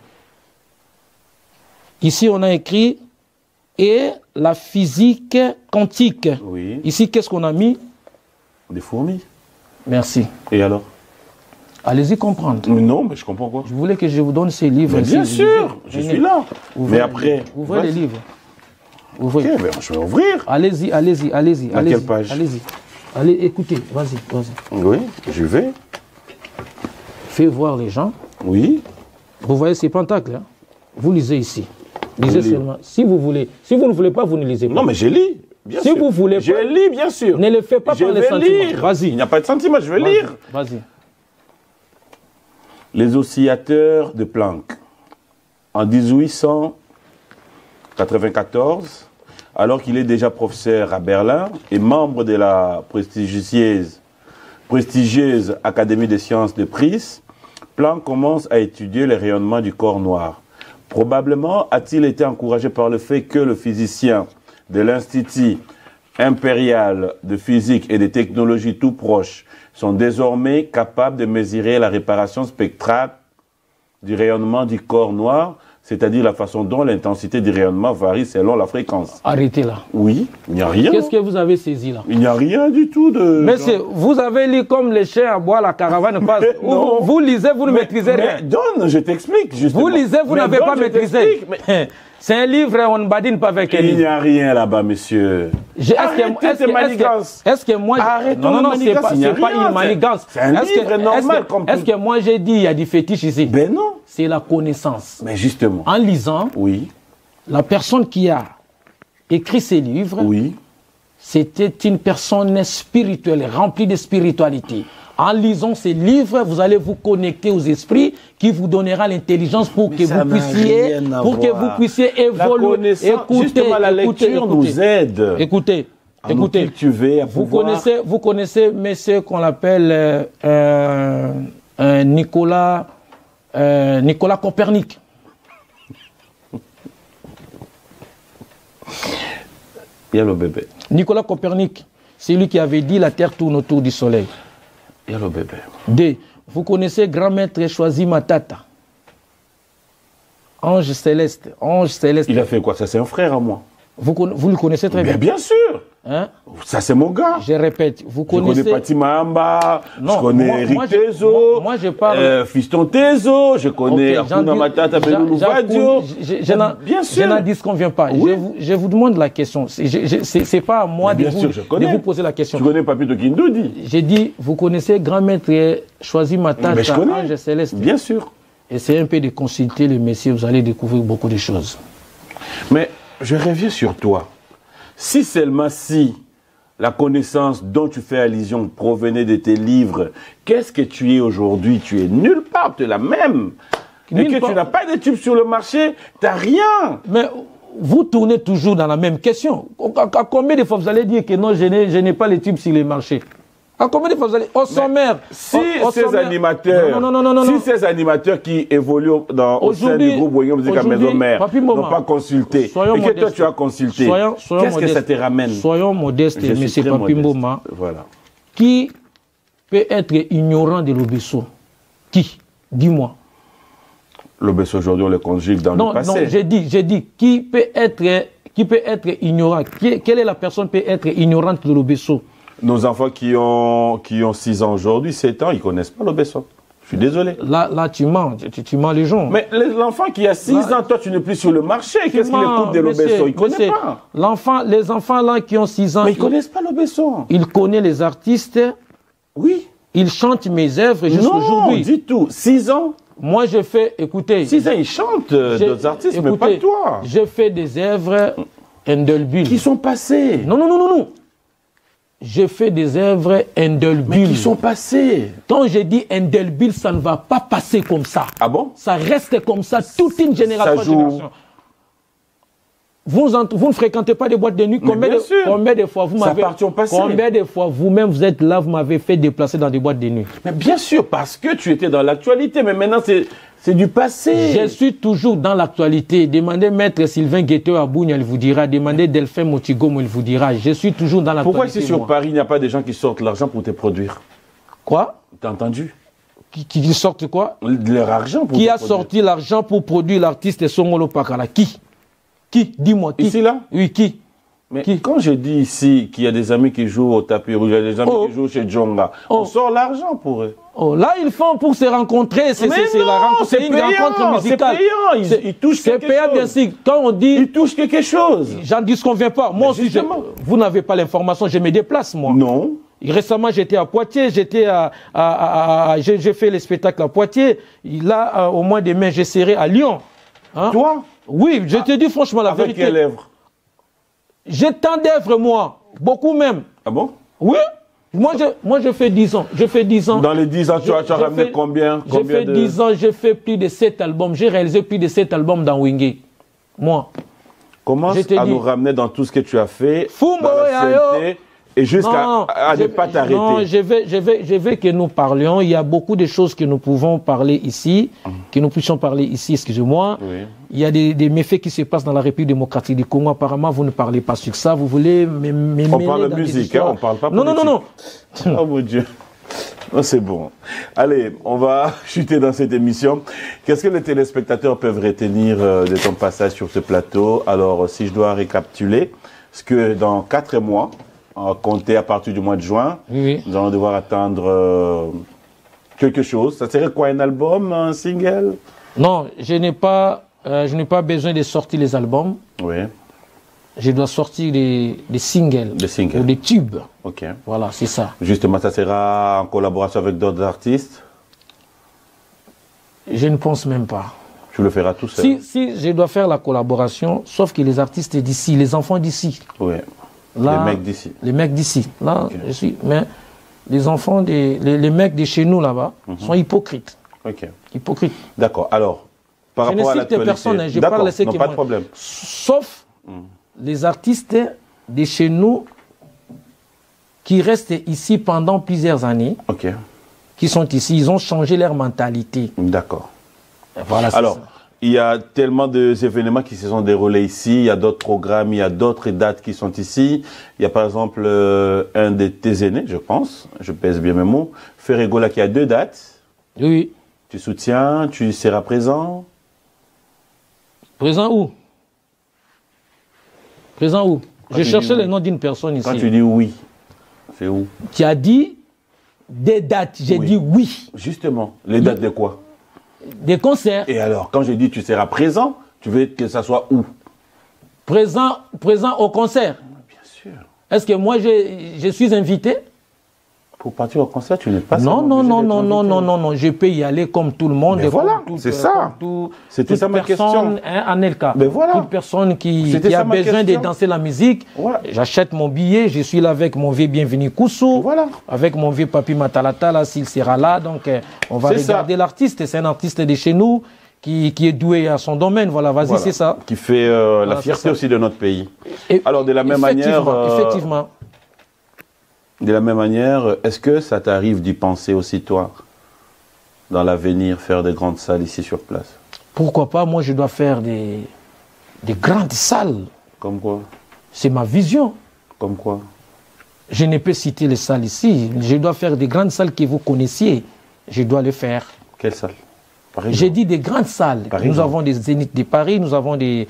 [SPEAKER 3] Ici, on a écrit et la physique quantique.
[SPEAKER 2] Oui.
[SPEAKER 3] Ici, qu'est-ce qu'on a mis?
[SPEAKER 2] Des fourmis.
[SPEAKER 3] Merci.
[SPEAKER 2] Et alors?
[SPEAKER 3] Allez-y comprendre.
[SPEAKER 2] Mais non, mais je comprends quoi.
[SPEAKER 3] Je voulais que je vous donne ces livres.
[SPEAKER 2] Mais bien sûr, je suis là. Mais après...
[SPEAKER 3] Ouvrez les livres. Ouvrez.
[SPEAKER 2] Ok, ben je vais ouvrir.
[SPEAKER 3] Allez-y, allez-y, allez-y.
[SPEAKER 2] À quelle page?
[SPEAKER 3] Allez-y. Allez, écoutez, vas-y, vas-y.
[SPEAKER 2] Oui, je vais.
[SPEAKER 3] Fais voir les gens.
[SPEAKER 2] Oui.
[SPEAKER 3] Vous voyez ces pentacles, hein? Vous lisez ici. Lisez seulement. Si vous voulez. Si vous ne voulez pas, vous ne lisez pas.
[SPEAKER 2] Non, mais je lis. Bien
[SPEAKER 3] si
[SPEAKER 2] sûr.
[SPEAKER 3] vous voulez
[SPEAKER 2] je lis, bien sûr.
[SPEAKER 3] Ne le faites pas par les sentiments. Vas-y.
[SPEAKER 2] Il n'y a pas de sentiments, je vais lire.
[SPEAKER 3] Vas-y.
[SPEAKER 2] Les oscillateurs de Planck. En 1894, alors qu'il est déjà professeur à Berlin et membre de la prestigieuse Académie des sciences de Prise, Planck commence à étudier les rayonnements du corps noir. Probablement a-t-il été encouragé par le fait que le physicien de l'Institut impérial de physique et de technologie tout proche sont désormais capables de mesurer la réparation spectrale du rayonnement du corps noir, c'est-à-dire la façon dont l'intensité du rayonnement varie selon la fréquence.
[SPEAKER 3] Arrêtez là.
[SPEAKER 2] Oui, il n'y a rien.
[SPEAKER 3] Qu'est-ce que vous avez saisi là?
[SPEAKER 2] Il n'y a rien du tout de...
[SPEAKER 3] Monsieur, vous avez lu comme les chiens à boire, la caravane passe. Vous lisez, vous ne maîtrisez rien.
[SPEAKER 2] Donne, je t'explique.
[SPEAKER 3] Vous lisez, vous n'avez pas maîtrisé. C'est un livre, on ne badine pas avec un livre.
[SPEAKER 2] Il n'y a rien là-bas, monsieur.
[SPEAKER 3] Est-ce que moi... Non, c'est pas une manigance.
[SPEAKER 2] C'est un livre normal.
[SPEAKER 3] Est-ce que moi j'ai dit il y a du fétiche ici?
[SPEAKER 2] Ben non.
[SPEAKER 3] C'est la connaissance.
[SPEAKER 2] Mais justement.
[SPEAKER 3] En lisant,
[SPEAKER 2] oui.
[SPEAKER 3] La personne qui a écrit ces livres,
[SPEAKER 2] oui.
[SPEAKER 3] C'était une personne spirituelle, remplie de spiritualité. En lisant ces livres, vous allez vous connecter aux esprits qui vous donnera l'intelligence pour que vous puissiez évoluer.
[SPEAKER 2] Écoutez, la lecture nous aide.
[SPEAKER 3] Écoutez. Vous connaissez monsieur qu'on appelle Nicolas Copernic.
[SPEAKER 2] Il y a le bébé.
[SPEAKER 3] Nicolas Copernic, c'est lui qui avait dit la Terre tourne autour du Soleil.
[SPEAKER 2] Il y a le bébé.
[SPEAKER 3] D. Vous connaissez grand maître Choisi Matata. Ange céleste.
[SPEAKER 2] Il a fait quoi? Ça, c'est un frère à moi.
[SPEAKER 3] Vous le connaissez très bien.
[SPEAKER 2] Bien sûr.
[SPEAKER 3] Hein?
[SPEAKER 2] Ça, c'est mon gars.
[SPEAKER 3] Je répète, vous connaissez...
[SPEAKER 2] Je connais Pati Mahamba, je connais Eric Tezo,
[SPEAKER 3] moi, je parle...
[SPEAKER 2] Fiston Tezo, je connais Akuna Matata Beloulou Vadio.
[SPEAKER 3] Bien sûr. Je n'en disconviens pas. Oui. Je vous demande la question. C'est pas à moi de vous poser la question.
[SPEAKER 2] Tu connais Papito Kindoudi?
[SPEAKER 3] J'ai dit, vous connaissez grand maître Choisi Matata, Ange Céleste.
[SPEAKER 2] Bien sûr.
[SPEAKER 3] Essayez un peu de consulter le Messie, vous allez découvrir beaucoup de choses.
[SPEAKER 2] Mais je reviens sur toi. Si seulement si la connaissance dont tu fais allusion provenait de tes livres, qu'est-ce que tu es aujourd'hui? Tu es nulle part, tu es la même. Et que tu n'as pas de tube sur le marché, tu n'as rien.
[SPEAKER 3] Mais vous tournez toujours dans la même question. À combien de fois vous allez dire que non, je n'ai pas les tubes sur le marché? À combien de fois vous allez... Au sommaire.
[SPEAKER 2] Si ces animateurs, ces animateurs qui évoluent au sein du groupe Boignon Musique à Maison Mère n'ont pas consulté, et que toi tu as consulté, qu'est-ce que ça te ramène?
[SPEAKER 3] Soyons modestes, M. Papi Mboma.
[SPEAKER 2] Voilà.
[SPEAKER 3] Qui peut être ignorant de l'Obesso? Qui? Dis-moi.
[SPEAKER 2] L'Obesso aujourd'hui, on le conjugue dans le passé.
[SPEAKER 3] Non, j'ai dit, qui peut être ignorant? Quelle est la personne qui peut être ignorante de l'Obesso?
[SPEAKER 2] Nos enfants qui ont 6 ans aujourd'hui, 7 ans, ils ne connaissent pas l'Obesso. Je suis désolé.
[SPEAKER 3] Là tu mens les gens.
[SPEAKER 2] Mais l'enfant qui a 6 ans, toi, tu n'es plus sur le marché. Qu'est-ce qu'il écoute de l'Obesso? Il ne connaît pas.
[SPEAKER 3] Les enfants là qui ont 6 ans...
[SPEAKER 2] Mais ils ne connaissent pas l'Obesso.
[SPEAKER 3] Ils connaissent les artistes.
[SPEAKER 2] Oui.
[SPEAKER 3] Ils chantent mes œuvres jusqu'aujourd'hui.
[SPEAKER 2] Non, du tout. 6 ans.
[SPEAKER 3] Moi, je fais... Écoutez...
[SPEAKER 2] 6 ans, ils chantent d'autres artistes, écoutez, mais pas toi.
[SPEAKER 3] Je fais des œuvres indélébiles.
[SPEAKER 2] Qui sont passées.
[SPEAKER 3] Non. Je fais des œuvres indélébiles.
[SPEAKER 2] Mais qui sont passées.
[SPEAKER 3] Quand je dis indélébile, ça ne va pas passer comme ça.
[SPEAKER 2] Ah bon?
[SPEAKER 3] Ça reste comme ça toute une génération. Vous ne fréquentez pas des boîtes de nuit? Combien de fois vous m'avez... Combien de fois vous-même vous êtes là, vous m'avez fait déplacer dans des boîtes de nuit?
[SPEAKER 2] Mais bien sûr, parce que tu étais dans l'actualité, mais maintenant c'est du passé.
[SPEAKER 3] Je suis toujours dans l'actualité. Demandez Maître Sylvain Guetteur à Bougne, il vous dira. Demandez Delphin Motigomo, il vous dira. Je suis toujours dans l'actualité.
[SPEAKER 2] Pourquoi ici sur Paris, il n'y a pas des gens qui sortent l'argent pour te produire?
[SPEAKER 3] Quoi?
[SPEAKER 2] T'as entendu?
[SPEAKER 3] Qui sortent quoi?
[SPEAKER 2] Leur argent pour
[SPEAKER 3] Qui a sorti l'argent pour produire l'artiste Songolo Pakala? Qui? Dis-moi, qui?
[SPEAKER 2] Ici, là?
[SPEAKER 3] Oui, qui?
[SPEAKER 2] Mais quand je dis ici qu'il y a des amis qui jouent au tapis rouge, il y a des amis qui jouent chez Djonga, on sort l'argent pour eux.
[SPEAKER 3] Là, ils font pour se rencontrer. C'est une rencontre musicale.
[SPEAKER 2] C'est payant. Ils touchent quelque chose.
[SPEAKER 3] C'est payant, bien sûr. Quand on dit...
[SPEAKER 2] Ils touchent quelque chose.
[SPEAKER 3] J'en disconviens pas. Moi aussi, vous n'avez pas l'information. Je me déplace, moi.
[SPEAKER 2] Non.
[SPEAKER 3] Récemment, j'étais à Poitiers, j'ai fait les spectacles à Poitiers. Là, au mois de mai, je serai à Lyon. Hein?
[SPEAKER 2] Toi?
[SPEAKER 3] Oui, je te dis franchement la vérité.
[SPEAKER 2] Avec quelle œuvre?
[SPEAKER 3] J'ai tant d'œuvres, moi. Beaucoup même.
[SPEAKER 2] Ah bon?
[SPEAKER 3] Oui. Moi, je fais 10 ans. Je fais 10 ans.
[SPEAKER 2] Dans les 10 ans, tu as ramené combien?
[SPEAKER 3] J'ai fait 10 ans, j'ai fait plus de 7 albums. J'ai réalisé plus de 7 albums dans Wingé. Moi.
[SPEAKER 2] Commence à nous ramener dans tout ce que tu as fait.
[SPEAKER 3] Fumbo,
[SPEAKER 2] dans la CNT, et jusqu'à ne pas t'arrêter. Non,
[SPEAKER 3] je veux que nous parlions. Il y a beaucoup de choses que nous pouvons parler ici, que nous puissions parler ici, excusez-moi. Oui. Il y a des méfaits qui se passent dans la République démocratique du Congo. Apparemment, vous ne parlez pas sur ça. Vous voulez
[SPEAKER 2] on parle de musique, hein, on parle pas politique.
[SPEAKER 3] Non.
[SPEAKER 2] Oh mon Dieu. Non, c'est bon. Allez, on va chuter dans cette émission. Qu'est-ce que les téléspectateurs peuvent retenir de ton passage sur ce plateau? Alors, si je dois récapituler, parce que dans 4 mois, compter à partir du mois de juin, oui. Nous allons devoir attendre quelque chose. Ça serait quoi, un album, un single? Non,
[SPEAKER 3] je n'ai pas besoin de sortir les albums.
[SPEAKER 2] Oui.
[SPEAKER 3] Je dois sortir des singles.
[SPEAKER 2] Des singles.
[SPEAKER 3] Ou des tubes.
[SPEAKER 2] Ok.
[SPEAKER 3] Voilà, c'est ça.
[SPEAKER 2] Justement, ça sera en collaboration avec d'autres artistes?
[SPEAKER 3] Je ne pense même pas.
[SPEAKER 2] Tu le feras tout seul?
[SPEAKER 3] Si je dois faire la collaboration, sauf que les artistes d'ici, les enfants d'ici.
[SPEAKER 2] Oui.
[SPEAKER 3] Là,
[SPEAKER 2] les mecs d'ici.
[SPEAKER 3] Les mecs d'ici. Là, okay. Je suis. Mais les enfants, les mecs de chez nous là-bas sont hypocrites.
[SPEAKER 2] Ok.
[SPEAKER 3] Hypocrites.
[SPEAKER 2] D'accord. Alors, par rapport à l'actualité.
[SPEAKER 3] Je ne cite personne, je parle ce
[SPEAKER 2] non, pas de problème.
[SPEAKER 3] Sauf les artistes de chez nous qui restent ici pendant plusieurs années.
[SPEAKER 2] Ok.
[SPEAKER 3] Qui sont ici, ils ont changé leur mentalité.
[SPEAKER 2] D'accord.
[SPEAKER 3] Voilà.
[SPEAKER 2] Alors.
[SPEAKER 3] Ça.
[SPEAKER 2] Il y a tellement d'événements qui se sont déroulés ici, il y a d'autres programmes, il y a d'autres dates qui sont ici. Il y a par exemple un de tes aînés, je pense, je pèse bien mes mots, Ferregola qui a 2 dates.
[SPEAKER 3] Oui.
[SPEAKER 2] Tu soutiens, tu seras présent?
[SPEAKER 3] Présent où? Présent où? Je cherchais le nom d'une personne ici.
[SPEAKER 2] Quand tu dis oui, c'est où?
[SPEAKER 3] Tu as dit des dates, j'ai dit oui.
[SPEAKER 2] Justement, les dates de quoi?
[SPEAKER 3] Des concerts.
[SPEAKER 2] Et alors, quand je dis tu seras présent, tu veux que ça soit où?
[SPEAKER 3] Présent au concert.
[SPEAKER 2] Bien sûr.
[SPEAKER 3] Est-ce que moi je suis invité?
[SPEAKER 2] Pour partir au concert, tu n'es pas
[SPEAKER 3] non, je peux y aller comme tout le monde.
[SPEAKER 2] Mais voilà, c'est ça. C'était ça ma question.
[SPEAKER 3] Anelka.
[SPEAKER 2] Mais voilà.
[SPEAKER 3] Toute personne qui a besoin de danser la musique, j'achète mon billet, je suis là avec mon vieux Bienvenu Koussou, avec mon vieux Papi Matalatala s'il sera là. Donc on va regarder l'artiste, c'est un artiste de chez nous qui est doué à son domaine. Voilà, vas-y, c'est ça.
[SPEAKER 2] Qui fait la fierté aussi de notre pays. Alors de la même manière...
[SPEAKER 3] Effectivement.
[SPEAKER 2] De la même manière, est-ce que ça t'arrive d'y penser aussi, toi, dans l'avenir, faire des grandes salles ici sur place?
[SPEAKER 3] Pourquoi pas? Moi, je dois faire des grandes salles.
[SPEAKER 2] Comme quoi? C'est
[SPEAKER 3] ma vision.
[SPEAKER 2] Comme quoi?
[SPEAKER 3] Je ne peux citer les salles ici. Je dois faire des grandes salles que vous connaissiez. Je dois les faire.
[SPEAKER 2] Quelles salles?
[SPEAKER 3] J'ai dit des grandes salles. Nous avons des Zénith de Paris, nous avons des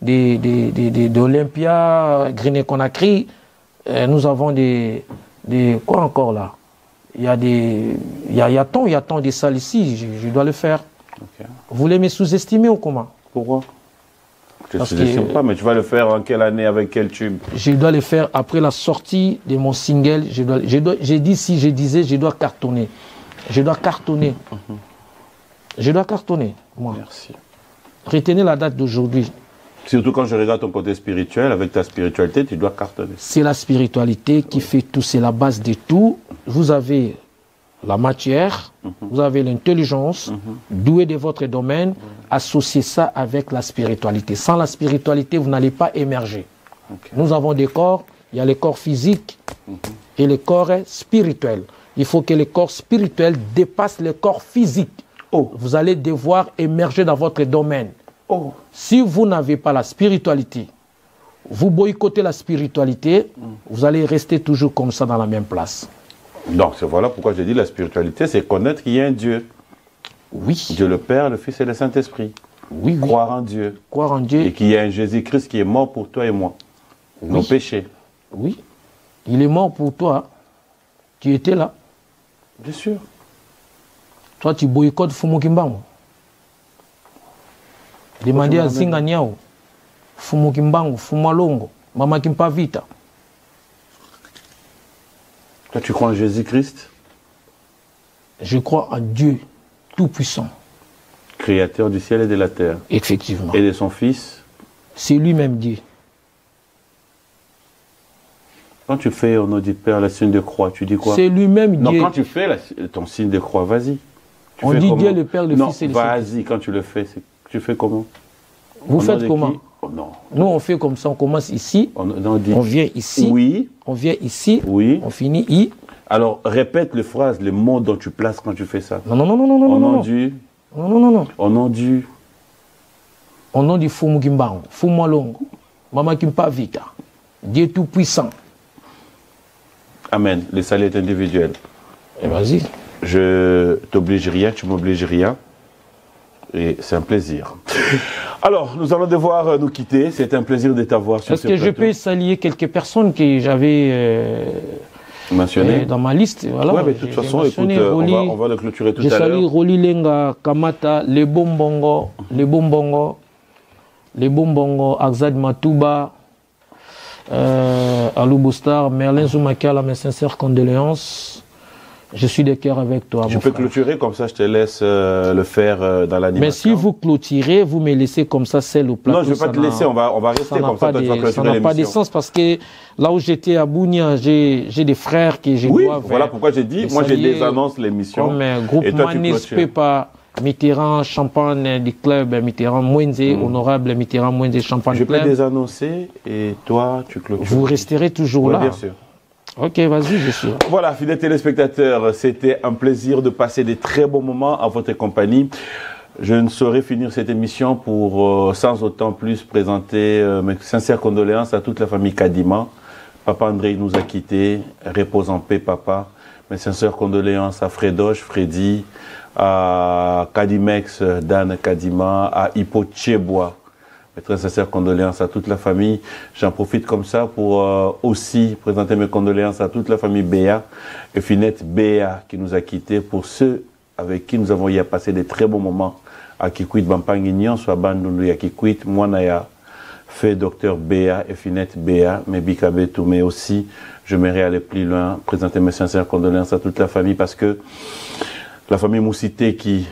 [SPEAKER 3] Olympia, Grigny-Conakry, nous avons quoi encore là? Il y a tant de salles ici, je dois le faire. Okay. Vous voulez me sous-estimer ou comment?
[SPEAKER 2] Pourquoi? Je ne sous-estime pas, mais tu vas le faire en quelle année, avec quel tube?
[SPEAKER 3] Je dois le faire après la sortie de mon single. J'ai dit, si je disais, je dois cartonner. Je dois cartonner. Je dois cartonner, moi.
[SPEAKER 2] Merci.
[SPEAKER 3] Retenez la date d'aujourd'hui.
[SPEAKER 2] Surtout quand je regarde ton côté spirituel, avec ta spiritualité, tu dois cartonner.
[SPEAKER 3] C'est la spiritualité qui fait tout, c'est la base de tout. Vous avez la matière, vous avez l'intelligence, doué de votre domaine, associez ça avec la spiritualité. Sans la spiritualité, vous n'allez pas émerger. Okay. Nous avons des corps, il y a les corps physiques et les corps spirituels. Il faut que les corps spirituels dépassent les corps physiques. Vous allez devoir émerger dans votre domaine. Si vous n'avez pas la spiritualité, vous boycottez la spiritualité, vous allez rester toujours comme ça dans la même place.
[SPEAKER 2] Donc voilà pourquoi j'ai dit la spiritualité, c'est connaître qu'il y a un Dieu.
[SPEAKER 3] Oui.
[SPEAKER 2] Dieu le Père, le Fils et le Saint-Esprit.
[SPEAKER 3] Oui, oui.
[SPEAKER 2] Croire en Dieu.
[SPEAKER 3] Croire en Dieu.
[SPEAKER 2] Et qu'il y a un Jésus-Christ qui est mort pour toi et moi. Oui. Nos péchés.
[SPEAKER 3] Oui. Il est mort pour toi. Tu étais là.
[SPEAKER 2] Bien sûr.
[SPEAKER 3] Toi, tu boycottes Fumukimbangu. Demandez à Zinga Niao, Fumukimbangu, Fumalongo, Mama Kimpavita.
[SPEAKER 2] Toi, tu crois en Jésus-Christ?
[SPEAKER 3] Je crois en Dieu tout-puissant.
[SPEAKER 2] Créateur du ciel et de la terre.
[SPEAKER 3] Effectivement.
[SPEAKER 2] Et de son Fils?
[SPEAKER 3] C'est lui-même Dieu.
[SPEAKER 2] Quand tu fais au nom du Père la signe de croix, tu dis quoi?
[SPEAKER 3] C'est lui-même Dieu.
[SPEAKER 2] Non, quand tu fais ton signe de croix, vas-y.
[SPEAKER 3] On dit Dieu le Père, le Fils et le Saint-Esprit.
[SPEAKER 2] Vas-y, quand tu le fais, tu fais comment?
[SPEAKER 3] Vous faites comment?
[SPEAKER 2] Oh, non.
[SPEAKER 3] Nous, on fait comme ça, on commence ici, on vient ici,
[SPEAKER 2] oui,
[SPEAKER 3] on vient ici,
[SPEAKER 2] oui,
[SPEAKER 3] on finit ici.
[SPEAKER 2] Alors, répète les phrases, les mots dont tu places quand tu fais ça.
[SPEAKER 3] Non, non, non, non, non, non, non.
[SPEAKER 2] Non, non, non, non. Au nom du...
[SPEAKER 3] Au nom du Fumu Kimbango, Fumu Longo, Mama Kimpa Vita, Dieu tout-puissant.
[SPEAKER 2] Amen. Le salut est individuel.
[SPEAKER 3] Et vas-y.
[SPEAKER 2] Je t'oblige rien, tu m'obliges rien. Et c'est un plaisir. Alors, nous allons devoir nous quitter. C'est un plaisir de t'avoir sur ce plateau.
[SPEAKER 3] Est-ce que je peux saluer quelques personnes que j'avais
[SPEAKER 2] mentionnées
[SPEAKER 3] dans ma liste? Voilà.
[SPEAKER 2] Oui, mais de toute façon, écoute, on va le clôturer tout à l'heure.
[SPEAKER 3] Je salue Roli Lenga, Kamata, les Bombongo, Axad Matouba, Alou Boustar, Merlin Zoumakala, mes sincères condoléances. Je suis de cœur avec toi.
[SPEAKER 2] Je peux clôturer, comme ça je te laisse le faire dans l'animation.
[SPEAKER 3] Mais si vous clôturez, vous me laissez comme ça, c'est le plateau.
[SPEAKER 2] Non, je ne vais pas te laisser, on va rester comme ça.
[SPEAKER 3] Ça n'a pas de sens parce que là où j'étais à Bounia, j'ai des frères que je dois.
[SPEAKER 2] Voilà pourquoi j'ai dit, moi j'ai des annonces l'émission.
[SPEAKER 3] Comme groupe Manis Pepa, Mitterrand, Champagne du club, Mitterrand Mwenze, honorable Mitterrand Mwenze, Champagne
[SPEAKER 2] Club. Je peux
[SPEAKER 3] les
[SPEAKER 2] annoncer et toi tu clôtures.
[SPEAKER 3] Vous resterez toujours là.
[SPEAKER 2] Bien sûr.
[SPEAKER 3] Ok, vas-y, je suis là.
[SPEAKER 2] Voilà, fidèles téléspectateurs, c'était un plaisir de passer des très bons moments à votre compagnie. Je ne saurais finir cette émission pour, sans autant plus, présenter mes sincères condoléances à toute la famille Kadima. Papa André nous a quittés, repose en paix, papa. Mes sincères condoléances à Fredoche, Freddy, à Kadimex, Dan Kadima, à Hippo Tchebois. Mes très sincères condoléances à toute la famille. J'en profite comme ça pour aussi présenter mes condoléances à toute la famille Béa et Finette Béa qui nous a quittés, pour ceux avec qui nous avons eu à passer des très bons moments à Kikwit Bampangignan, soit Bandundu à Kikwit, Mwanaya, fait docteur Béa et Finette Béa, mais Bikabetou, mais aussi, je m'aimerais aller plus loin, présenter mes sincères condoléances à toute la famille parce que la famille Moussité qui,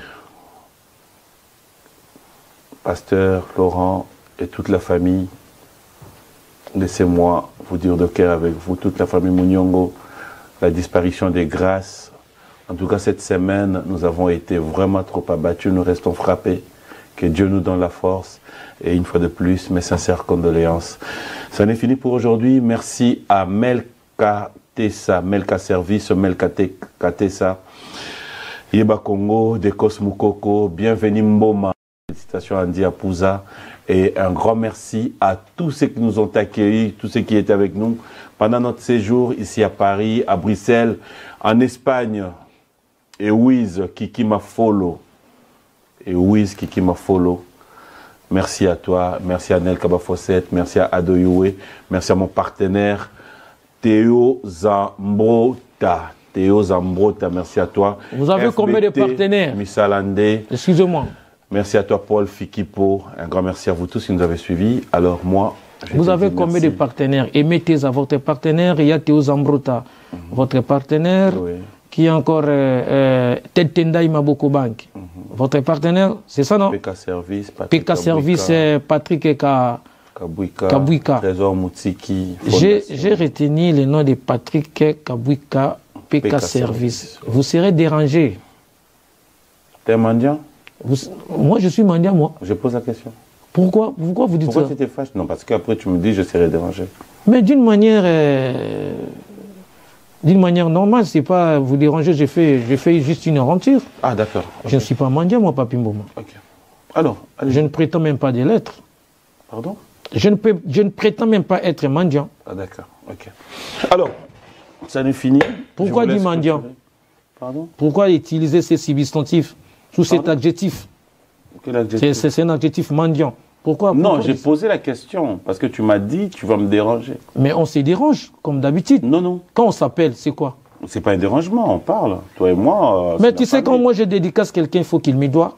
[SPEAKER 2] Pasteur, Laurent et toute la famille, laissez-moi vous dire de cœur avec vous, toute la famille Mouniongou, la disparition des grâces. En tout cas, cette semaine, nous avons été vraiment trop abattus, nous restons frappés. Que Dieu nous donne la force. Et une fois de plus, mes sincères condoléances. Ça en est fini pour aujourd'hui. Merci à Melka Tessa, Melka Service, Melka Tessa, Yeba Congo, Dekos Moukoko, bienvenue Mboma. Félicitations à Andy Apouza et un grand merci à tous ceux qui nous ont accueillis, tous ceux qui étaient avec nous pendant notre séjour ici à Paris, à Bruxelles, en Espagne. Et Wiz Kiki Mafolo. Et Wiz Kiki Mafolo. Merci à toi, merci à Nel Kabafosset, merci à Ado Youé, merci à mon partenaire Théo Zambrota. Théo Zambrota, merci à toi.
[SPEAKER 3] Vous avez
[SPEAKER 2] FBT,
[SPEAKER 3] combien de partenaires?
[SPEAKER 2] Missalandé.
[SPEAKER 3] Excusez-moi.
[SPEAKER 2] Merci à toi, Paul Fikipo. Un grand merci à vous tous qui nous avez suivis. Alors, moi,
[SPEAKER 3] vous avez combien de partenaires? Et mettez à votre partenaire, il y a Théo Zambrota, votre partenaire, qui est encore Ted Tendai Maboko Bank. Votre partenaire, c'est ça, non?
[SPEAKER 2] PK Service,
[SPEAKER 3] PK Service, Patrick Kabouika.
[SPEAKER 2] Trésor Moutiki.
[SPEAKER 3] J'ai retenu le nom de Patrick Kabouika, PK Service. Vous serez dérangé.
[SPEAKER 2] T'es mendiant?
[SPEAKER 3] Moi, je suis mendiant, moi.
[SPEAKER 2] Je pose la question.
[SPEAKER 3] Pourquoi vous dites ça?
[SPEAKER 2] Pourquoi tu t'es fâché? Non, parce qu'après tu me dis je serai dérangé.
[SPEAKER 3] Mais d'une manière normale, c'est pas vous déranger, j'ai fait juste une aventure.
[SPEAKER 2] Ah, d'accord.
[SPEAKER 3] Okay. Je ne suis pas mendiant, moi, Papi Mboma.
[SPEAKER 2] Ok. Alors,
[SPEAKER 3] je ne prétends même pas de l'être.
[SPEAKER 2] Pardon?
[SPEAKER 3] Je ne prétends même pas être mendiant.
[SPEAKER 2] Ah, d'accord. Ok. Alors, ça n'est fini.
[SPEAKER 3] Pourquoi dire mendiant?
[SPEAKER 2] Pardon?
[SPEAKER 3] Pourquoi utiliser ces substantifs sous cet adjectif?
[SPEAKER 2] Quel adjectif?
[SPEAKER 3] C'est un adjectif mendiant. Pourquoi?
[SPEAKER 2] Non, j'ai posé la question parce que tu m'as dit tu vas me déranger.
[SPEAKER 3] Mais on se dérange, comme d'habitude.
[SPEAKER 2] Non, non.
[SPEAKER 3] Quand on s'appelle, c'est quoi?
[SPEAKER 2] C'est pas un dérangement, on parle. Toi et moi.
[SPEAKER 3] Mais tu sais, quand moi je dédicace quelqu'un, il faut qu'il me doit.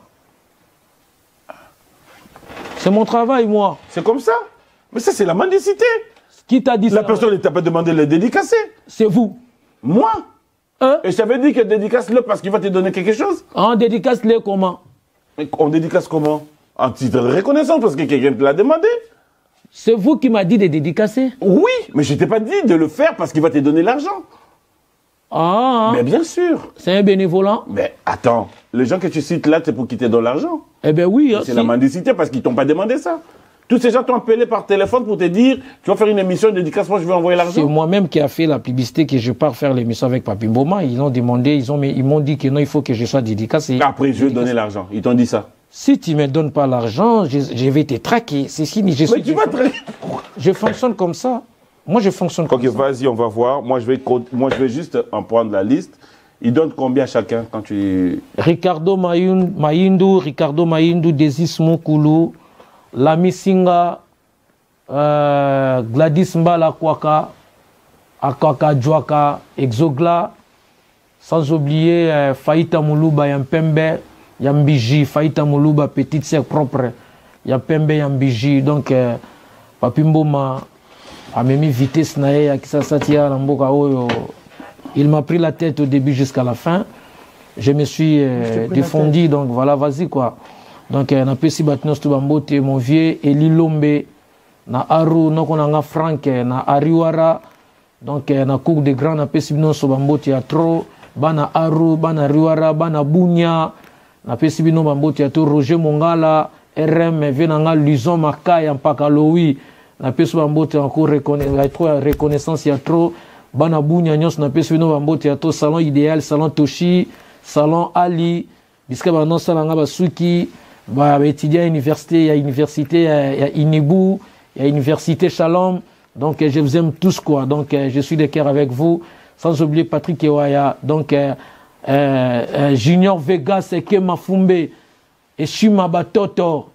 [SPEAKER 3] C'est mon travail, moi.
[SPEAKER 2] C'est comme ça? Mais ça, c'est la mendicité.
[SPEAKER 3] Qui t'a dit ça?
[SPEAKER 2] La personne ne t'a pas demandé de le dédicacer.
[SPEAKER 3] C'est vous.
[SPEAKER 2] Moi?
[SPEAKER 3] Hein?
[SPEAKER 2] Et je t'avais dit que dédicace-le parce qu'il va te donner quelque chose.
[SPEAKER 3] On dédicace-le comment?
[SPEAKER 2] On dédicace comment? En titre de reconnaissance parce que quelqu'un te l'a demandé.
[SPEAKER 3] C'est vous qui m'a dit de dédicacer?
[SPEAKER 2] Oui, mais je t'ai pas dit de le faire parce qu'il va te donner l'argent.
[SPEAKER 3] Ah,
[SPEAKER 2] Mais bien sûr.
[SPEAKER 3] c'est un bénévolat?
[SPEAKER 2] Mais attends, les gens que tu cites là, c'est pour qu'ils te donnent l'argent.
[SPEAKER 3] Eh bien oui.
[SPEAKER 2] C'est la mendicité parce qu'ils t'ont pas demandé ça. Tous ces gens t'ont appelé par téléphone pour te dire tu vas faire une émission de dédicace, moi je vais envoyer
[SPEAKER 3] C'est
[SPEAKER 2] l'argent.
[SPEAKER 3] moi-même qui a fait la publicité que je pars faire l'émission avec Papi Mboma. Ils ont demandé, ils m'ont dit que non, il faut que je sois dédicacé.
[SPEAKER 2] Après, je vais donner l'argent. Ils t'ont dit ça.
[SPEAKER 3] Si tu ne me donnes pas l'argent, je vais te traquer. C'est fini.
[SPEAKER 2] Mais tu vas traquer.
[SPEAKER 3] Je fonctionne comme ça. Moi, je fonctionne comme ça.
[SPEAKER 2] Ok, vas-y, on va voir. Moi, je vais juste en prendre la liste. Ils donnent combien chacun quand tu...
[SPEAKER 3] Ricardo Mayindu, Desis Mukulu, Lami Singa, Gladys Mbala Kwaka, Akwaka Djwaka, Exogla, sans oublier Faïta Moulouba Yampembe, Yambiji, Faïta Moulouba, petite sœur propre, Yampembe Yambiji. Donc, Papi Mboma a mis vitesse nae à Kisasatia, Lamboka Oyo. Il m'a pris la tête au début jusqu'à la fin. Je me suis défendu, donc voilà, vas-y quoi. Donc, na pesi batnos tu bambote, mon vieux, Eli Lombe, na Aru, na Frank, na Ariwara. Donc, na cour de grand, na pesi bino so bambote ya trop, bana Aru, bana Ariwara, bana Bunya, na pesi bino bambote ya trop, Roger Mongala, RM, venanga Luzon Makaya, Mpaka Loui, na pesi bambote encore reconnaissance ya trop. Bana Bunya nyos na pesi bino bambote ya trop, salon idéal, salon Toshi, salon Ali, biska bano salanga basuki, ba étudiant à l'université, il y a université à Inibou, il y a université Shalom. Donc je vous aime tous quoi. Donc je suis de cœur avec vous. Sans oublier Patrick Ewaya. Donc Junior Vegas et Kemafumbe. Et Shima Batoto.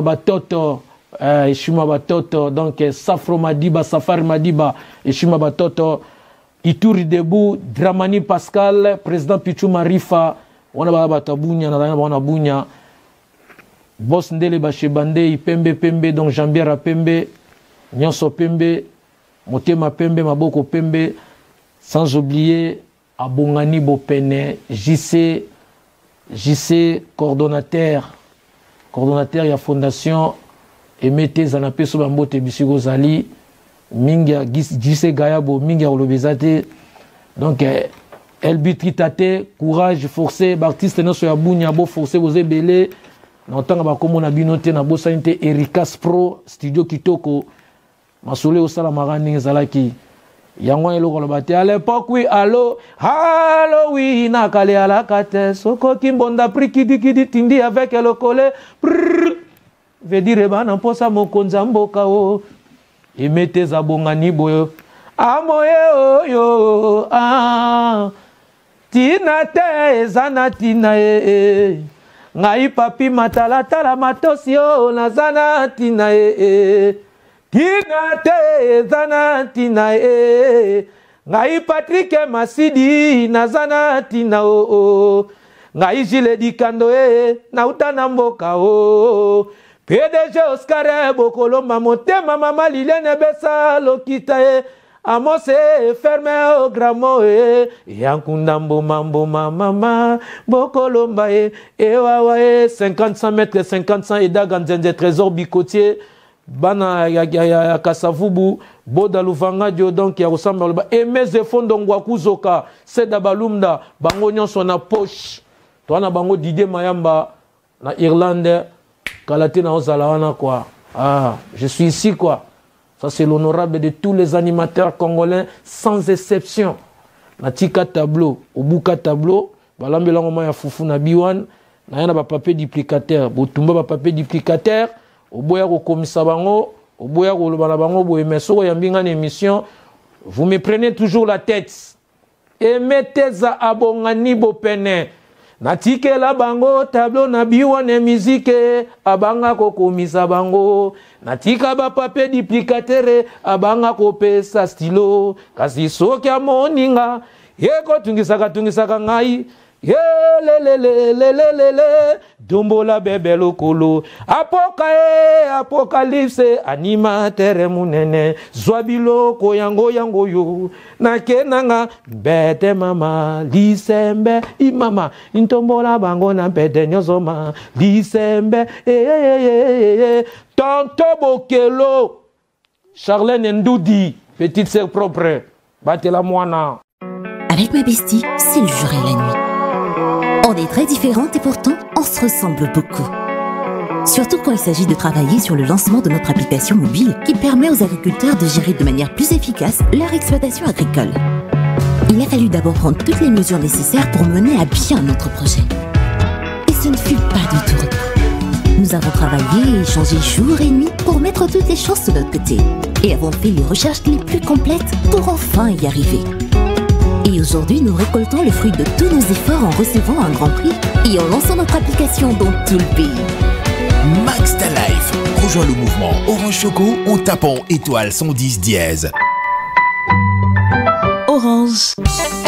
[SPEAKER 3] Donc Safro Madiba, Safari Madiba. Et Shima Batoto. Ituri Debout, Dramani Pascal, président Pichou Marifa. On a Batabunya, on a Bunya. Boss Ndele Bachebande, Pembe Pembe, donc Jambiera Pembe, Nyonso Pembe, Motema Pembe, Maboko Pembe, sans oublier Abongani Bopene, JC, coordonnateur de la fondation, Emete Zanapé Sobambote Bisigo Zali, Minga, JC Gayabo, Minga Olobezate, donc Elbitritate, courage, forcé, Baptiste Nosso Yabunya, Bo forcé, vous belé. Nantanga bakomo na binote na bosanite Ericas Pro studio Kitoko masole osala marani zalaki yango eloko lobate à l'époque oui allo oui na kale ala kate soko kimbonda prikidi tindi avec le collet veut dire bana posa mokonza mboka o emete za bongani boyo amoye oyo tina te zana tina ngai papi matalatala matosi o nazana tina tina te zana tina ngai Patrick Masidi nazana tina o ngai Gile Dikando na utana mboka o PDG Oscar Bokoloma motema mama Lilene Besa lokita Amose fermé au gramo Yankundambo mambo mama Bokolomba Ewawa 50 mètres 50 Eda Ganzenze trésor bicotier Bana ya Kasavubu Boda Luvanga dio donc ya ressemble Emeze Fondongwa Kuzoka Seda Balumda Bango nyonso na poche Toana bango Didier Mayamba na Irlande Kalate na Ozalawana quoi. Ah, je suis ici quoi. Ça, c'est l'honorable de tous les animateurs congolais, sans exception. Natika tableau, Obuka tableau, Balambelango ya Fufu na Biwan, Nayana ba papier duplicateur, Botumba ba papier duplicateur, Oboya ko komisa bango, Oboya ko lobana bango, Boye Meso yambinga na émission. Vous me prenez toujours la tête. Et mettez za abongani bopene. Natike la bango tableau na biwane musique abanga ko komisa bango natika ba papier duplicateur abanga ko pesa stylo kasi soki amoninga yeko tungisaka ngai Yelelelelelelele, Dombola bebe lokolo. Apocalypse, animateur munene. Zwabilo koyango yango yo. Nakenanga, bete mama, lisembe, imama. Intombola bango na pete nyozoma. Lisembe, Tonto Bokelo. Charlène Ndoudi, petite sœur propre. Battez-la moana.
[SPEAKER 4] Avec ma bestie, c'est le jour et la nuit. On est très différentes et pourtant, on se ressemble beaucoup. Surtout quand il s'agit de travailler sur le lancement de notre application mobile qui permet aux agriculteurs de gérer de manière plus efficace leur exploitation agricole. Il a fallu d'abord prendre toutes les mesures nécessaires pour mener à bien notre projet. Et ce ne fut pas du tout repos. Nous avons travaillé et échangé jour et nuit pour mettre toutes les chances de notre côté. Et avons fait les recherches les plus complètes pour enfin y arriver. Et aujourd'hui, nous récoltons le fruit de tous nos efforts en recevant un grand prix et en lançant notre application dans tout le pays.
[SPEAKER 1] Max ta Life. Rejoins le mouvement Orange Choco en tapant étoile 110 dièse.
[SPEAKER 4] Orange.